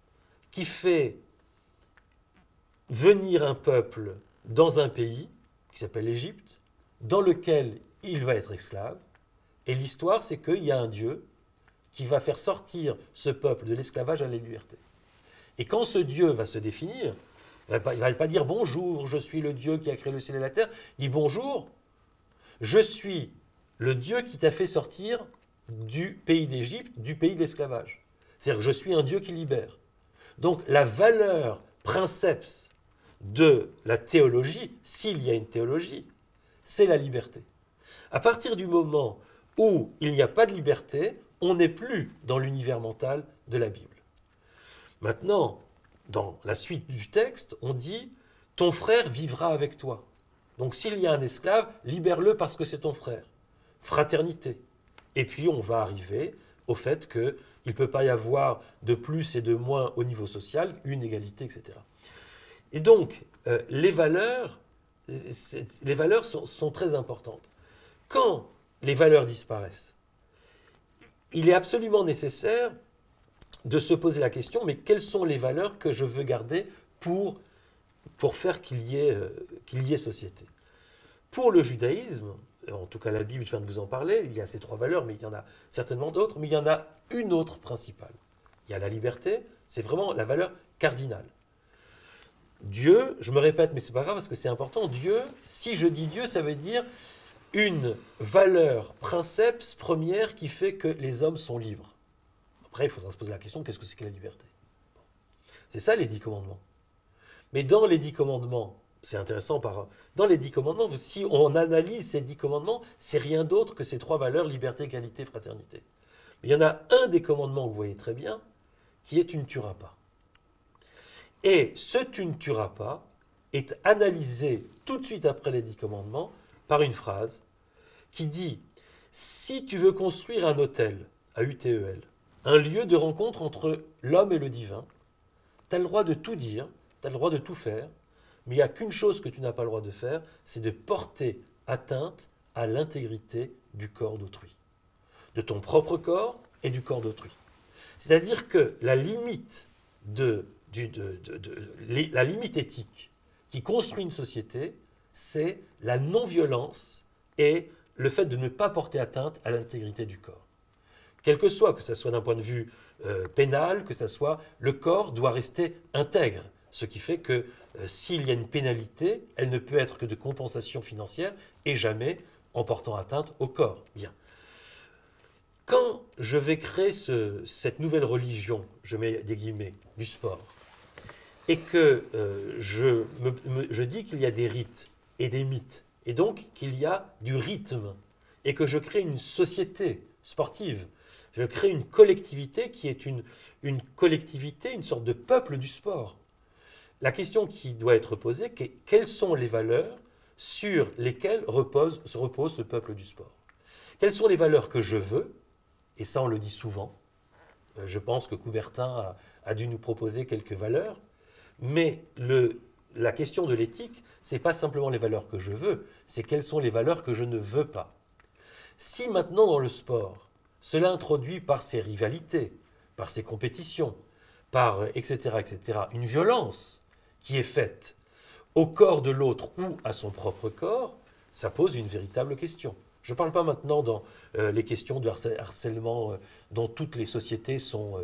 [SPEAKER 2] qui fait venir un peuple dans un pays qui s'appelle l'Égypte, dans lequel il va être esclave. Et l'histoire, c'est qu'il y a un Dieu qui va faire sortir ce peuple de l'esclavage à la liberté. Et quand ce Dieu va se définir, il ne va pas dire « Bonjour, je suis le Dieu qui a créé le ciel et la terre ». Il dit « Bonjour, je suis le Dieu qui t'a fait sortir du pays d'Égypte, du pays de l'esclavage. C'est-à-dire que je suis un Dieu qui libère. » Donc la valeur princeps de la théologie, s'il y a une théologie, c'est la liberté. À partir du moment où il n'y a pas de liberté, on n'est plus dans l'univers mental de la Bible. Maintenant, dans la suite du texte, on dit « ton frère vivra avec toi ». Donc s'il y a un esclave, libère-le parce que c'est ton frère. Fraternité. Et puis on va arriver au fait qu'il ne peut pas y avoir de plus et de moins au niveau social, une égalité, etc. Et donc, les valeurs sont très importantes. Quand les valeurs disparaissent, il est absolument nécessaire de se poser la question, mais quelles sont les valeurs que je veux garder pour faire qu'il y ait société? Pour le judaïsme, en tout cas la Bible, je viens de vous en parler, il y a ces 3 valeurs, mais il y en a certainement d'autres, mais il y en a une autre principale. Il y a la liberté, c'est vraiment la valeur cardinale. Dieu, je me répète, mais c'est pas grave parce que c'est important, Dieu, si je dis Dieu, ça veut dire une valeur princeps première qui fait que les hommes sont libres. Après, il faudra se poser la question, qu'est-ce que c'est que la liberté? C'est ça les 10 commandements. Mais dans les 10 commandements, c'est intéressant, dans les 10 commandements, si on analyse ces 10 commandements, c'est rien d'autre que ces 3 valeurs, liberté, égalité, fraternité. Mais il y en a un des commandements que vous voyez très bien, qui est « tu ne tueras pas ». Et ce « tu ne tueras pas » est analysé tout de suite après les 10 commandements par une phrase qui dit « si tu veux construire un autel, A-U-T-E-L, un lieu de rencontre entre l'homme et le divin, tu as le droit de tout dire, tu as le droit de tout faire, mais il n'y a qu'une chose que tu n'as pas le droit de faire, c'est de porter atteinte à l'intégrité du corps d'autrui, de ton propre corps et du corps d'autrui. » C'est-à-dire que la limite la limite éthique qui construit une société, c'est la non-violence et le fait de ne pas porter atteinte à l'intégrité du corps. Quel que ce soit d'un point de vue pénal, que ce soit, le corps doit rester intègre. Ce qui fait que s'il y a une pénalité, elle ne peut être que de compensation financière et jamais en portant atteinte au corps. Bien. Quand je vais créer cette nouvelle religion, je mets des guillemets, du sport, et que je dis qu'il y a des rites et des mythes, et donc qu'il y a du rythme, et que je crée une société sportive, je crée une collectivité qui est une collectivité, une sorte de peuple du sport. La question qui doit être posée, quelles sont les valeurs sur lesquelles se repose ce peuple du sport? Quelles sont les valeurs que je veux? Et ça, on le dit souvent. Je pense que Coubertin a dû nous proposer quelques valeurs. Mais la question de l'éthique, ce n'est pas simplement les valeurs que je veux, c'est quelles sont les valeurs que je ne veux pas. Si maintenant, dans le sport, cela introduit par ses rivalités, par ses compétitions, par etc., une violence qui est faite au corps de l'autre ou à son propre corps, ça pose une véritable question. Je ne parle pas maintenant dans les questions de harcèlement dont toutes les sociétés sont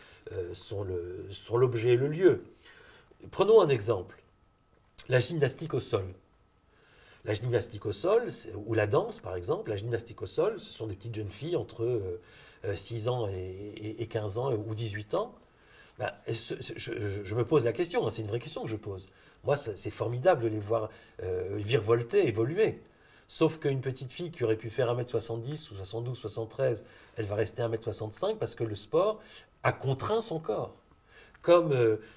[SPEAKER 2] l'objet et le lieu. Prenons un exemple, la gymnastique au sol. La gymnastique au sol, ou la danse par exemple, la gymnastique au sol, ce sont des petites jeunes filles entre 6 ans et 15 ans ou 18 ans. Ben, je me pose la question, hein, c'est une vraie question que je pose. Moi, c'est formidable de les voir virevolter, évoluer. Sauf qu'une petite fille qui aurait pu faire 1m70 ou 72, 73, elle va rester 1m65 parce que le sport a contraint son corps. Comme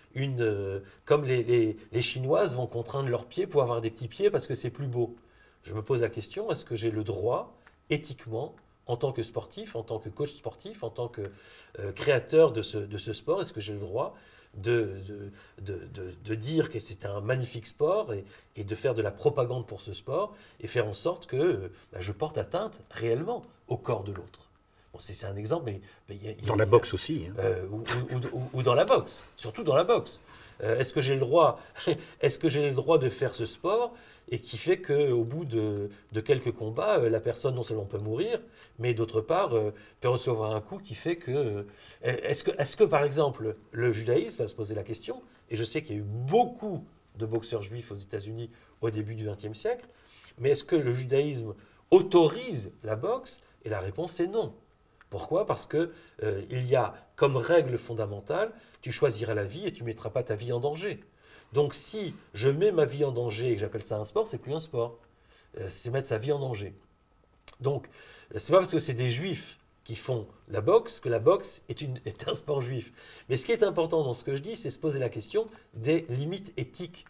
[SPEAKER 2] les Chinoises vont contraindre leurs pieds pour avoir des petits pieds parce que c'est plus beau. Je me pose la question, est-ce que j'ai le droit, éthiquement, en tant que sportif, en tant que coach sportif, en tant que créateur de ce sport, est-ce que j'ai le droit de dire que c'est un magnifique sport et de faire de la propagande pour ce sport et faire en sorte que je porte atteinte réellement au corps de l'autre. Bon, c'est un exemple, mais
[SPEAKER 1] dans la boxe aussi. Hein.
[SPEAKER 2] Ou dans la boxe, surtout dans la boxe. Est-ce que j'ai le droit, est-ce que j'ai le droit de faire ce sport et qui fait qu'au bout de quelques combats, la personne non seulement peut mourir, mais d'autre part peut recevoir un coup qui fait que... est-ce que par exemple le judaïsme va se poser la question, et je sais qu'il y a eu beaucoup de boxeurs juifs aux États-Unis au début du XXe siècle, mais est-ce que le judaïsme autorise la boxe? Et la réponse est non. Pourquoi? Parce que il y a comme règle fondamentale, tu choisiras la vie et tu ne mettras pas ta vie en danger. Donc si je mets ma vie en danger et que j'appelle ça un sport, c'est plus un sport. C'est mettre sa vie en danger. Donc c'est pas parce que c'est des juifs qui font la boxe que la boxe est un sport juif. Mais ce qui est important dans ce que je dis, c'est se poser la question des limites éthiques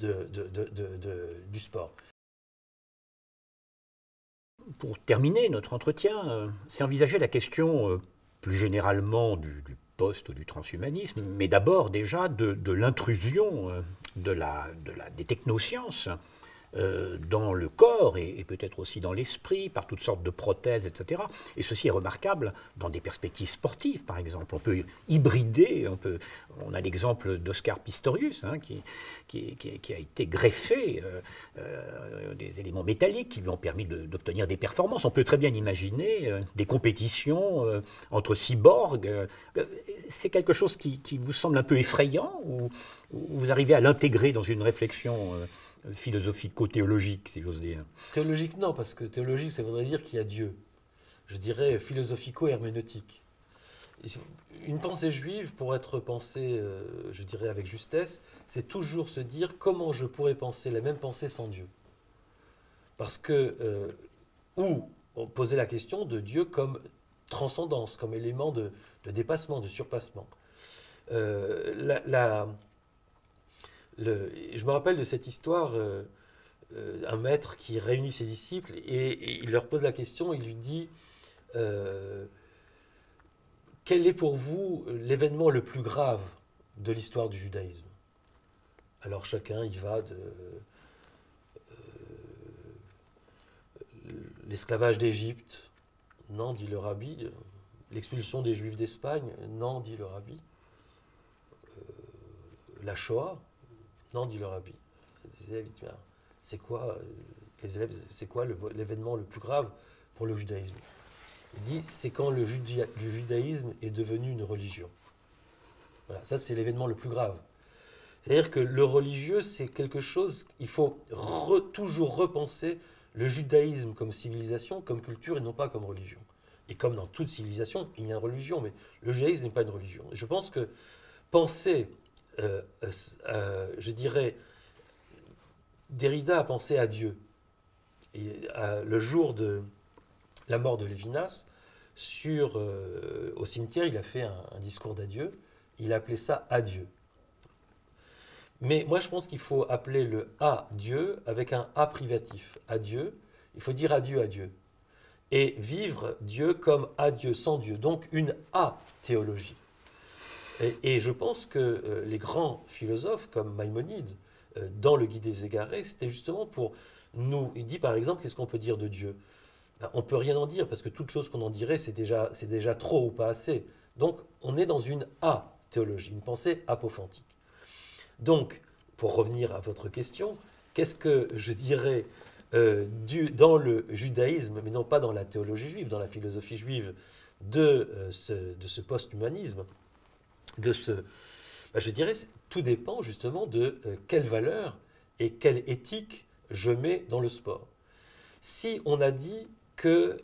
[SPEAKER 2] du sport.
[SPEAKER 1] Pour terminer notre entretien, c'est envisager la question plus généralement du post ou du transhumanisme, mais d'abord déjà de l'intrusion des technosciences dans le corps et peut-être aussi dans l'esprit, par toutes sortes de prothèses, etc. Et ceci est remarquable dans des perspectives sportives, par exemple. On peut hybrider, on a l'exemple d'Oscar Pistorius, hein, qui a été greffé des éléments métalliques qui lui ont permis d'obtenir des performances. On peut très bien imaginer des compétitions entre cyborgs. C'est quelque chose qui vous semble un peu effrayant ou vous arrivez à l'intégrer dans une réflexion philosophico-théologique, si j'ose dire?
[SPEAKER 2] Théologique, non, parce que théologique, ça voudrait dire qu'il y a Dieu. Je dirais philosophico-herméneutique. Une pensée juive, pour être pensée, je dirais avec justesse, c'est toujours se dire comment je pourrais penser la même pensée sans Dieu. Parce que, ou poser la question de Dieu comme transcendance, comme élément de dépassement, de surpassement. Je me rappelle de cette histoire, un maître qui réunit ses disciples et il leur pose la question, il lui dit quel est pour vous l'événement le plus grave de l'histoire du judaïsme? Alors chacun y va de l'esclavage d'Égypte, non, dit le rabbi, l'expulsion des Juifs d'Espagne, non, dit le rabbi, la Shoah, non, dit le rabbi. Les élèves disent, c'est quoi, l'événement le plus grave pour le judaïsme? Il dit, c'est quand le judaïsme est devenu une religion. Voilà, ça c'est l'événement le plus grave. C'est-à-dire que le religieux, c'est quelque chose, il faut toujours repenser le judaïsme comme civilisation, comme culture, et non pas comme religion. Et comme dans toute civilisation, il y a une religion, mais le judaïsme n'est pas une religion. Et je pense que penser... je dirais, Derrida a pensé à Dieu. Et, le jour de la mort de Lévinas, au cimetière, il a fait un discours d'adieu. Il a appelé ça adieu. Mais moi, je pense qu'il faut appeler le à Dieu avec un a privatif. Adieu, il faut dire adieu à Dieu. Et vivre Dieu comme adieu sans Dieu. Donc une a-théologie. Et je pense que les grands philosophes comme Maïmonide, dans le Guide des égarés, c'était justement pour nous... Il dit par exemple, qu'est-ce qu'on peut dire de Dieu? On ne peut rien en dire, parce que toute chose qu'on en dirait, c'est déjà trop ou pas assez. Donc on est dans une a-théologie, une pensée apophantique. Donc, pour revenir à votre question, qu'est-ce que je dirais dans le judaïsme, mais non pas dans la théologie juive, dans la philosophie juive, de ce post-humanisme, je dirais, tout dépend justement de quelle valeur et quelle éthique je mets dans le sport. Si on a dit que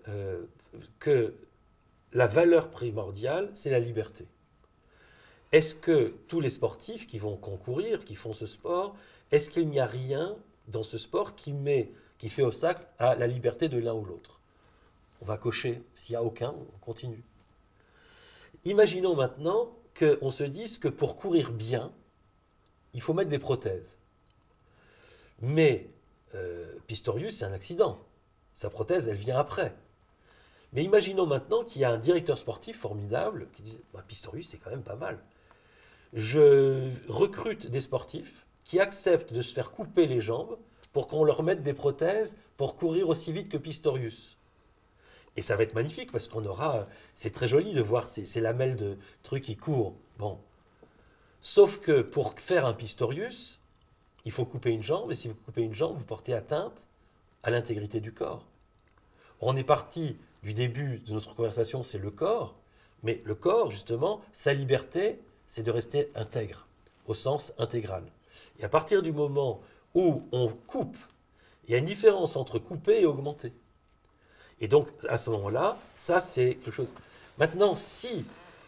[SPEAKER 2] la valeur primordiale, c'est la liberté, est-ce que tous les sportifs qui vont concourir, qui font ce sport, est-ce qu'il n'y a rien dans ce sport qui fait obstacle à la liberté de l'un ou l'autre? On va cocher. S'il n'y a aucun, on continue. Imaginons maintenant qu'on se dise que pour courir bien, il faut mettre des prothèses. Mais Pistorius, c'est un accident. Sa prothèse, elle vient après. Mais imaginons maintenant qu'il y a un directeur sportif formidable qui dit Pistorius, c'est quand même pas mal. Je recrute des sportifs qui acceptent de se faire couper les jambes pour qu'on leur mette des prothèses pour courir aussi vite que Pistorius. Et ça va être magnifique parce qu'on aura... C'est très joli de voir ces lamelles de trucs qui courent. Bon. Sauf que pour faire un Pistorius, il faut couper une jambe, et si vous coupez une jambe, vous portez atteinte à l'intégrité du corps. On est parti du début de notre conversation, c'est le corps, mais le corps, justement, sa liberté, c'est de rester intègre, au sens intégral. Et à partir du moment où on coupe, il y a une différence entre couper et augmenter. Et donc, à ce moment-là, ça, c'est quelque chose. Maintenant, si,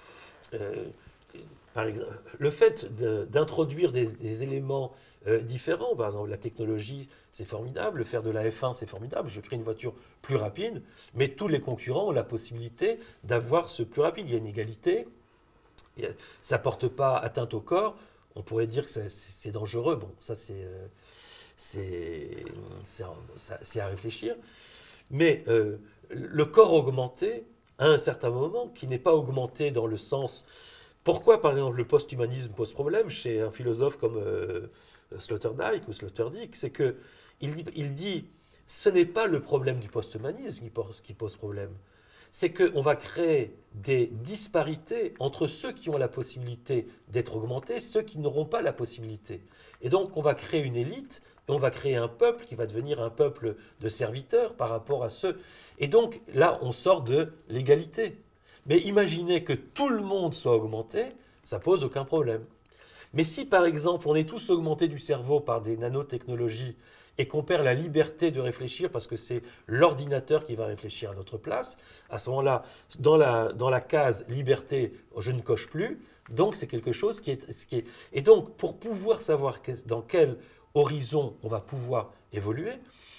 [SPEAKER 2] par exemple, le fait d'introduire des éléments différents, par exemple, la technologie, c'est formidable, faire de la F1, c'est formidable, je crée une voiture plus rapide, mais tous les concurrents ont la possibilité d'avoir ce plus rapide. Il y a une égalité, ça ne porte pas atteinte au corps, on pourrait dire que c'est dangereux, bon, ça c'est à réfléchir. Mais le corps augmenté, à un certain moment, qui n'est pas augmenté dans le sens... Pourquoi, par exemple, le post-humanisme pose problème chez un philosophe comme Sloterdijk ou Sloterdijk? C'est qu'il dit, ce n'est pas le problème du post-humanisme qui pose problème. C'est qu'on va créer des disparités entre ceux qui ont la possibilité d'être augmentés et ceux qui n'auront pas la possibilité. Et donc, on va créer une élite, et on va créer un peuple qui va devenir un peuple de serviteurs par rapport à ceux. Et donc, là, on sort de l'égalité. Mais imaginez que tout le monde soit augmenté, ça pose aucun problème. Mais si, par exemple, on est tous augmentés du cerveau par des nanotechnologies et qu'on perd la liberté de réfléchir parce que c'est l'ordinateur qui va réfléchir à notre place, à ce moment-là, dans la case liberté, je ne coche plus. Donc, c'est quelque chose qui est... Et donc, pour pouvoir savoir dans quel horizon on va pouvoir évoluer,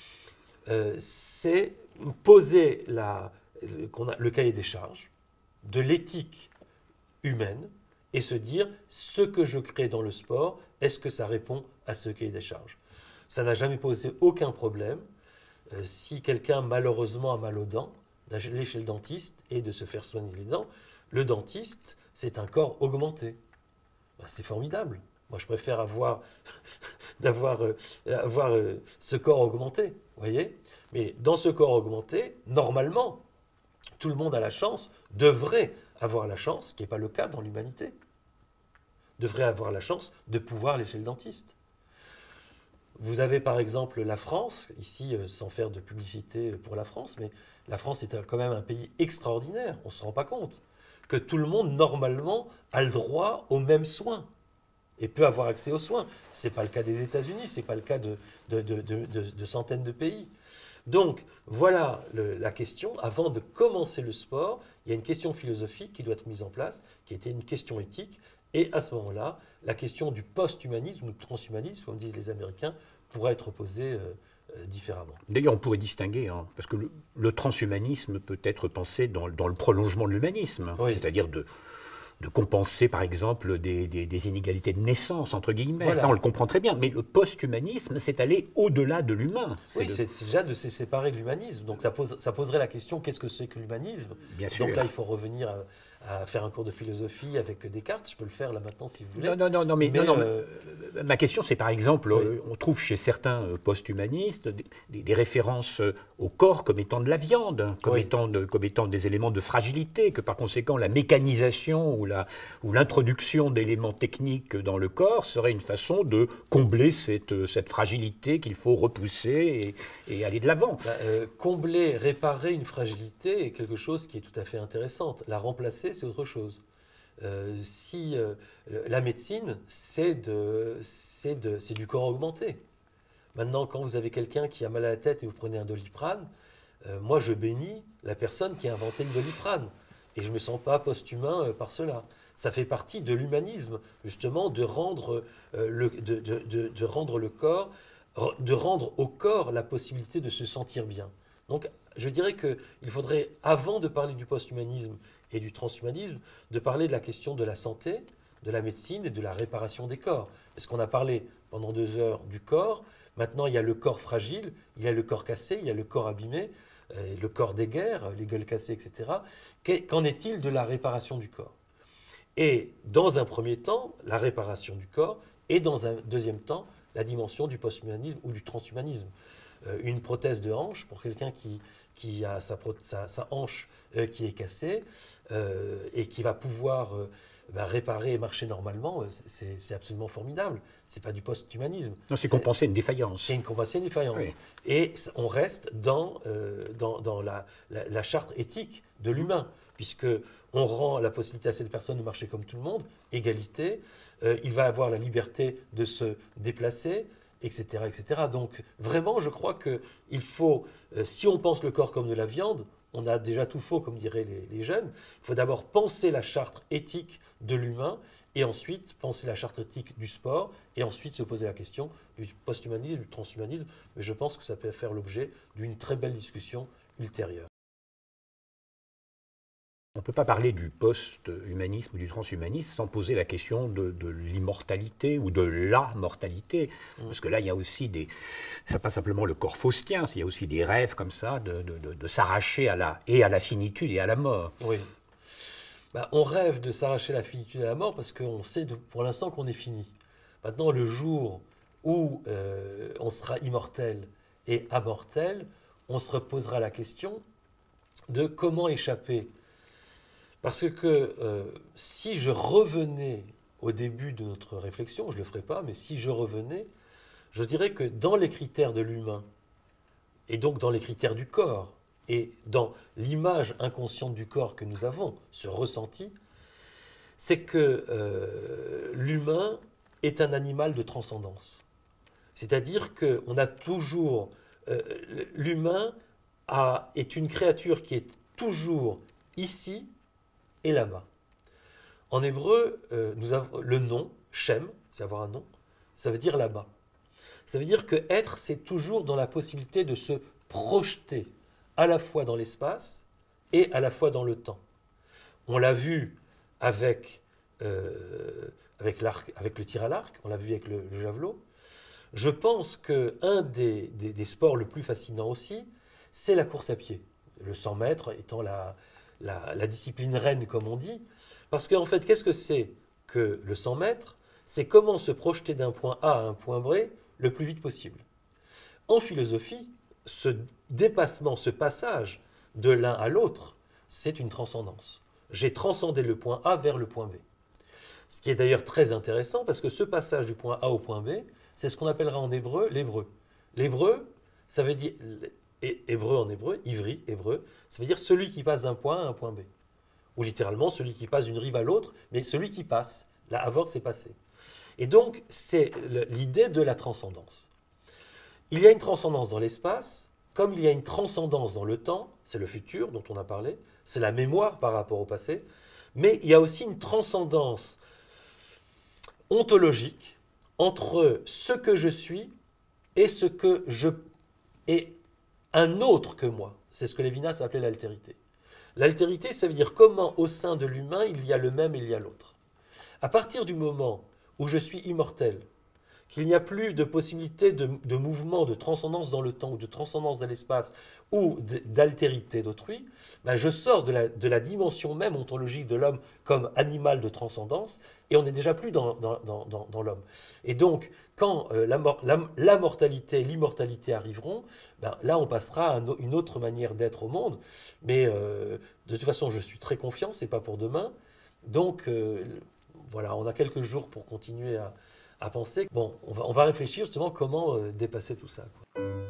[SPEAKER 2] c'est poser le cahier des charges de l'éthique humaine et se dire, ce que je crée dans le sport, est-ce que ça répond à ce cahier des charges? Ça n'a jamais posé aucun problème. Si quelqu'un malheureusement a mal aux dents, d'aller chez le dentiste et de se faire soigner les dents, le dentiste, c'est un corps augmenté. Ben, c'est formidable. Moi, je préfère avoir ce corps augmenté, vous voyez? Mais dans ce corps augmenté, normalement, tout le monde a la chance, devrait avoir la chance, ce qui n'est pas le cas dans l'humanité, devrait avoir la chance de pouvoir aller chez le dentiste. Vous avez par exemple la France, ici sans faire de publicité pour la France, mais la France est quand même un pays extraordinaire, on ne se rend pas compte, que tout le monde normalement a le droit aux mêmes soins et peut avoir accès aux soins. Ce n'est pas le cas des États-Unis, ce n'est pas le cas de centaines de pays. Donc, voilà la question. Avant de commencer le sport, il y a une question philosophique qui doit être mise en place, qui était une question éthique. Et à ce moment-là, la question du post-humanisme ou du transhumanisme, comme disent les Américains, pourra être posée différemment.
[SPEAKER 1] D'ailleurs, on pourrait distinguer, hein, parce que le transhumanisme peut être pensé dans le prolongement de l'humanisme,
[SPEAKER 2] oui.
[SPEAKER 1] C'est-à-dire de compenser, par exemple, des inégalités de naissance, entre guillemets.
[SPEAKER 2] Voilà.
[SPEAKER 1] Ça, on le comprend très bien. Mais le post-humanisme, c'est aller au-delà de l'humain.
[SPEAKER 2] Oui, c'est déjà de se séparer de l'humanisme. Donc ça poserait la question, qu'est-ce que c'est que l'humanisme?
[SPEAKER 1] Bien sûr.
[SPEAKER 2] Donc là, il faut revenir à faire un cours de philosophie avec Descartes. Je peux le faire là maintenant si vous voulez.
[SPEAKER 1] Non, mais ma question, c'est par exemple,
[SPEAKER 2] oui.
[SPEAKER 1] On trouve chez certains post-humanistes des références au corps comme étant de la viande, comme étant des éléments de fragilité, que par conséquent, la mécanisation ou l'introduction d'éléments techniques dans le corps serait une façon de combler cette fragilité qu'il faut repousser et aller de l'avant.
[SPEAKER 2] Combler, réparer une fragilité est quelque chose qui est tout à fait intéressant. La remplacer, c'est autre chose. La médecine, c'est du corps augmenté. Maintenant, quand vous avez quelqu'un qui a mal à la tête et vous prenez un Doliprane, moi je bénis la personne qui a inventé le Doliprane. Et je ne me sens pas post-humain par cela. Ça fait partie de l'humanisme, justement, de rendre au corps la possibilité de se sentir bien. Donc, je dirais qu'il faudrait, avant de parler du post-humanisme et du transhumanisme, de parler de la question de la santé, de la médecine et de la réparation des corps. Parce qu'on a parlé pendant 2 heures du corps, maintenant il y a le corps fragile, il y a le corps cassé, il y a le corps abîmé, le corps des guerres, les gueules cassées, etc. Qu'en est-il de la réparation du corps? Et dans un premier temps, la réparation du corps, et dans un deuxième temps, la dimension du post-humanisme ou du transhumanisme. une prothèse de hanche, pour quelqu'un qui a sa hanche qui est cassée et qui va pouvoir réparer et marcher normalement, c'est absolument formidable. Ce n'est pas du post-humanisme.
[SPEAKER 1] Non, c'est compenser une défaillance.
[SPEAKER 2] C'est compenser une défaillance.
[SPEAKER 1] Oui.
[SPEAKER 2] Et on reste dans la charte éthique de l'humain, puisque on rend la possibilité à cette personne de marcher comme tout le monde, égalité, il va avoir la liberté de se déplacer, etc., etc. Donc vraiment, je crois qu'il faut, si on pense le corps comme de la viande, on a déjà tout faux, comme diraient les jeunes. Il faut d'abord penser la charte éthique de l'humain, et ensuite penser la charte éthique du sport, et ensuite se poser la question du post-humanisme, du transhumanisme. Mais je pense que ça peut faire l'objet d'une très belle discussion ultérieure.
[SPEAKER 1] On ne peut pas parler du post-humanisme ou du transhumanisme sans poser la question de l'immortalité ou de la mortalité. Parce que là, il y a aussi c'est pas simplement le corps faustien, il y a aussi des rêves comme ça de s'arracher à la finitude et à la mort.
[SPEAKER 2] Oui. On rêve de s'arracher à la finitude et à la mort parce qu'on sait pour l'instant qu'on est fini. Maintenant, le jour où on sera immortel et amortel, on se reposera la question de comment échapper. Parce que si je revenais au début de notre réflexion, je ne le ferai pas, mais si je revenais, je dirais que dans les critères de l'humain, et donc dans les critères du corps, et dans l'image inconsciente du corps que nous avons, ce ressenti, c'est que l'humain est un animal de transcendance. C'est-à-dire qu'on a toujours... l'humain est une créature qui est toujours ici et là-bas. En hébreu, nous avons le nom, Shem, c'est avoir un nom, ça veut dire là-bas. Ça veut dire que être, c'est toujours dans la possibilité de se projeter à la fois dans l'espace et à la fois dans le temps. On l'a vu avec le tir à l'arc, on l'a vu avec le javelot. Je pense qu'un des sports le plus fascinant aussi, c'est la course à pied. Le 100 mètres étant la discipline reine, comme on dit. Parce qu'en fait, qu'est-ce que c'est que le 100 mètres? C'est comment se projeter d'un point A à un point B le plus vite possible. En philosophie, ce dépassement, ce passage de l'un à l'autre, c'est une transcendance. J'ai transcendé le point A vers le point B. Ce qui est d'ailleurs très intéressant parce que ce passage du point A au point B, c'est ce qu'on appellera en hébreu l'hébreu. L'hébreu, ça veut dire, hébreu en hébreu, ivri, hébreu, ça veut dire celui qui passe d'un point A à un point B. Ou littéralement celui qui passe d'une rive à l'autre, mais celui qui passe. La avor, c'est passé. Et donc, c'est l'idée de la transcendance. Il y a une transcendance dans l'espace, comme il y a une transcendance dans le temps, c'est le futur dont on a parlé, c'est la mémoire par rapport au passé, mais il y a aussi une transcendance ontologique entre ce que je suis et ce que je est un autre que moi. C'est ce que Lévinas appelait l'altérité. L'altérité, ça veut dire comment au sein de l'humain il y a le même et il y a l'autre. À partir du moment où je suis immortel, qu'il n'y a plus de possibilité de mouvement, de transcendance dans le temps, ou de transcendance dans l'espace, ou d'altérité d'autrui, je sors de la dimension même ontologique de l'homme comme animal de transcendance, et on n'est déjà plus dans l'homme. Et donc, quand la mortalité et l'immortalité arriveront, là on passera à une autre manière d'être au monde, mais de toute façon je suis très confiant, c'est pas pour demain, donc voilà, on a quelques jours pour continuer à penser. Bon, on va réfléchir justement comment dépasser tout ça, quoi.